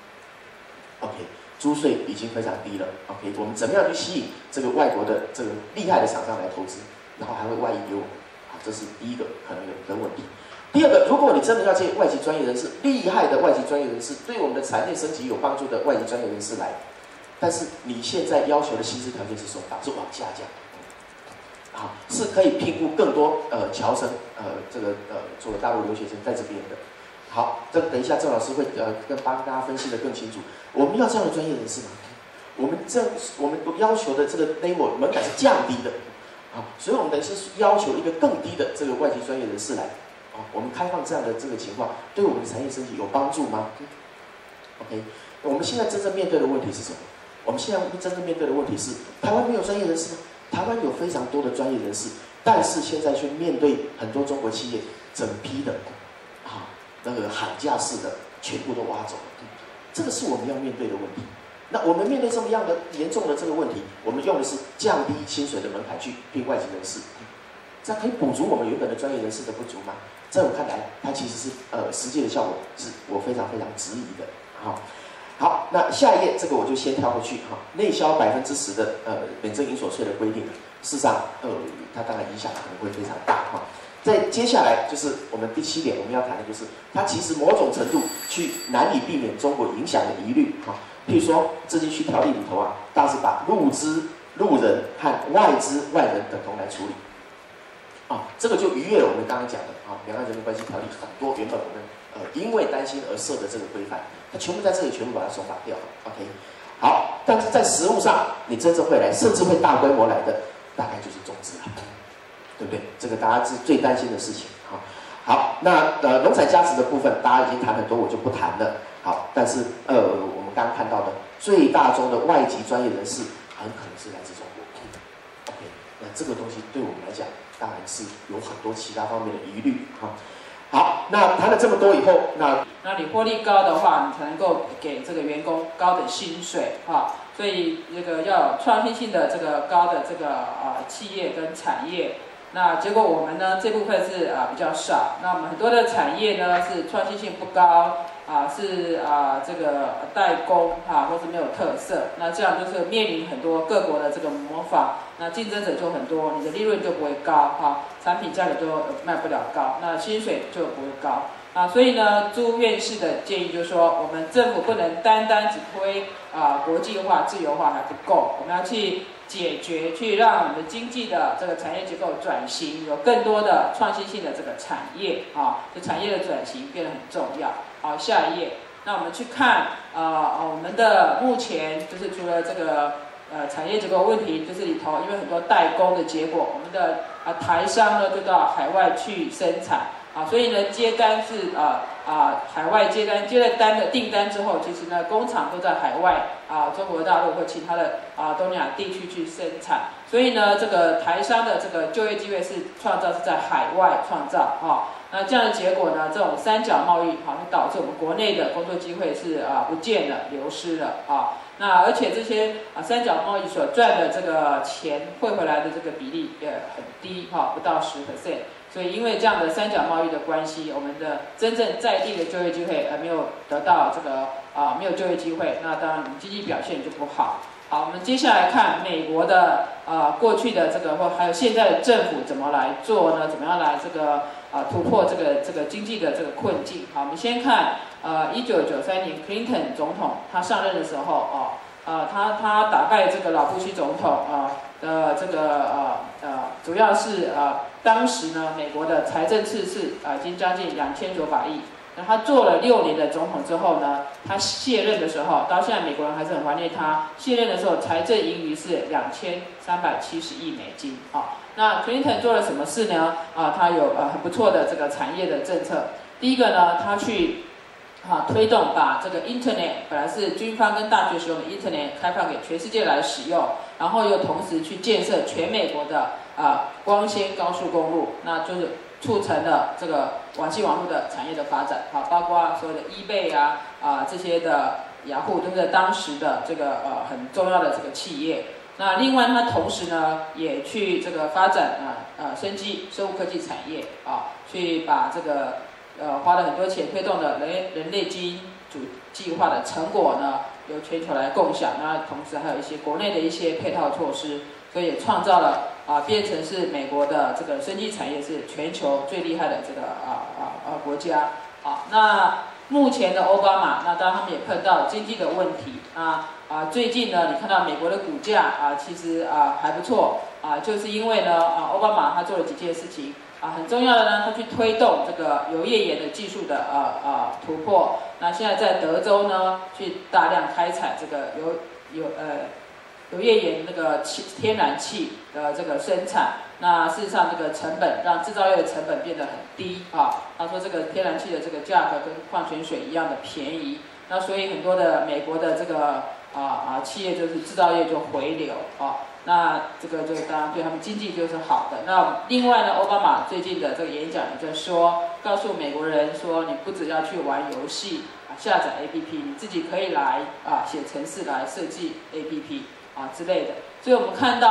OK。租税已经非常低了 ，OK， 我们怎么样去吸引这个外国的这个厉害的厂商来投资，然后还会外溢给我们？啊，这是第一个可能有的问题。第二个，如果你真的要借外籍专业人士、厉害的外籍专业人士，对我们的产业升级有帮助的外籍专业人士来，但是你现在要求的薪资条件是松绑，是往下降，啊，是可以聘雇更多呃侨生，呃这个呃做大陆留学生在这边的。好，这等一下郑老师会呃跟帮大家分析的更清楚。我们要这样的专业人士吗？我们这我们要求的这个 level 门槛是降低的，啊，所以我们等于是要求一个更低的这个外籍专业人士来，啊，我们开放这样的这个情况，对我们的产业升级有帮助吗 ？OK， 我们现在真正面对的问题是什么？我们现在真正面对的问题是，台湾没有专业人士吗？台湾有非常多的专业人士，但是现在却面对很多中国企业整批的，啊，那个喊价式的全部都挖走了。这个是我们要面对的问题。那我们面对这么样的严重的这个问题，我们用的是降低薪水的门槛去聘外籍人士，这样可以补足我们原本的专业人士的不足吗？ 在我看来，它其实是呃实际的效果是我非常非常质疑的。好，好，那下一页这个我就先跳过去哈。内销百分之十的呃免征营所税的规定，事实上呃它当然影响可能会非常大哈。在接下来就是我们第七点我们要谈的就是它其实某种程度去难以避免中国影响的疑虑哈。譬如说自经区条例里头啊，大致把陆资、陆人和外资、外人等同来处理。啊，这个就逾越了我们刚刚讲的啊，两岸人民关系条例很多原本我们呃因为担心而设的这个规范，它全部在这里全部把它手法掉了。OK， 好，但是在实务上，你真正会来，甚至会大规模来的，大概就是中资了，对不对？这个大家是最担心的事情。好，好，那呃农产价值的部分，大家已经谈很多，我就不谈了。好，但是呃我们刚刚看到的最大宗的外籍专业人士，很可能是来自中国。OK， 那这个东西对我们来讲，当然是有很多其他方面的疑虑哈。好，那谈了这么多以后，那那你获利高的话，你才能够给这个员工高的薪水哈。所以这个要有创新性的这个高的这个呃企业跟产业。那结果我们呢这部分是啊、呃、比较少。那我们很多的产业呢是创新性不高啊、呃，是啊、呃、这个代工哈、啊，或是没有特色。那这样就是面临很多各国的这个模仿，那竞争者就很多，你的利润就不会高哈、啊，产品价格就卖不了高，那薪水就不会高。啊，所以呢，朱院士的建议就是说，我们政府不能单单只推啊国际化、自由化还不够，我们要去解决，去让我们的经济的这个产业结构转型，有更多的创新性的这个产业啊，这产业的转型变得很重要。好，下一页，那我们去看啊，我们的目前就是除了这个呃产业结构问题，就是里头因为很多代工的结果，我们的啊台商呢就到海外去生产。啊，所以呢，接单是啊啊海外接单，接了单的订单之后，其实呢，工厂都在海外啊，中国大陆或其他的啊东南亚地区去生产，所以呢，这个台商的这个就业机会是创造是在海外创造啊。那这样的结果呢，这种三角贸易好像导致我们国内的工作机会是啊不见了，流失了啊。那而且这些啊三角贸易所赚的这个钱汇回来的这个比例也很低哈，不到十 percent。所以因为这样的三角贸易的关系，我们的真正在地的就业机会呃没有得到这个啊、呃、没有就业机会，那当然经济表现就不好。好，我们接下来看美国的啊、呃、过去的这个或还有现在的政府怎么来做呢？怎么样来这个啊、呃、突破这个这个经济的这个困境？好，我们先看呃一九九三年 Clinton 总统他上任的时候啊。呃，他他打败这个老布希总统啊的这个呃呃，主要是呃当时呢美国的财政赤字啊、呃、已经将近两千九百亿。那他做了六年的总统之后呢，他卸任的时候，到现在美国人还是很怀念他。卸任的时候，财政盈余是两千三百七十亿美金啊。那 Clinton 做了什么事呢？啊，他有呃很不错的这个产业的政策。第一个呢，他去啊，推动把这个 Internet 本来是军方跟大学使用的 Internet 开放给全世界来使用，然后又同时去建设全美国的啊光纤高速公路，那就是促成了这个网际网络的产业的发展。好，包括所有的 eBay 啊啊这些的雅虎都是当时的这个呃很重要的这个企业。那另外，它同时呢也去这个发展啊呃生技生物科技产业啊，去把这个呃，花了很多钱推动的人人类基因组计划的成果呢，由全球来共享。那同时还有一些国内的一些配套措施，所以也创造了啊，变成是美国的这个生技产业是全球最厉害的这个啊啊啊国家。啊，那目前的奥巴马，那当然他们也碰到经济的问题啊啊，最近呢，你看到美国的股价啊，其实啊还不错啊，就是因为呢啊，奥巴马他做了几件事情。啊，很重要的呢，它去推动这个油页岩的技术的呃呃突破。那现在在德州呢，去大量开采这个油油呃油页岩那个气天然气的这个生产。那事实上，这个成本让制造业的成本变得很低啊。他说这个天然气的这个价格跟矿泉水一样的便宜。那所以很多的美国的这个啊啊企业就是制造业就回流啊。那这个就当然对他们经济就是好的。那另外呢，奥巴马最近的这个演讲也在说，告诉美国人说，你不只要去玩游戏啊，下载 A P P， 你自己可以来啊写程式来设计 A P P 啊之类的。所以我们看到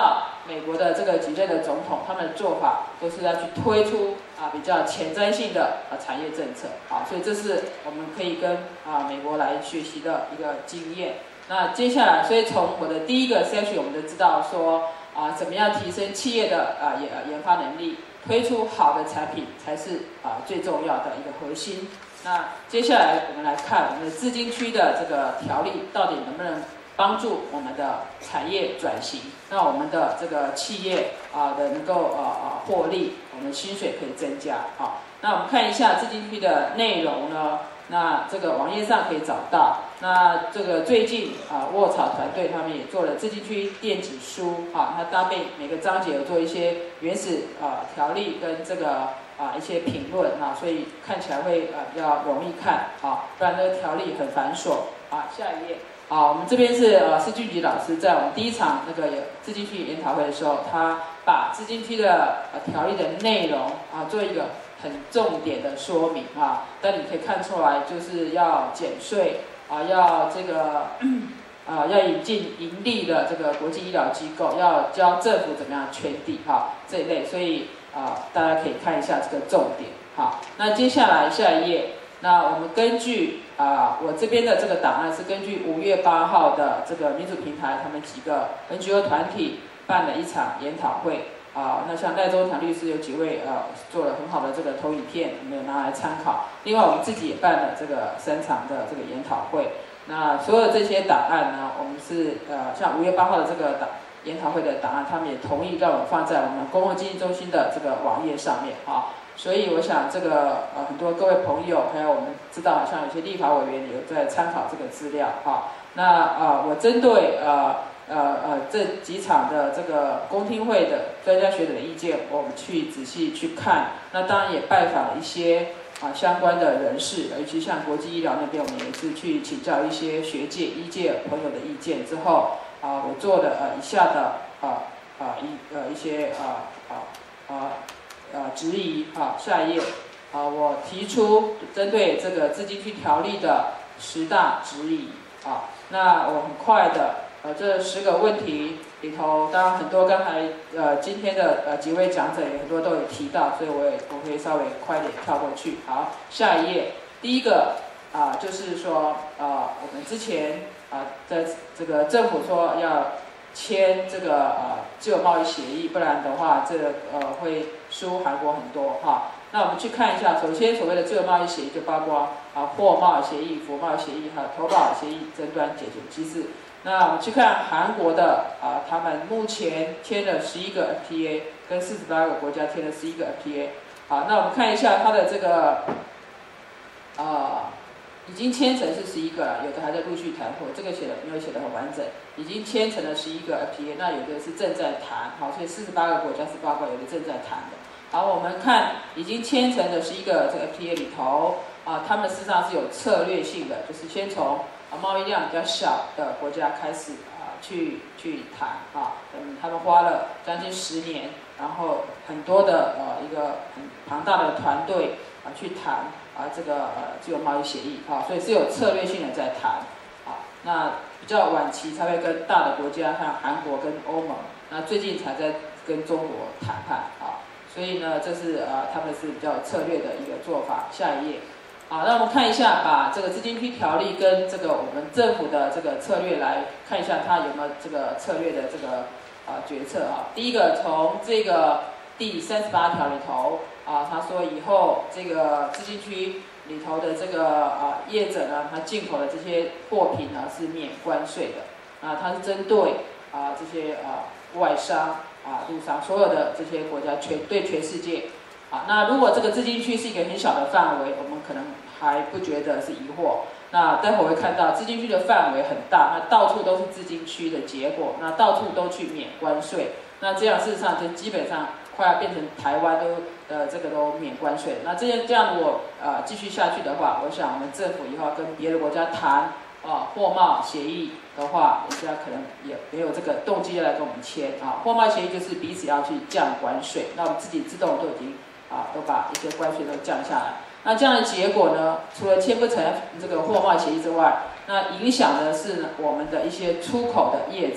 美国的这个几任的总统，他们的做法都是要去推出啊比较前瞻性的啊产业政策，好，所以这是我们可以跟啊美国来学习的一个经验。那接下来，所以从我的第一个 section 我们就知道说啊，怎么样提升企业的啊研研发能力，推出好的产品才是啊最重要的一个核心。那接下来我们来看我们的资金区的这个条例到底能不能帮助我们的产业转型，让我们的这个企业啊的能够呃呃获利，我们薪水可以增加。好，那我们看一下资金区的内容呢，那这个网页上可以找到。那这个最近啊，卧草团队他们也做了资金区电子书，啊，它搭配每个章节有做一些原始啊条例跟这个啊一些评论啊，所以看起来会啊比较容易看啊，不然这个条例很繁琐啊。下一页。好，我们这边是呃施俊吉老师在我们第一场那个资金区研讨会的时候，他把资金区的呃条例的内容啊做一个很重点的说明啊，但你可以看出来就是要减税啊，要这个啊要引进盈利的这个国际医疗机构，要教政府怎么样圈地哈这一类，所以啊大家可以看一下这个重点。好，那接下来下一页。那我们根据啊、呃，我这边的这个档案是根据五月八号的这个民主平台，他们几个 N G O 团体办了一场研讨会啊、呃。那像赖中强律师有几位呃做了很好的这个投影片，我们有拿来参考。另外我们自己也办了这个三场的这个研讨会。那所有这些档案呢，我们是呃像五月八号的这个档研讨会的档案，他们也同意让我们放在我们公共经济中心的这个网页上面啊。所以我想这个呃很多各位朋友，还有我们知道好像有些立法委员有在参考这个资料哈。那啊、呃、我针对呃呃呃这几场的这个公听会的专家学者的意见，我们去仔细去看。那当然也拜访了一些啊、呃、相关的人士，尤其像国际医疗那边，我们也是去请教一些学界医界朋友的意见之后啊、呃，我做的呃以下的啊啊一呃一些啊啊啊。呃，质疑啊，下一页啊，我提出针对这个资金区条例的十大质疑啊，那我很快的呃这十个问题里头，当然很多刚才呃今天的呃几位讲者也很多都有提到，所以我也我可以稍微快点跳过去。好，下一页，第一个啊就是说啊我们之前啊在这个政府说要签这个呃自由贸易协议，不然的话这个呃会输韩国很多哈。那我们去看一下，首先所谓的自由贸易协议就包括啊货贸协议、服务贸易协议还有投保协议、争端解决机制。那我们去看韩国的啊，他们目前签了十一个 F T A， 跟四十八个国家签了十一个 F T A。好，那我们看一下它的这个啊。已经签成是十一个了，有的还在陆续谈妥，这个写的没有写的很完整。已经签成了十一个 F T A， 那有的是正在谈，好，所以四十八个国家是包括有的正在谈的。好，我们看已经签成的十一个这个 F T A 里头，啊，他们事实上是有策略性的，就是先从啊贸易量比较小的国家开始啊去去谈啊，嗯，他们花了将近十年，然后很多的呃一个很庞大的团队啊去谈。啊，这个呃自由贸易协议啊，所以是有策略性的在谈啊。那比较晚期才会跟大的国家，像韩国跟欧盟，那最近才在跟中国谈判啊。所以呢，这是呃他们是比较策略的一个做法。下一页，好，那我们看一下，把这个资金区条例跟这个我们政府的这个策略来看一下，它有没有这个策略的这个啊决策啊。第一个，从这个第三十八条里头。啊，他说以后这个资金区里头的这个啊业者呢，他进口的这些货品呢是免关税的。啊，它是针对啊这些啊外商啊陆商所有的这些国家全对全世界。啊，那如果这个资金区是一个很小的范围，我们可能还不觉得是疑惑。那待会儿会看到资金区的范围很大，那到处都是资金区的结果，那到处都去免关税，那这样事实上就基本上。快要变成台湾都呃这个都免关税，那这样这样如果呃继续下去的话，我想我们政府以后要跟别的国家谈啊货贸协议的话，人家可能也没有这个动机要来跟我们签啊。货贸协议就是彼此要去降关税，那我们自己自动都已经啊都把一些关税都降下来。那这样的结果呢，除了签不成这个货贸协议之外，那影响的是我们的一些出口的业者。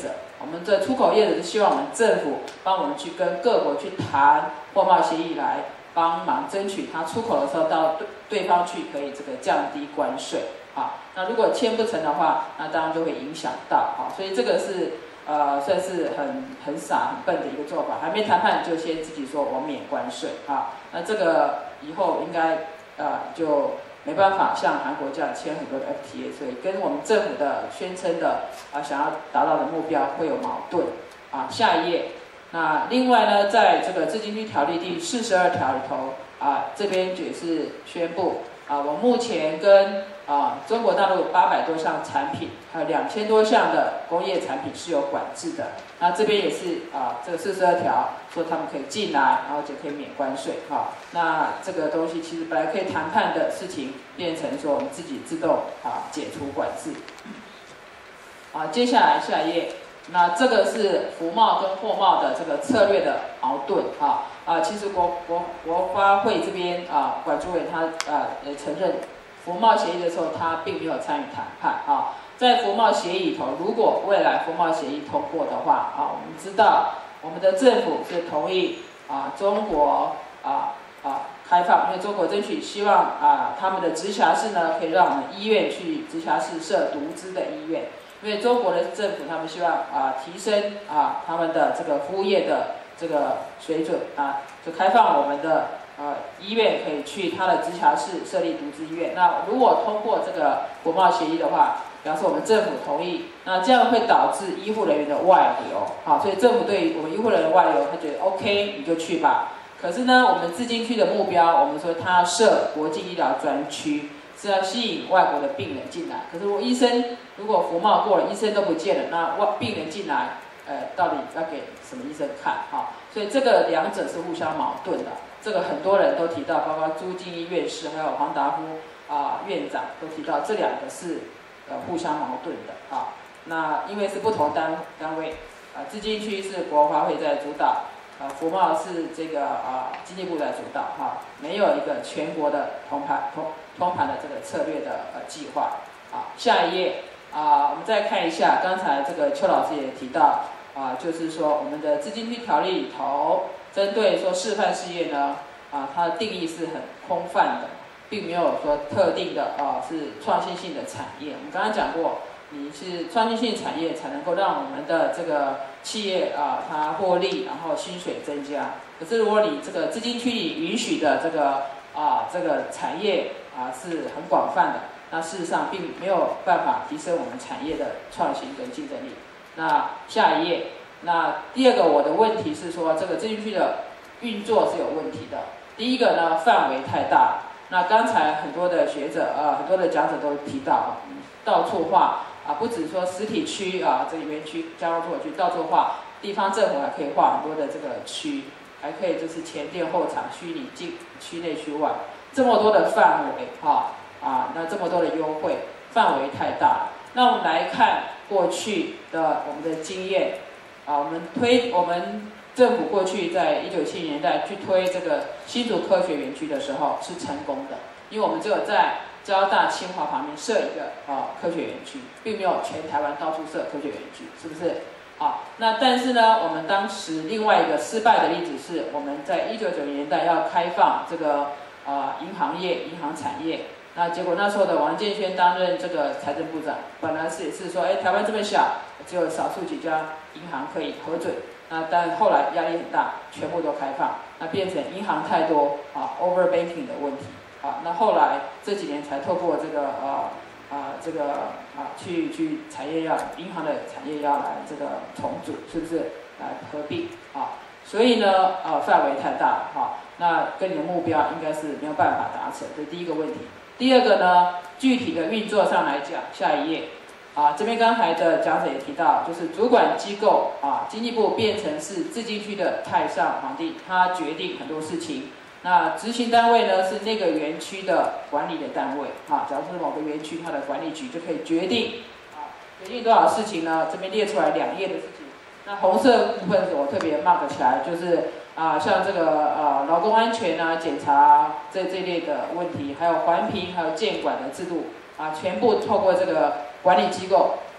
我们的出口业者是希望我们政府帮我们去跟各国去谈货贸协议，来帮忙争取它出口的时候到对对方去可以这个降低关税啊。那如果签不成的话，那当然就会影响到啊。所以这个是呃算是很很傻很笨的一个做法，还没谈判就先自己说我免关税啊。那这个以后应该呃就没办法像韩国这样签很多的 F T A， 所以跟我们政府的宣称的啊想要达到的目标会有矛盾啊。下一页，那另外呢，在这个自经区条例第四十二条里头啊，这边也是宣布啊，我目前跟啊中国大陆八百多项产品，还有两千多项的工业产品是有管制的。那这边也是啊，这个四十二条说他们可以进来，然后就可以免关税哈。那这个东西其实本来可以谈判的事情，变成说我们自己自动啊解除管制。啊，接下来下一页，那这个是服贸跟货贸的这个策略的矛盾啊啊，其实国国国发会这边啊，管主委他啊也承认，服贸协议的时候他并没有参与谈判啊。在服贸协议里头，如果未来服贸协议通过的话啊，我们知道我们的政府是同意啊中国啊啊开放，因为中国争取希望啊他们的直辖市呢可以让我们医院去直辖市设独资的医院，因为中国的政府他们希望啊提升啊他们的这个服务业的这个水准啊，就开放我们的呃医院可以去它的直辖市设立独资医院。那如果通过这个服贸协议的话，表示我们政府同意，那这样会导致医护人员的外流，好，所以政府对于我们医护人员外流，他觉得 OK， 你就去吧。可是呢，我们自经区的目标，我们说他要设国际医疗专区，是要吸引外国的病人进来。可是我医生如果服贸过了，医生都不见了，那外病人进来，呃，到底要给什么医生看？哈，所以这个两者是互相矛盾的。这个很多人都提到，包括朱敬一院士还有黄达夫啊、呃、院长都提到，这两个是。呃，互相矛盾的啊。那因为是不同单单位，啊，自经区是国发会在主导，啊，服贸是这个啊经济部在主导哈、啊，没有一个全国的通盘通通盘的这个策略的呃计划。啊，下一页啊，我们再看一下，刚才这个邱老师也提到啊，就是说我们的自经区条例里头，针对说示范事业呢，啊，它的定义是很空泛的。并没有说特定的啊、呃、是创新性的产业。我们刚刚讲过，你是创新性产业才能够让我们的这个企业啊、呃、它获利，然后薪水增加。可是如果你这个资金区里允许的这个啊、呃、这个产业啊、呃、是很广泛的，那事实上并没有办法提升我们产业的创新跟竞争力。那下一页，那第二个我的问题是说，这个资金区的运作是有问题的。第一个呢，范围太大。那刚才很多的学者啊、呃，很多的讲者都提到啊，到处划啊，不止说实体区啊，这个园区交通出口区到处划，地方政府还可以划很多的这个区，还可以就是前店后厂、虚拟进区内区外，这么多的范围哈啊，那这么多的优惠，范围太大了。那我们来看过去的我们的经验啊，我们推我们。政府过去在一九七零年代去推这个新竹科学园区的时候是成功的，因为我们只有在交大、清华旁边设一个啊、呃、科学园区，并没有全台湾到处设科学园区，是不是？啊，那但是呢，我们当时另外一个失败的例子是，我们在一九九零年代要开放这个啊、呃、银行业、银行产业，那结果那时候的王建煊担任这个财政部长，本来是也是说，哎，台湾这么小，只有少数几家银行可以核准。那但后来压力很大，全部都开放，那变成银行太多啊 ，over banking 的问题啊。那后来这几年才透过这个呃啊这个啊去去产业要银行的产业要来这个重组，是不是来合并啊？所以呢啊范围太大了哈、啊，那跟你的目标应该是没有办法达成，这是第一个问题。第二个呢，具体的运作上来讲，下一页。啊，这边刚才的讲者也提到，就是主管机构啊，经济部变成是自经区的太上皇帝，他决定很多事情。那执行单位呢是那个园区的管理的单位啊，假如是某个园区，它的管理局就可以决定啊，决定多少事情呢？这边列出来两页的事情。那红色部分我特别 mark 起来，就是啊，像这个呃劳工安全啊、检查这这类的问题，还有环评，还有监管的制度啊，全部透过这个管理机构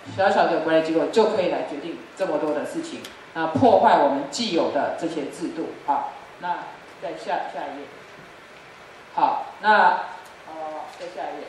小小的管理机构就可以来决定这么多的事情，那破坏我们既有的这些制度啊。那再下下一页，好，那呃再下一页。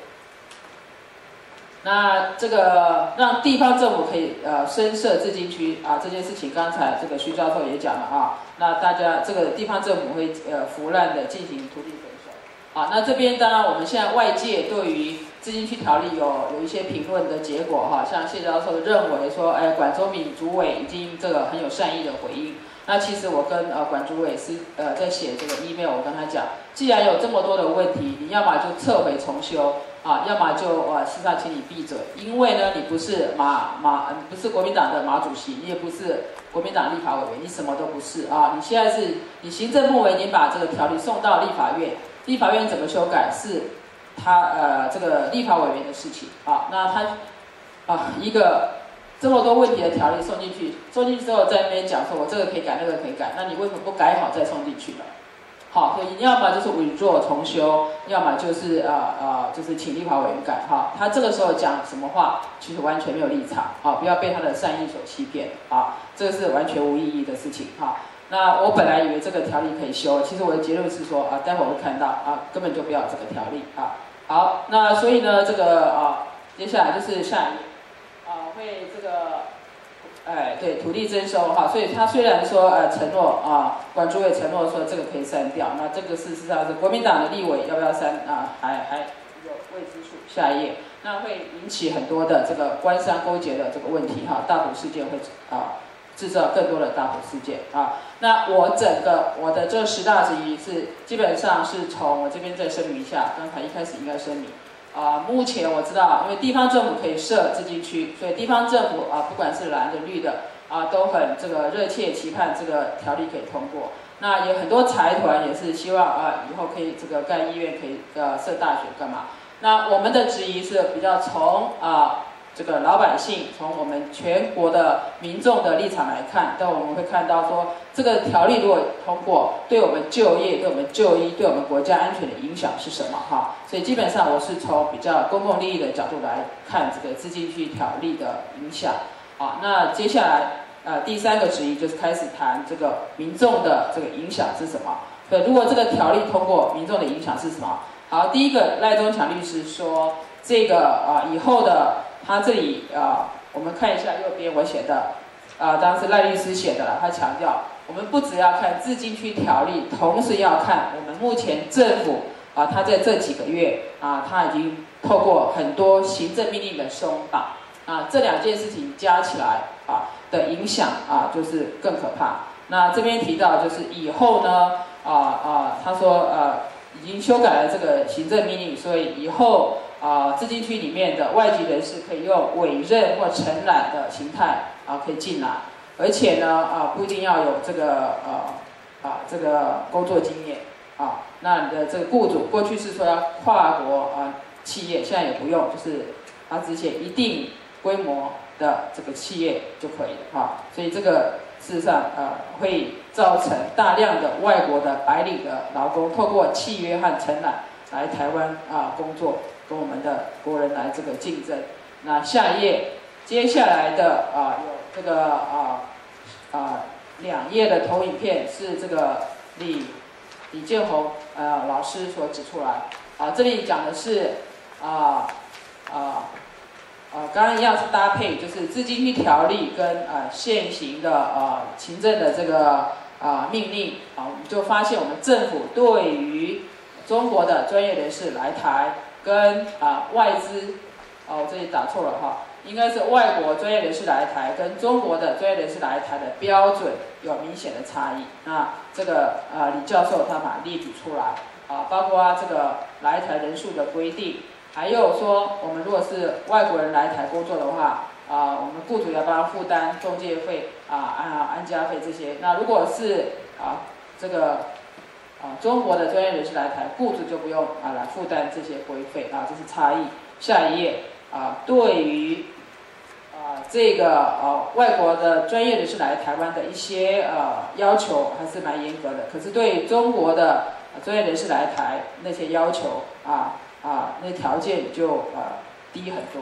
那这个让地方政府可以呃深设自经区啊，这件事情刚才这个徐教授也讲了啊。那大家这个地方政府会呃腐烂的进行土地征收啊。那这边当然我们现在外界对于自经区条例有有一些评论的结果哈，像谢教授认为说，哎，管中闵主委已经这个很有善意的回应。那其实我跟呃管主委是呃在写这个 email， 我跟他讲，既然有这么多的问题，你要么就撤回重修。啊，要么就呃，事实上请你闭嘴，因为呢，你不是马马，你不是国民党的马主席，你也不是国民党立法委员，你什么都不是啊！你现在是，你行政部门已经把这个条例送到立法院，立法院怎么修改是他呃这个立法委员的事情啊。那他啊一个这么多问题的条例送进去，送进去之后在那边讲说我这个可以改，那个可以改，那你为什么不改好再送进去呢？好，所以要么就是 withdraw 重修，要么就是呃呃，就是请立法委员改哈。他这个时候讲什么话，其实完全没有立场啊，不要被他的善意所欺骗啊，这个是完全无意义的事情哈。那我本来以为这个条例可以修，其实我的结论是说啊，待会儿会看到啊，根本就不要这个条例啊。好，那所以呢，这个啊，接下来就是下一页啊，会这个。哎，对，土地征收哈，所以他虽然说呃承诺啊，管主委承诺说这个可以删掉，那这个事实上是国民党的立委要不要删啊，还还有未知数。下一页，那会引起很多的这个官商勾结的这个问题哈，大埔事件会啊制造更多的大埔事件啊。那我整个我的这十大质疑是基本上是从我这边再声明一下，刚才一开始应该声明。啊，目前我知道，因为地方政府可以设自经区，所以地方政府啊，不管是蓝的绿的啊，都很这个热切期盼这个条例可以通过。那有很多财团也是希望啊，以后可以这个盖医院，可以呃设大学干嘛？那我们的质疑是比较从啊这个老百姓，从我们全国的民众的立场来看，但我们会看到说，这个条例如果通过，对我们就业、对我们就医、对我们国家安全的影响是什么？哈，所以基本上我是从比较公共利益的角度来看这个自经区条例的影响。好，那接下来呃第三个质疑就是开始谈这个民众的这个影响是什么？所以如果这个条例通过，民众的影响是什么？好，第一个赖中强律师说，这个啊、呃、以后的。他这里啊、呃，我们看一下右边我写的，啊、呃，当然是赖律师写的了。他强调，我们不只要看自经区条例，同时要看我们目前政府啊、呃，他在这几个月啊、呃，他已经透过很多行政命令的松绑啊，这两件事情加起来啊的影响啊，就是更可怕。那这边提到就是以后呢，啊、呃、啊、呃，他说呃，已经修改了这个行政命令，所以以后。啊，自经区里面的外籍人士可以用委任或承揽的形态啊，可以进来，而且呢，啊，不一定要有这个呃啊这个工作经验啊。那你的这个雇主过去是说要跨国啊企业，现在也不用，就是他只写一定规模的这个企业就可以了啊。所以这个事实上呃会造成大量的外国的白领的劳工透过契约和承揽来台湾啊工作。跟我们的国人来这个竞争。那下一页，接下来的啊、呃、有这个啊啊两页的投影片是这个李李建宏呃老师所指出来啊，这里讲的是啊啊啊刚刚一样是搭配，就是自经区条例跟啊现行的啊行政的这个啊命令啊，我们就发现我们政府对于中国的专业人士来台。跟啊、呃、外资，哦，我这里打错了哈，应该是外国专业人士来台跟中国的专业人士来台的标准有明显的差异。那这个呃李教授他把它列举出来啊，包括这个来台人数的规定，还有说我们如果是外国人来台工作的话，啊，我们雇主要帮他负担中介费啊、啊安家费这些。那如果是啊这个。啊，中国的专业人士来台，雇主就不用啊来负担这些规费啊，这是差异。下一页啊，对于啊这个呃外国的专业人士来台湾的一些呃要求还是蛮严格的，可是对中国的专业人士来台那些要求啊啊那条件就呃低很多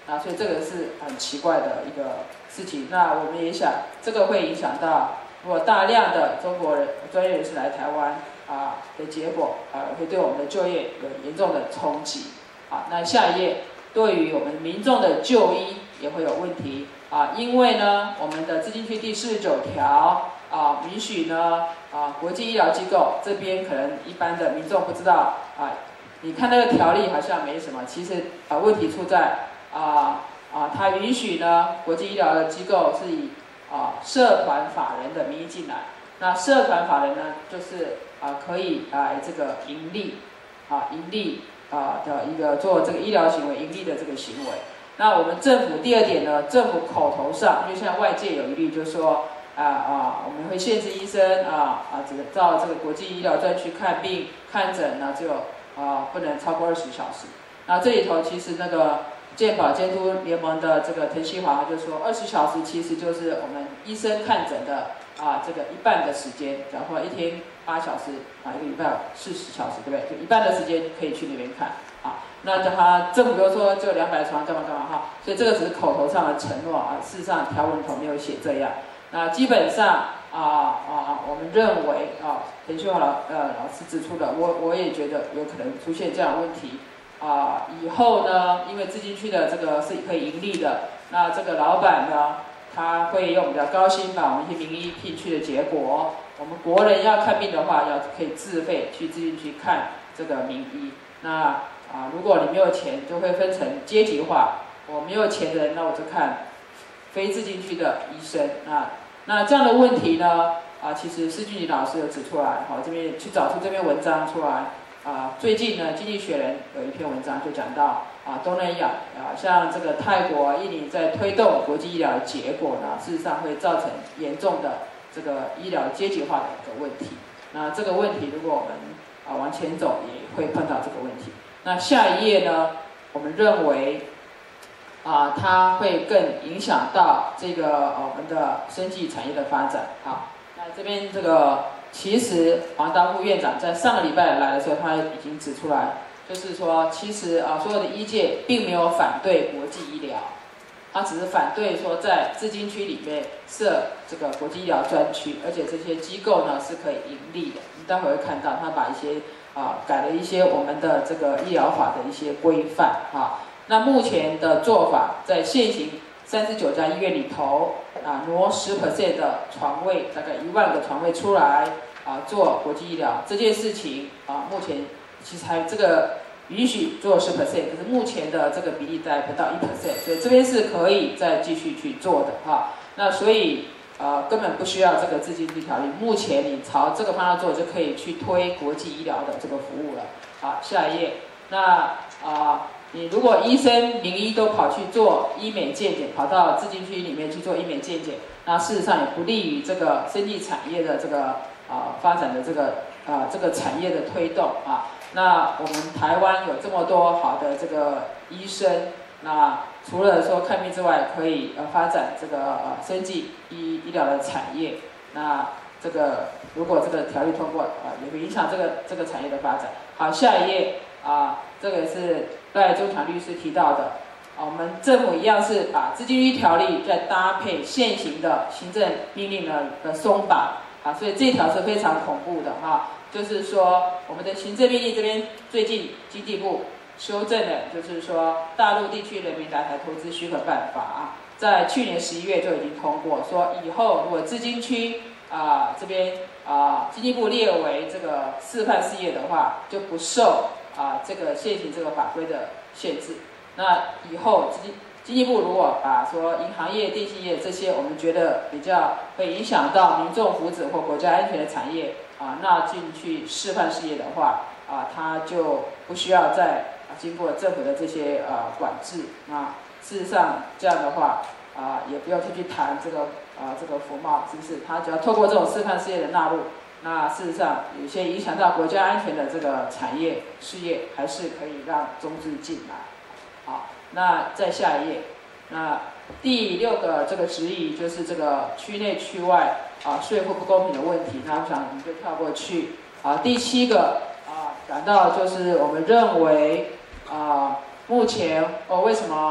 啊，所以这个是很奇怪的一个事情。那我们也想，这个会影响到如果大量的中国人专业人士来台湾啊的结果啊，会对我们的就业有严重的冲击。啊，那下一页，对于我们民众的就医也会有问题啊，因为呢，我们的自经区第四十九条啊允许呢啊国际医疗机构这边可能一般的民众不知道啊，你看那个条例好像没什么，其实啊问题出在啊啊它允许呢国际医疗的机构是以啊社团法人的名义进来，那社团法人呢就是啊可以来这个盈利啊盈利。啊的一个做这个医疗行为盈利的这个行为，那我们政府第二点呢，政府口头上，因为现在外界有疑虑，就是说啊啊，我们会限制医生啊啊，只到这个国际医疗专区看病看诊呢，只有啊不能超过二十小时。那这里头其实那个健保监督联盟的这个滕西华就说，二十小时其实就是我们医生看诊的啊这个一半的时间，假如说一天八小时啊，一个礼拜四十小时，对不对？就一半的时间可以去那边看啊。那他政府又说就两百床干嘛干嘛哈，所以这个只是口头上的承诺啊，事实上条文里头没有写这样。那基本上啊啊，我们认为啊，滕西华老呃老师指出的，我我也觉得有可能出现这样的问题啊。以后呢，因为自经区的这个是可以盈利的，那这个老板呢，他会用比较高薪把我们一些名医聘去的结果。我们国人要看病的话，要可以自费去自己去看这个名医。那啊，如果你没有钱，就会分成阶级化。我没有钱的人，那我就看非自经区的医生。那那这样的问题呢，啊，其实施俊礼老师有指出来，好，这边去找出这篇文章出来。啊，最近呢，《经济学人》有一篇文章就讲到啊，东南亚啊，像这个泰国、印尼在推动国际医疗的结果呢，事实上会造成严重的这个医疗阶级化的一个问题。那这个问题，如果我们啊往前走，也会碰到这个问题。那下一页呢，我们认为啊，它会更影响到这个呃我们的生技产业的发展。好，那这边这个。其实黄达副院长在上个礼拜来的时候，他已经指出来，就是说，其实啊，所有的医界并没有反对国际医疗，他只是反对说在自经区里面设这个国际医疗专区，而且这些机构呢是可以盈利的。你待会会看到，他把一些啊改了一些我们的这个医疗法的一些规范啊。那目前的做法，在现行三十九家医院里头啊，挪十 percent 的床位，大概一万个床位出来啊，做国际医疗这件事情啊，目前其实还这个允许做十 percent， 可是目前的这个比例在不到一 percent， 所以这边是可以再继续去做的哈。那所以呃根本不需要这个自经区条例，目前你朝这个方向做，就可以去推国际医疗的这个服务了。好，下一页，那啊。呃你如果医生、名医都跑去做医美健检，跑到自经区里面去做医美健检，那事实上也不利于这个生技产业的这个啊、呃、发展的这个啊、呃、这个产业的推动啊。那我们台湾有这么多好的这个医生，那除了说看病之外，可以呃发展这个呃生技医医疗的产业。那这个如果这个条例通过啊、呃，也会影响这个这个产业的发展。好，下一页啊、呃，这个是赖中强律师提到的，啊，我们政府一样是把自经区条例再搭配现行的行政命令的的松绑，啊，所以这条是非常恐怖的哈，就是说我们的行政命令这边最近经济部修正了，就是说大陆地区人民来台投资许可办法啊，在去年十一月就已经通过，说以后如果自经区啊这边啊经济部列为这个示范事业的话，就不受啊这个现行这个法规的限制。那以后经经济部如果把说银行业、电信业这些我们觉得比较会影响到民众福祉或国家安全的产业啊纳进去示范事业的话啊，它就不需要再经过政府的这些呃管制。那事实上这样的话啊，也不要去去谈这个啊这个服贸，是不是？它只要透过这种示范事业的纳入，那事实上有些影响到国家安全的这个产业事业，还是可以让中资进来。好，那再下一页，那第六个这个质疑就是这个区内区外啊税负不公平的问题，那我想我们就跳过去。啊，第七个啊，讲到就是我们认为啊，目前哦为什么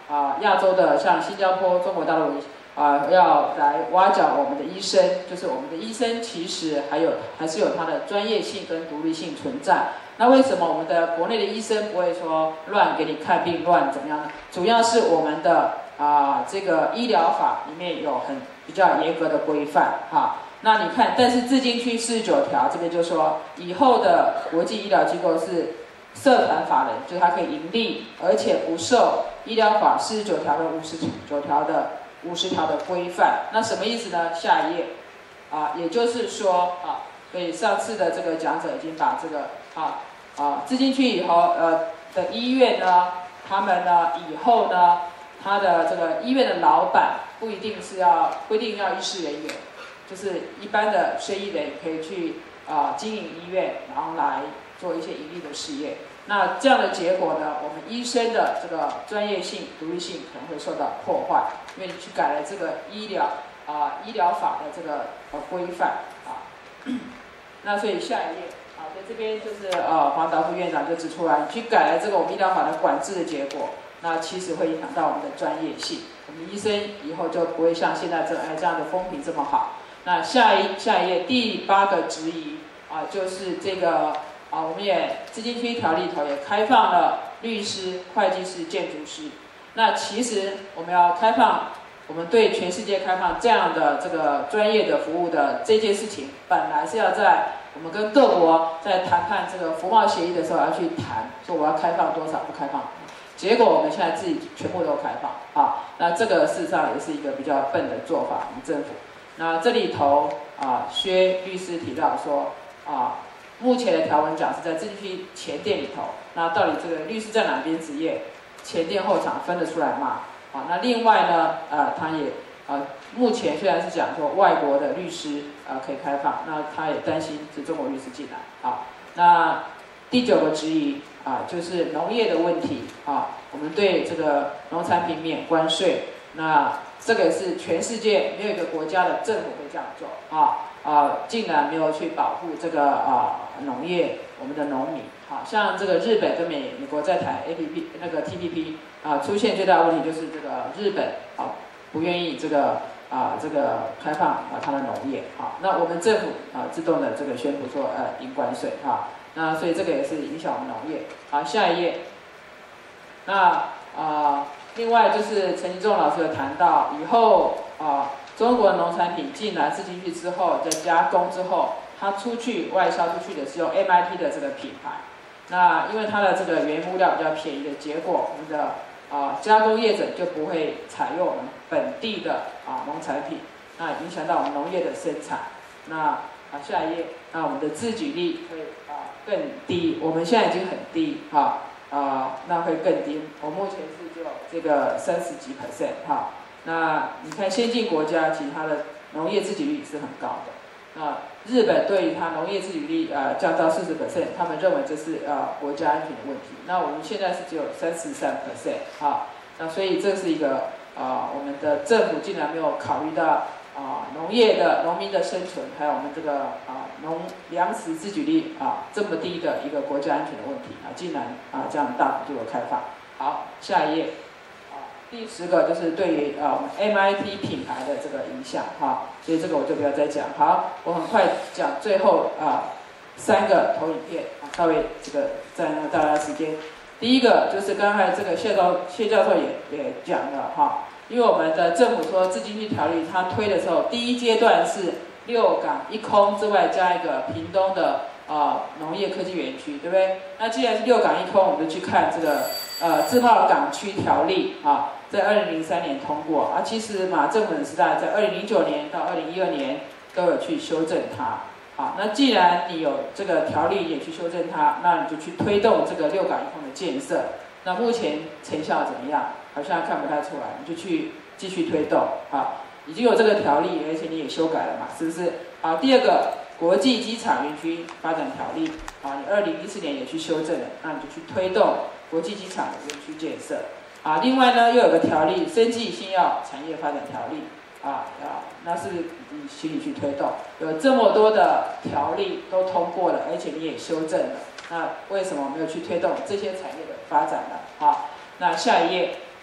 啊亚洲的，像新加坡、中国大陆啊，要来挖角我们的医生，就是我们的医生其实还有还是有他的专业性跟独立性存在。那为什么我们的国内的医生不会说乱给你看病、乱怎么样呢？主要是我们的啊这个医疗法里面有很比较严格的规范哈。那你看，但是自经区四十九条这边就说，以后的国际医疗机构是社团法人，就是它可以盈利，而且不受医疗法四十九条的五十九条的五十条的规范。那什么意思呢？下一页啊，也就是说啊，所以上次的这个讲者已经把这个啊啊自经区以后呃的医院呢，他们呢以后呢，他的这个医院的老板不一定是要不一定要医师人员。就是一般的非医人可以去啊、呃、经营医院，然后来做一些盈利的事业。那这样的结果呢，我们医生的这个专业性、独立性可能会受到破坏，因为你去改了这个医疗啊、呃、医疗法的这个呃规范啊。那所以下一页啊，在这边就是呃黄达副院长就指出来，你去改了这个我们医疗法的管制的结果，那其实会影响到我们的专业性。我们医生以后就不会像现在这哎这样的风评这么好。那下一下一页第八个质疑啊，就是这个啊，我们也自经区条例里头也开放了律师、会计师、建筑师。那其实我们要开放，我们对全世界开放这样的这个专业的服务的这件事情，本来是要在我们跟各国在谈判这个服贸协议的时候要去谈，说我要开放多少，不开放。结果我们现在自己全部都开放啊，那这个事实上也是一个比较笨的做法，我们政府。那这里头啊，薛律师提到说啊，目前的条文讲是在自经区前店里头，那到底这个律师在哪边执业，前店后厂分得出来吗？啊，那另外呢，啊，他也啊，目前虽然是讲说外国的律师啊可以开放，那他也担心是中国律师进来啊。那第九个质疑啊，就是农业的问题啊，我们对这个农产品免关税，那这个是全世界没有一个国家的政府会这样做啊啊，竟然没有去保护这个啊农业，我们的农民。好像这个日本跟美美国在谈 A P P 那个 T P P 啊，出现最大的问题就是这个日本啊不愿意这个啊这个开放啊它的农业啊，那我们政府啊自动的这个宣布说呃零关税啊，那所以这个也是影响我们农业。好，下一页。那啊。另外就是陈其仲老师有谈到，以后啊，中国的农产品进来自经区之后，再加工之后，它出去外销出去的是用 M I T 的这个品牌。那因为它的这个原物料比较便宜的结果，我们的啊加工业者就不会采用我们本地的啊农产品，那影响到我们农业的生产。那啊下一页，那我们的自给率会啊更低，我们现在已经很低哈。啊、呃，那会更低。我目前是只有这个三十几 percent 哈。那你看先进国家，其实它的农业自给率是很高的。那日本对于它农业自给率呃降到四十 percent， 他们认为这是呃国家安全的问题。那我们现在是只有三十三 percent 哈。那所以这是一个啊、呃，我们的政府竟然没有考虑到。啊，农业的农民的生存，还有我们这个啊农粮食自给率啊这么低的一个国家安全的问题啊，竟然啊这样大幅度的开放。好，下一页。啊，第十个就是对于啊我们 M I T 品牌的这个影响哈，所以这个我就不要再讲。好，我很快讲最后啊三个投影片啊，稍微这个占用大家的时间。第一个就是刚才这个谢教谢教授也也讲了哈。因为我们的政府说自经区条例，它推的时候，第一阶段是六港一空之外加一个屏东的啊、呃、农业科技园区，对不对？那既然是六港一空，我们就去看这个呃自贸港区条例啊，在二零零三年通过啊。其实马政府的时代，在二零零九年到二零一二年都有去修正它。好，那既然你有这个条例也去修正它，那你就去推动这个六港一空的建设。那目前成效怎么样？好像看不太出来，你就去继续推动啊，已经有这个条例，而且你也修改了嘛，是不是？好，第二个国际机场园区发展条例啊，你二零一四年也去修正了，那你就去推动国际机场的园区建设啊。另外呢，又有个条例，生技新药产业发展条例啊啊，那是不是你心里去推动？有这么多的条例都通过了，而且你也修正了，那为什么没有去推动这些产业的发展呢？啊？那下一页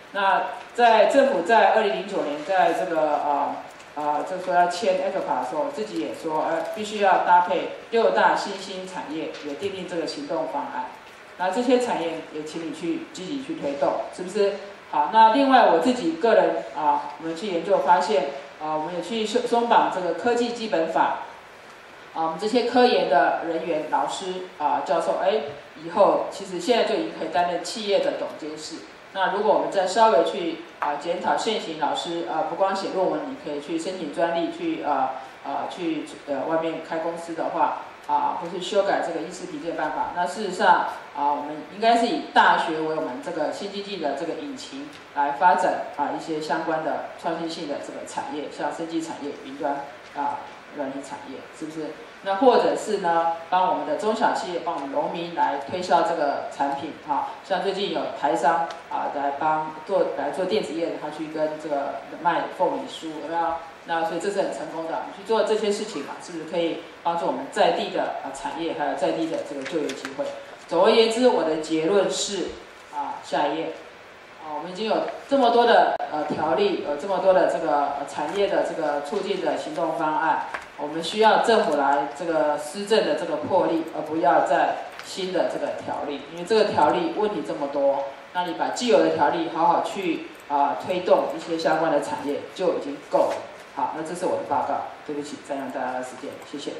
那在政府在二零零九年在这个啊啊，就说要签 E C F A 的时候，自己也说，呃，必须要搭配六大新兴产业，也订定这个行动方案。那这些产业也请你去积极去推动，是不是？好，那另外我自己个人啊，我们去研究发现，啊，我们也去松绑这个科技基本法。啊，我们这些科研的人员、老师啊、教授，哎，以后其实现在就已经可以担任企业的董监事。那如果我们再稍微去啊检讨现行老师啊，不光写论文，你可以去申请专利，去啊啊去呃外面开公司的话啊，或是修改这个医师评鉴办法。那事实上啊，我们应该是以大学为我们这个新经济的这个引擎来发展啊一些相关的创新性的这个产业，像生技产业、云端啊软体产业，是不是？那或者是呢，帮我们的中小企业，帮我们农民来推销这个产品哈，像最近有台商啊来帮做来做电子业的，他去跟这个卖凤梨酥，有没有？那所以这是很成功的，你去做这些事情嘛，是不是可以帮助我们在地的啊产业，还有在地的这个就业机会？总而言之，我的结论是啊，下一页。啊，我们已经有这么多的呃条例，有这么多的这个产业的这个促进的行动方案，我们需要政府来这个施政的这个魄力，而不要再新的这个条例，因为这个条例问题这么多，那你把既有的条例好好去啊、呃、推动一些相关的产业就已经够了。好，那这是我的报告，对不起，占用大家的时间，谢谢。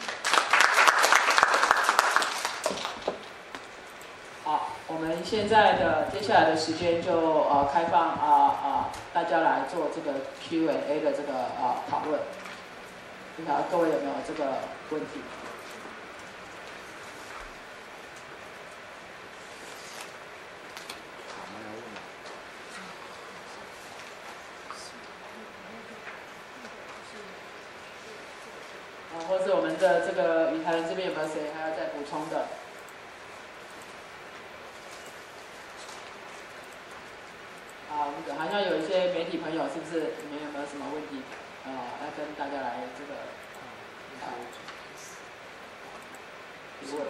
好，我们现在的接下来的时间就呃开放啊啊、呃呃、大家来做这个 Q and A 的这个呃讨论，不晓得各位有没有这个问题？啊，或是我们的这个语坛这边有没有谁还要再补充的？啊，我们好像有一些媒体朋友，是不是你们有没有什么问题？啊、呃，要跟大家来这个啊提问。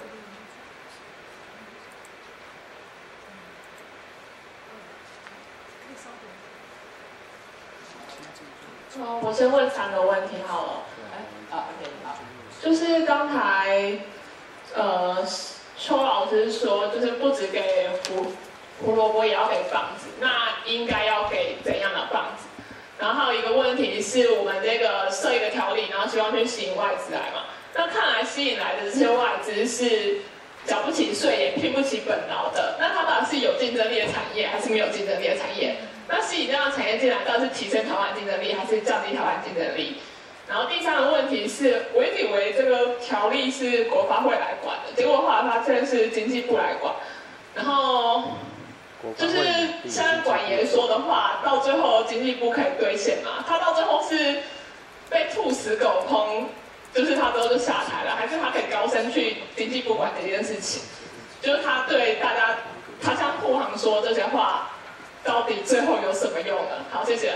哦，我先问三个问题好了。 哎，啊 ，OK， 好。 就是刚才，呃，邱老师说，就是不只给胡胡萝卜，也要给棒子。那应该要给怎样的棒子？然后还有一个问题是我们这个设一个条例，然后希望去吸引外资来嘛。那看来吸引来的这些外资是缴不起税，也聘不起本劳的。那它到底是有竞争力的产业，还是没有竞争力的产业？那吸引这样的产业进来，到底是提升台湾竞争力，还是降低台湾竞争力？然后第三个问题是，我一直以为这个条例是国发会来管的，结果后来发现是经济部来管。然后就是像管爷说的话，到最后经济部可以兑现嘛？他到最后是被兔死狗烹，就是他之后就下台了，还是他可以高升去经济部管这件事情？就是他对大家，他向护航说这些话。到底最后有什么用呢？好，谢谢。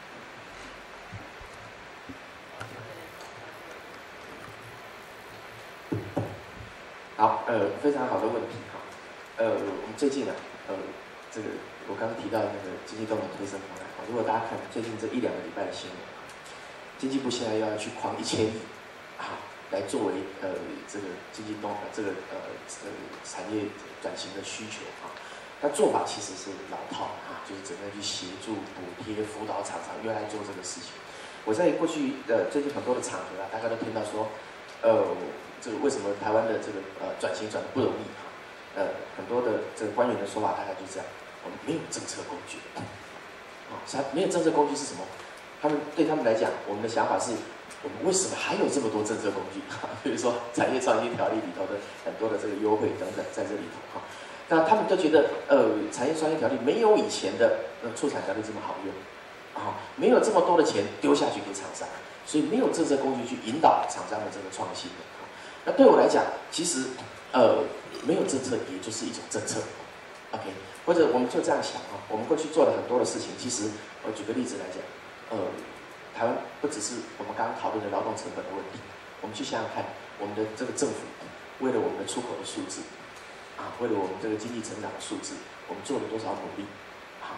好，呃，非常好的问题哈。呃，我们最近啊，呃，这个我刚刚提到那个经济动能推升方案，如果大家看最近这一两个礼拜的新闻，经济部现在要去框一千亿，啊，来作为呃这个经济动这个呃呃产业转型的需求啊。那做法其实是老套啊，就是怎么样去协助、补贴、辅导厂商越来做这个事情。我在过去呃最近很多的场合啊，大家都听到说，呃，这个为什么台湾的这个呃转型转得不容易啊？呃，很多的这个官员的说法大概就是这样，我们没有政策工具。啊，啥没有政策工具是什么？他们对他们来讲，我们的想法是，我们为什么还有这么多政策工具？比如说产业创新条例里头的很多的这个优惠等等，在这里头哈。那他们都觉得，呃，产业创新条例没有以前的呃促产条例这么好用，啊，没有这么多的钱丢下去给厂商，所以没有政策工具去引导厂商的这个创新的。那对我来讲，其实，呃，没有政策也就是一种政策 ，OK， 或者我们就这样想啊，我们过去做了很多的事情，其实我举个例子来讲，呃，台湾不只是我们刚刚讨论的劳动成本的问题，我们去想想看，我们的这个政府为了我们的出口的数字。啊，为了我们这个经济成长的数字，我们做了多少努力？啊，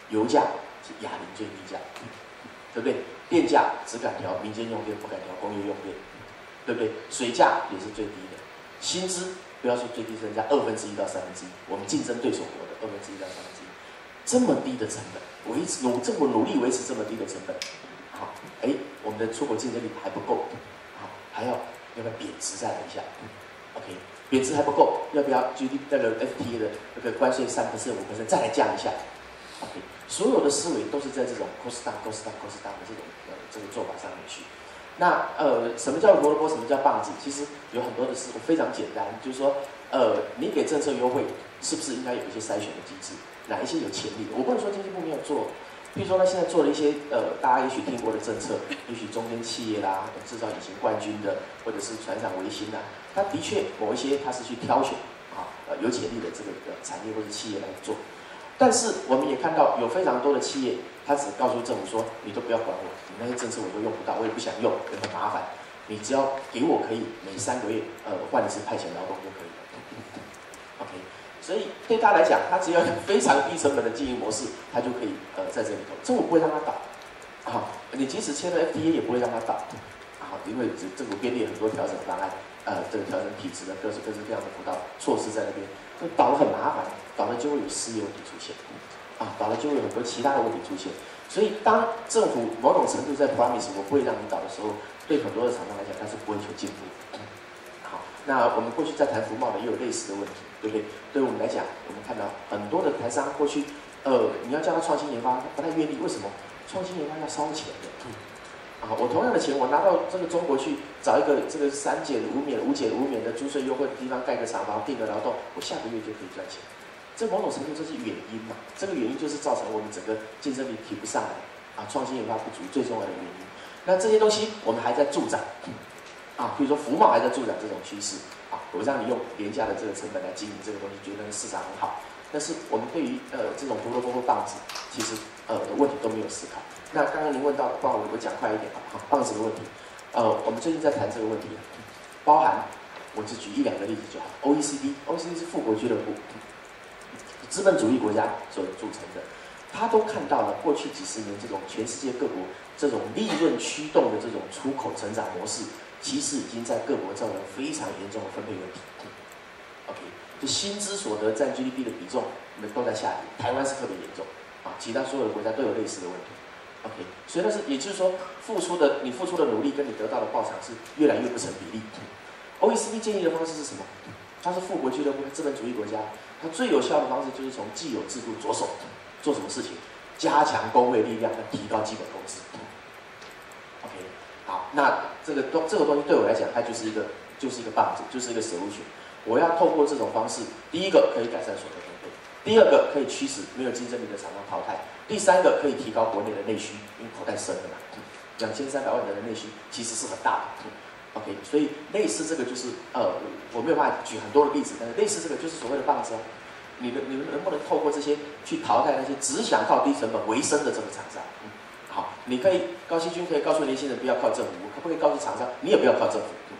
油价是亚邻最低价，对不对？电价只敢调民间用电，不敢调工业用电，对不对？水价也是最低的，薪资不要说最低，增加二分之一到三分之一，我们竞争对手国的二分之一到三分之一，这么低的成本，维持努这么努力维持这么低的成本，好，哎，我们的出口竞争力还不够，好，还要要不要贬值再来一下 ？OK， 贬值还不够，要不要 G D 那个 F T A 的那个关税三 percent 五 percent 再来降一下 ？OK， 所有的思维都是在这种 cost down cost down cost down 的这种呃这个做法上面去。那呃，什么叫胡萝卜？什么叫棒子？其实有很多的事非常简单，就是说，呃，你给政策优惠，是不是应该有一些筛选的机制？哪一些有潜力的？我不能说经济部没有做，比如说他现在做了一些呃，大家也许听过的政策，也许中间企业啦，制造隐形冠军的，或者是船厂维新啊，他的确某一些他是去挑选啊，呃，有潜力的这个呃产业或者企业来做。但是我们也看到有非常多的企业，他只告诉政府说，你都不要管我，你那些政策我都用不到，我也不想用，也很麻烦。你只要给我可以每三个月呃换一次派遣劳动就可以了。OK， 所以对他来讲，他只要有非常低成本的经营模式，他就可以呃在这里头，政府不会让他倒。啊，你即使签了 F T A 也不会让他倒。啊，因为政府编列很多调整方案，呃，这个调整体制的各式各式各样的辅导措施在那边，那倒了很麻烦。倒了就会有失业问题出现，啊，倒了就会有很多其他的问题出现。所以当政府某种程度在 promise 我不会让你倒的时候，对很多的厂商来讲，他是不会求进步。好，那我们过去在谈服贸的也有类似的问题，对不对？对我们来讲，我们看到很多的台商过去，呃，你要叫他创新研发，他不太愿意。为什么？创新研发要烧钱的。啊，我同样的钱，我拿到这个中国去找一个这个三减五免、五减五免的租税优惠的地方盖个厂房，订个劳动，我下个月就可以赚钱。这某种程度这是原因嘛？这个原因就是造成我们整个竞争力提不上来啊，创新研发不足最重要的原因。那这些东西我们还在助长啊，比如说服贸还在助长这种趋势啊，我让你用廉价的这个成本来经营这个东西，觉得市场很好。但是我们对于呃这种胡萝卜或棒子，其实呃的问题都没有思考。那刚刚您问到的，帮我我讲快一点啊，棒子的问题，呃，我们最近在谈这个问题，包含我只举一两个例子就好。O E C D，O E C D 是富国俱乐部。资本主义国家所组成的，他都看到了过去几十年这种全世界各国这种利润驱动的这种出口成长模式，其实已经在各国造成非常严重的分配问题。OK， 就薪资所得占 G D P 的比重，我们都在下跌，台湾是特别严重啊，其他所有的国家都有类似的问题。OK， 所以那是也就是说，付出的你付出的努力跟你得到的报偿是越来越不成比例。O E C D 建议的方式是什么？它是富国俱乐部，资本主义国家。它最有效的方式就是从既有制度着手，做什么事情？加强工会力量，要提高基本工资。OK， 好，那这个东这个东西对我来讲，它就是一个就是一个棒子，就是一个 solution。我要透过这种方式，第一个可以改善所得分配，第二个可以驱使没有竞争力的厂商淘汰，第三个可以提高国内的内需，因为口袋深了嘛，两千三百万人的内需其实是很大的。OK， 所以类似这个就是呃，我没有办法举很多的例子，但是类似这个就是所谓的棒子。你们你们能不能透过这些去淘汰那些只想靠低成本为生的这个厂商？嗯，好，你可以高希均可以告诉年轻人不要靠政府，可不可以告诉厂商你也不要靠政府？嗯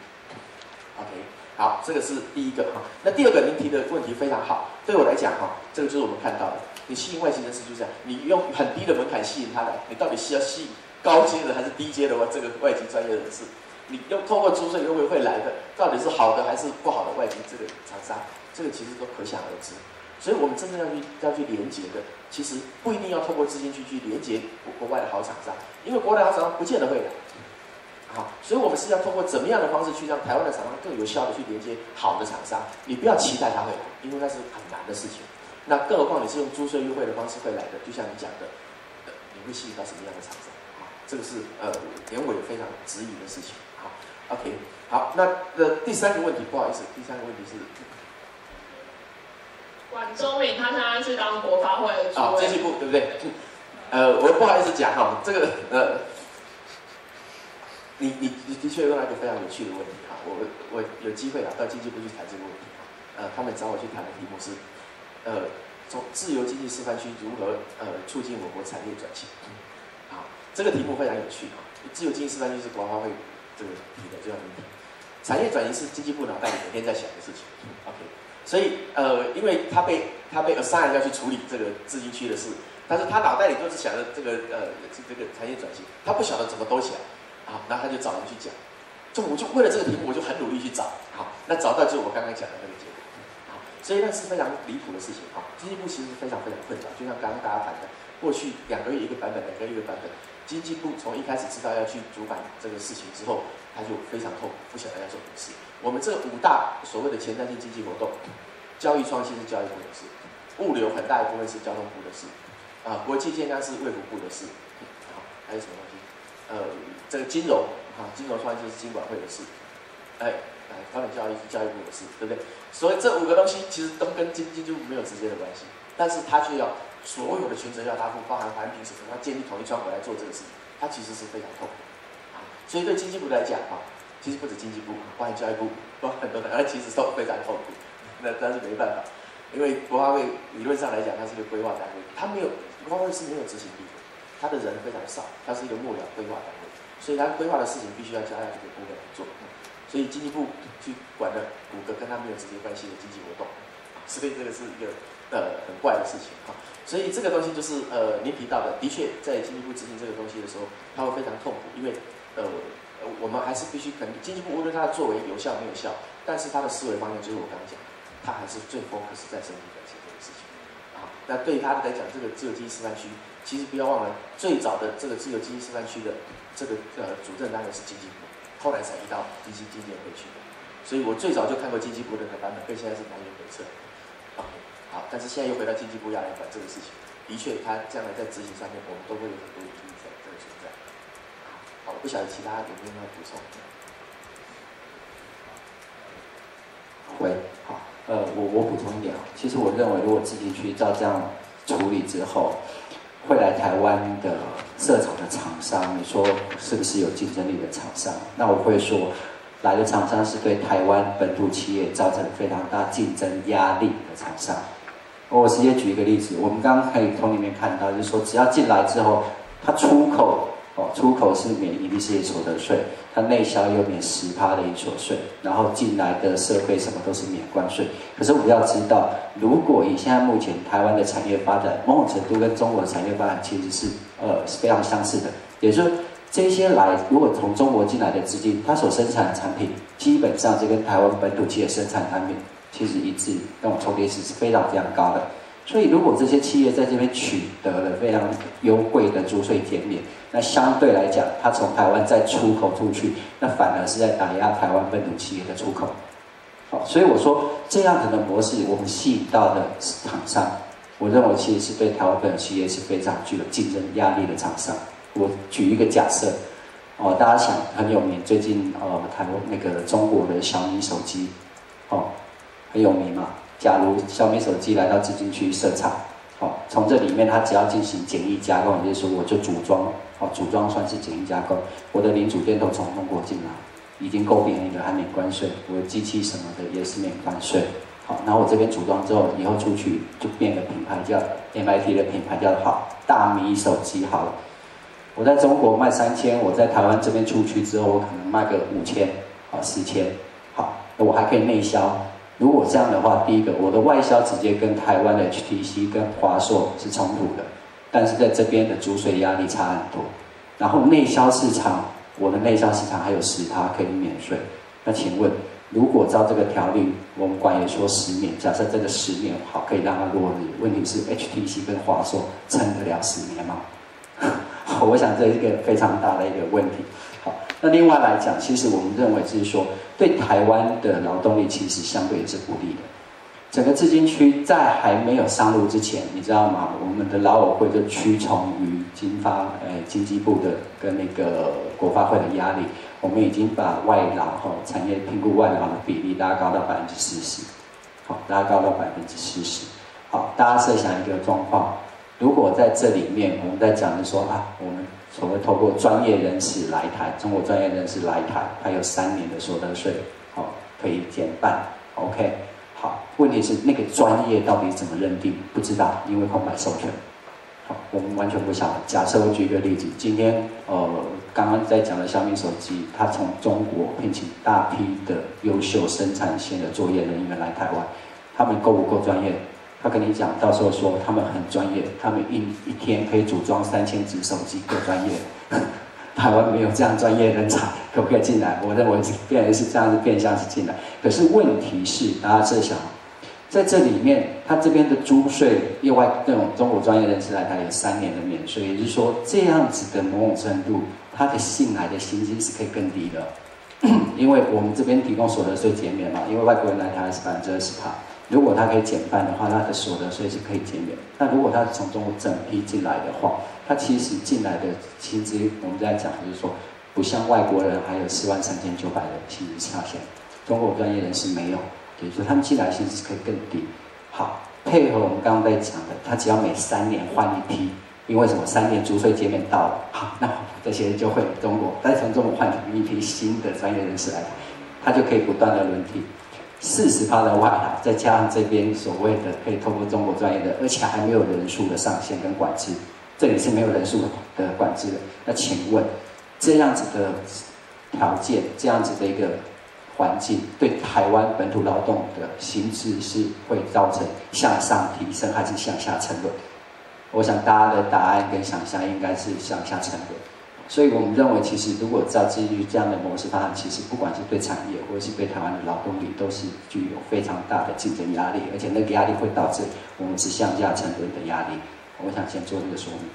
OK， 好，这个是第一个哈。那第二个您提的问题非常好，对我来讲哈，这个就是我们看到的，你吸引外籍人士就这样，你用很低的门槛吸引他来，你到底是要吸引高阶的还是低阶的这个外籍专业人士？你用透过租税优惠会来的，到底是好的还是不好的外籍这个厂商？这个其实都可想而知。所以我们真正要去要去连接的，其实不一定要透过资金去去连接国外的好厂商，因为国外的好厂商不见得会来。好，所以我们是要透过怎么样的方式去让台湾的厂商更有效的去连接好的厂商？你不要期待他会来，因为那是很难的事情。那更何况你是用租税优惠的方式会来的，就像你讲的，呃、你会吸引到什么样的厂商？好，这个是呃连委非常质疑的事情。好 ，OK， 好，那呃第三个问题，不好意思，第三个问题是。 管中闵他现在是当国发会的主委， 啊，经济部对不对？呃，我不好意思讲哈，这个呃，你你你的确问到一个非常有趣的问题哈，我我有机会啊到经济部去谈这个问题，呃，他们找我去谈的题目是，呃，从自由经济示范区如何呃促进我国产业转型，好，这个题目非常有趣啊，自由经济示范区是国发会这个提的这样的问题，产业转型是经济部脑袋里每天在想的事情 ，OK。所以，呃，因为他被他被 assign 要去处理这个自经区的事， 但是他脑袋里就是想着这个呃这这个产业转型，他不晓得怎么兜起来啊，然后他就找人去讲，就我就为了这个题目，我就很努力去找，好，那找到就是我刚刚讲的那个结果，好，所以那是非常离谱的事情啊。经济部其实非常非常困扰，就像刚刚大家谈的，过去两个月一个版本，两个月一个版本，经济部从一开始知道要去主板这个事情之后，他就非常痛苦，不晓得要做什么事。我们这五大所谓的前瞻性经济活动，教育创新是教育部的事，物流很大一部分是交通部的事。啊，国际健康是卫福部的事，好，还有什么东西？呃，这个金融啊，金融创新是金管会的事，哎，哎，高等教育是教育部的事，对不对？所以这五个东西其实都跟经济部没有直接的关系，但是他却要所有的权责要他负，包含环评什么，他建立统一窗口来做这个事情，他其实是非常痛苦啊。所以对经济部来讲啊，其实不止经济部，包含教育部，包含很多的，而其实都非常痛苦。那但是没办法，因为国发会理论上来讲，它是一个规划单位，它没有。国发会是没有执行力的，他的人非常少，他是一个幕僚规划单位，所以他规划的事情必须要交代这个部门来做。所以经济部去管的五个跟他没有直接关系的经济活动，所以这个是一个呃很怪的事情哈。所以这个东西就是呃您提到的，的确在经济部执行这个东西的时候，他会非常痛苦，因为呃我们还是必须肯定经济部无论他的作为有效没有效，但是他的思维方面就是我刚刚讲，他还是最 focus 在身体改善这个事情。那对他来讲，这个自由经济示范区，其实不要忘了，最早的这个自由经济示范区的这个呃主政单位是经济部，后来才移到经济经济会去的。所以我最早就看过经济部的版本，跟现在是南辕北辙。OK， 好，但是现在又回到经济部要来管这个事情，的确，他将来在执行上面，我们都会有很多疑义在这个存在。好，我不晓得其他有没有要补充。 喂，好。呃，我我补充一点啊，其实我认为，如果自己去照这样处理之后，会来台湾的设厂的厂商，你说是不是有竞争力的厂商？那我会说，来的厂商是对台湾本土企业造成非常大竞争压力的厂商。我直接举一个例子，我们刚刚可以从里面看到，就是说，只要进来之后，它出口哦，出口是免营利事业所得税。它内销又免十趴的营所税，然后进来的设备什么都是免关税。可是我们要知道，如果以现在目前台湾的产业发展，某种程度跟中国的产业发展其实是呃是非常相似的。也就是这些来，如果从中国进来的资金，它所生产的产品基本上是跟台湾本土企业生产产品其实一致，那种重叠性是非常非常高的。所以，如果这些企业在这边取得了非常优惠的租税减免，那相对来讲，它从台湾再出口出去，那反而是在打压台湾本土企业的出口。好，所以我说这样子的模式，我们吸引到的厂商，我认为其实是对台湾本土企业是非常具有竞争压力的厂商。我举一个假设，哦，大家想很有名，最近呃台湾那个中国的小米手机，哦，很有名嘛。假如小米手机来到资金区设厂，好、哦，从这里面它只要进行简易加工，也就是说我就组装，好、哦，组装算是简易加工，我的零组件都从中国进来，已经够便宜了，还免关税，我的机器什么的也是免关税，好，然后我这边组装之后，以后出去就变个品牌叫 M I T 的品牌叫好大米手机好了，我在中国卖三千，我在台湾这边出去之后，我可能卖个五千，好十千，好，我还可以内销。如果这样的话，第一个，我的外销直接跟台湾的 H T C 跟华硕是冲突的，但是在这边的租税压力差很多。然后内销市场，我的内销市场还有十趴可以免税。那请问，如果照这个条例，我们官也说十年，假设这个十年好可以让它落日，问题是 H T C 跟华硕撑得了十年吗？我想这是一个非常大的一个问题。好，那另外来讲，其实我们认为就是说，对台湾的劳动力其实相对也是不利的。整个自经区在还没有上路之前，你知道吗？我们的劳委会就屈从于经发诶经济部的跟那个国发会的压力，我们已经把外劳哈产业评估外劳的比例拉高到百分之四十，好，拉高到百分之四十。好，大家设想一个状况，如果在这里面我们在讲的说啊，我们所谓透过专业人士来台，中国专业人士来台，还有三年的所得税，好，可以减半 ，OK。好，问题是那个专业到底怎么认定？不知道，因为空白授权。好，我们完全不晓得。假设我举一个例子，今天呃刚刚在讲的小米手机，它从中国聘请大批的优秀生产线的作业人员来台湾，他们够不够专业？ 他跟你讲，到时候说他们很专业，他们一一天可以组装三千只手机，够专业。台湾没有这样专业人才，可不可以进来？我认为变是这样子变相是进来。可是问题是，大家设想，在这里面，他这边的租税，另外那种中国专业人士来台有三年的免税，也就是说，这样子的某种程度，他的进来的薪金是可以更低的。因为我们这边提供所得税减免嘛，因为外国人来台湾是百分之二十趴，如果他可以减半的话，他的所得税是可以减免。那如果他是从中国整批进来的话，他其实进来的薪资，我们在讲就是说，不像外国人还有四万三千九百的薪资下限，中国专业人士没有，也就是说他们进来薪资可以更低。好，配合我们刚刚在讲的，他只要每三年换一批。因为什么？三年租税减免到了，好，那这些人就会中国再从中国换一批新的专业人士来，他就可以不断的轮替，四十趴的外劳，再加上这边所谓的可以透过中国专业的，而且还没有人数的上限跟管制，这里是没有人数的管制的。那请问，这样子的条件，这样子的一个环境，对台湾本土劳动的薪资是会造成向上提升，还是向下沉沦？我想大家的答案跟想象应该是向下沉沦，所以我们认为，其实如果照基于这样的模式发展，其实不管是对产业或者是对台湾的劳动力，都是具有非常大的竞争压力，而且那个压力会导致我们是向下沉沦的压力。我想先做这个说明。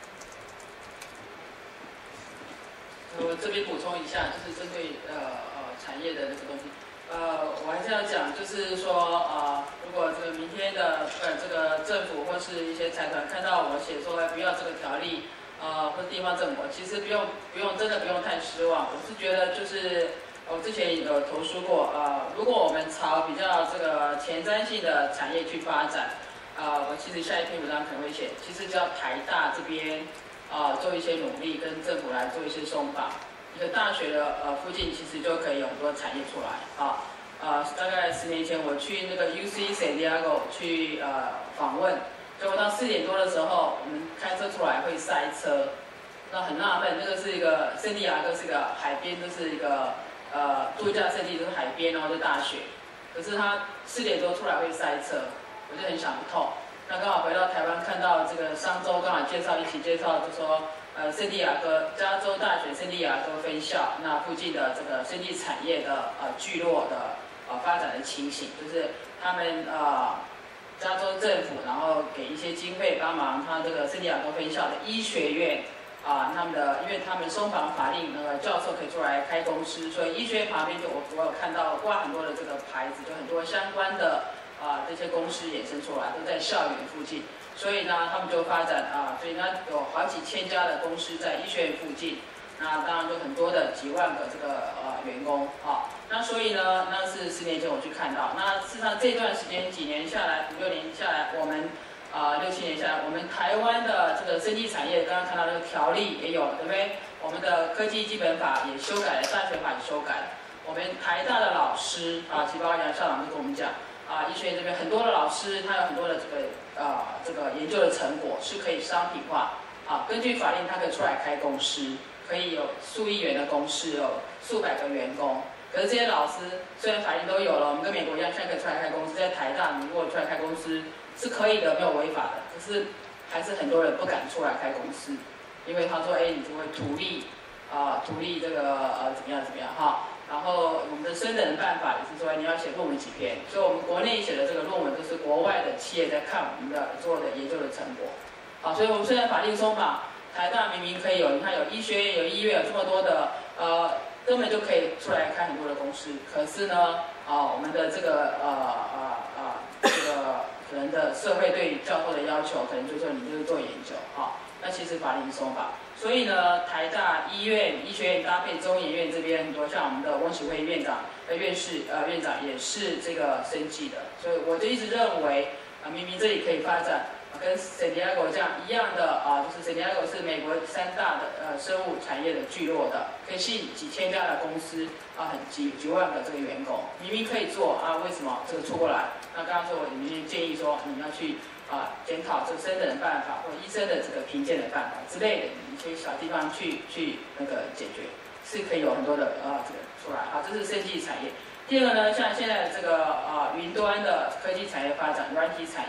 我这边补充一下，就是针对呃呃产业的那个东西。呃，我还是要讲，就是说，呃，如果这个明天的呃这个政府或是一些财团看到我写说不要这个条例，呃，或者地方政府，其实不用不用真的不用太失望。我是觉得就是我之前有投诉过，呃，如果我们朝比较这个前瞻性的产业去发展，呃，我其实下一篇文章可能会写，其实只要台大这边啊、呃、做一些努力，跟政府来做一些松绑。一个大学的呃附近其实就可以有很多产业出来啊，呃大概十年前我去那个 U C San Diego 去呃访问，结果到四点多的时候，我们开车出来会塞车，那很纳闷，那个是一个圣地亚哥是一个海边，就是一个呃度假胜地，就是海边，然后就大学，可是他四点多出来会塞车，我就很想不透。那刚好回到台湾看到这个商周刚好介绍一起介绍，就说。呃，圣地亚哥，加州大学圣地亚哥分校，那附近的这个生技产业的呃聚落的呃发展的情形，就是他们呃加州政府，然后给一些经费帮忙，他这个圣地亚哥分校的医学院啊、呃，他们的因为他们松绑法令，那个教授可以出来开公司，所以医学院旁边就我我有看到挂很多的这个牌子，就很多相关的啊、呃、这些公司衍生出来，都在校园附近。所以呢，他们就发展啊，所以呢有好几千家的公司在医学院附近，那当然就很多的几万个这个呃员工啊。那所以呢，那是十年前我去看到，那事实上这段时间几年下来，五六年下来，我们啊、呃、六七年下来，我们台湾的这个生技产业，刚刚看到那个条例也有了，对不对？我们的科技基本法也修改了，大学法也修改了。我们台大的老师啊，齐包杨校长就跟我们讲。啊，医学院这边很多的老师，他有很多的这个呃这个研究的成果是可以商品化。啊，根据法令，他可以出来开公司，可以有数亿元的公司，有数百个员工。可是这些老师虽然法令都有了，我们跟美国一样，现在可以出来开公司，在台大你如果出来开公司是可以的，没有违法的。可是还是很多人不敢出来开公司，因为他说，哎，你就会图利啊，图利这个呃怎么样怎么样哈。然后我们的升等办法也是说你要写论文几篇，所以我们国内写的这个论文都是国外的企业在看我们的做的研究的成果。好，所以我们虽然法令松绑，台大明明可以有，你看有医学院、有医院，有这么多的呃，根本就可以出来开很多的公司。可是呢，啊，我们的这个呃呃呃这个可能的社会对教授的要求，可能就是说你就是做研究啊，那其实法令松绑。所以呢，台大医院、医学院搭配中研院这边很多，像我们的翁启慧院长、呃院士、呃院长也是这个生技的，所以我就一直认为，啊、呃、明明这里可以发展，呃、跟圣地亚哥这样一样的啊、呃，就是圣地亚哥是美国三大的呃生物产业的聚落的，可以吸引几千家的公司啊，很几几万个这个员工，明明可以做啊，为什么这个出不来？那刚刚说我明明建议说你要去。啊，检讨这个升等的办法，或医生的这个评鉴的办法之类的一些小地方去去那个解决，是可以有很多的啊这个出来。好，这是生技产业。第二个呢，像现在这个啊云端的科技产业发展，软体产业，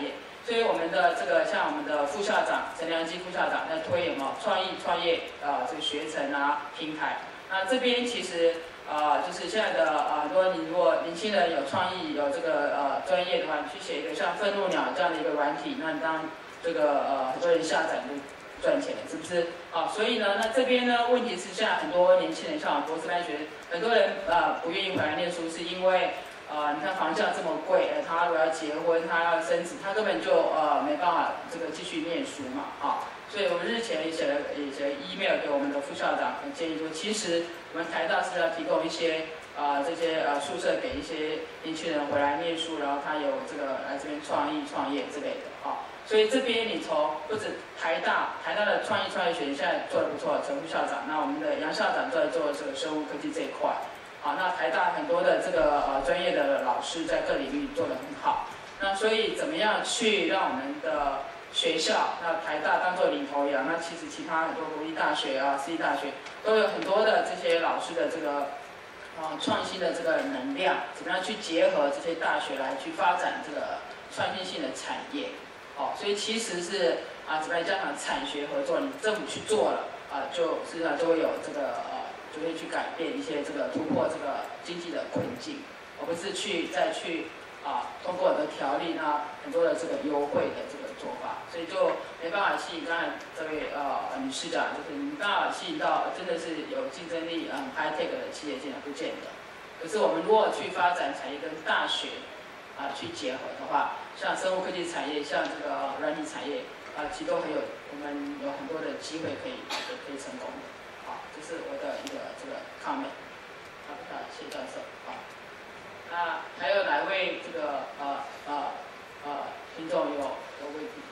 所以我们的这个像我们的副校长陈良基副校长在推有没有创意创业啊、呃、这个学程啊平台。那这边其实啊、呃、就是现在的啊，如果你如果年轻人有创意有这个呃专业的话，你去写一个像愤怒鸟这样的一个软体，那你当这个呃很多人下载就赚钱了，是不是？啊，所以呢，那这边呢问题是现在很多年轻人像博士班学，很多人啊、呃、不愿意回来念书，是因为。呃，你看房价这么贵，呃，他如果要结婚，他要生子，他根本就呃没办法这个继续念书嘛，啊，所以我们日前也写了也写了 email 给我们的副校长，建议说，其实我们台大是要提供一些啊、呃、这些呃宿舍给一些年轻人回来念书，然后他有这个来这边创意创业之类的，啊，所以这边你从不止台大台大的创意创业学现在做得不错，陈副校长，那我们的杨校长在做这个生物科技这一块。好，那台大很多的这个呃专业的老师在各领域做得很好，那所以怎么样去让我们的学校，那台大当做领头羊，那其实其他很多国立大学啊、私立大学都有很多的这些老师的这个啊创新的这个能量，怎么样去结合这些大学来去发展这个创新性的产业，哦，所以其实是啊怎么样加强产学合作，你政府去做了啊，就实际上就会有这个呃。就会去改变一些这个突破这个经济的困境，而不是去再去啊通过很多条例呢很多的这个优惠的这个做法，所以就没办法吸引刚才这位呃女士讲，就是你没办法吸引到真的是有竞争力嗯 high tech 的企业进来，不见得。可是我们如果去发展产业跟大学啊去结合的话，像生物科技产业，像这个软体产业啊，其实都很有我们有很多的机会可以可以成功的。这是我的一个这个 comment， 好，那谢谢教授。好，那还有哪位这个呃呃呃听众有有问题？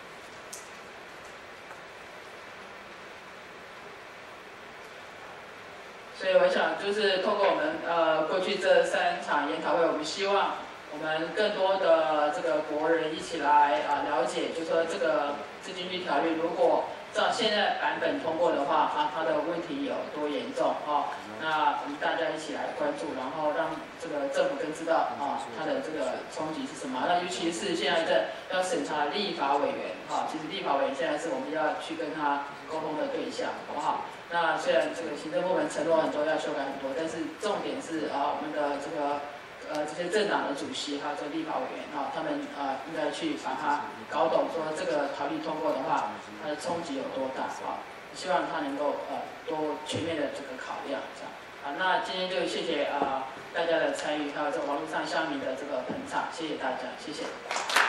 所以我想就是透过我们呃过去这三场研讨会，我们希望我们更多的这个国人一起来啊、呃、了解，就是说这个自经济条例如果照现在版本通过的话，啊，它的问题有多严重啊？那我们大家一起来关注，然后让这个政府更知道啊，它的这个冲击是什么。那尤其是现在在要审查立法委员，哈、啊，其实立法委员现在是我们要去跟他沟通的对象，好不好？那虽然这个行政部门承诺很多要修改很多，但是重点是啊，我们的这个。呃，这些政党的主席还有这个立法委员啊，他们啊应该去把它搞懂，说这个条例通过的话，它的冲击有多大啊？希望他能够呃多全面的这个考量，这样啊。那今天就谢谢啊、呃、大家的参与，还有这个网络上乡民的这个捧场，谢谢大家，谢谢。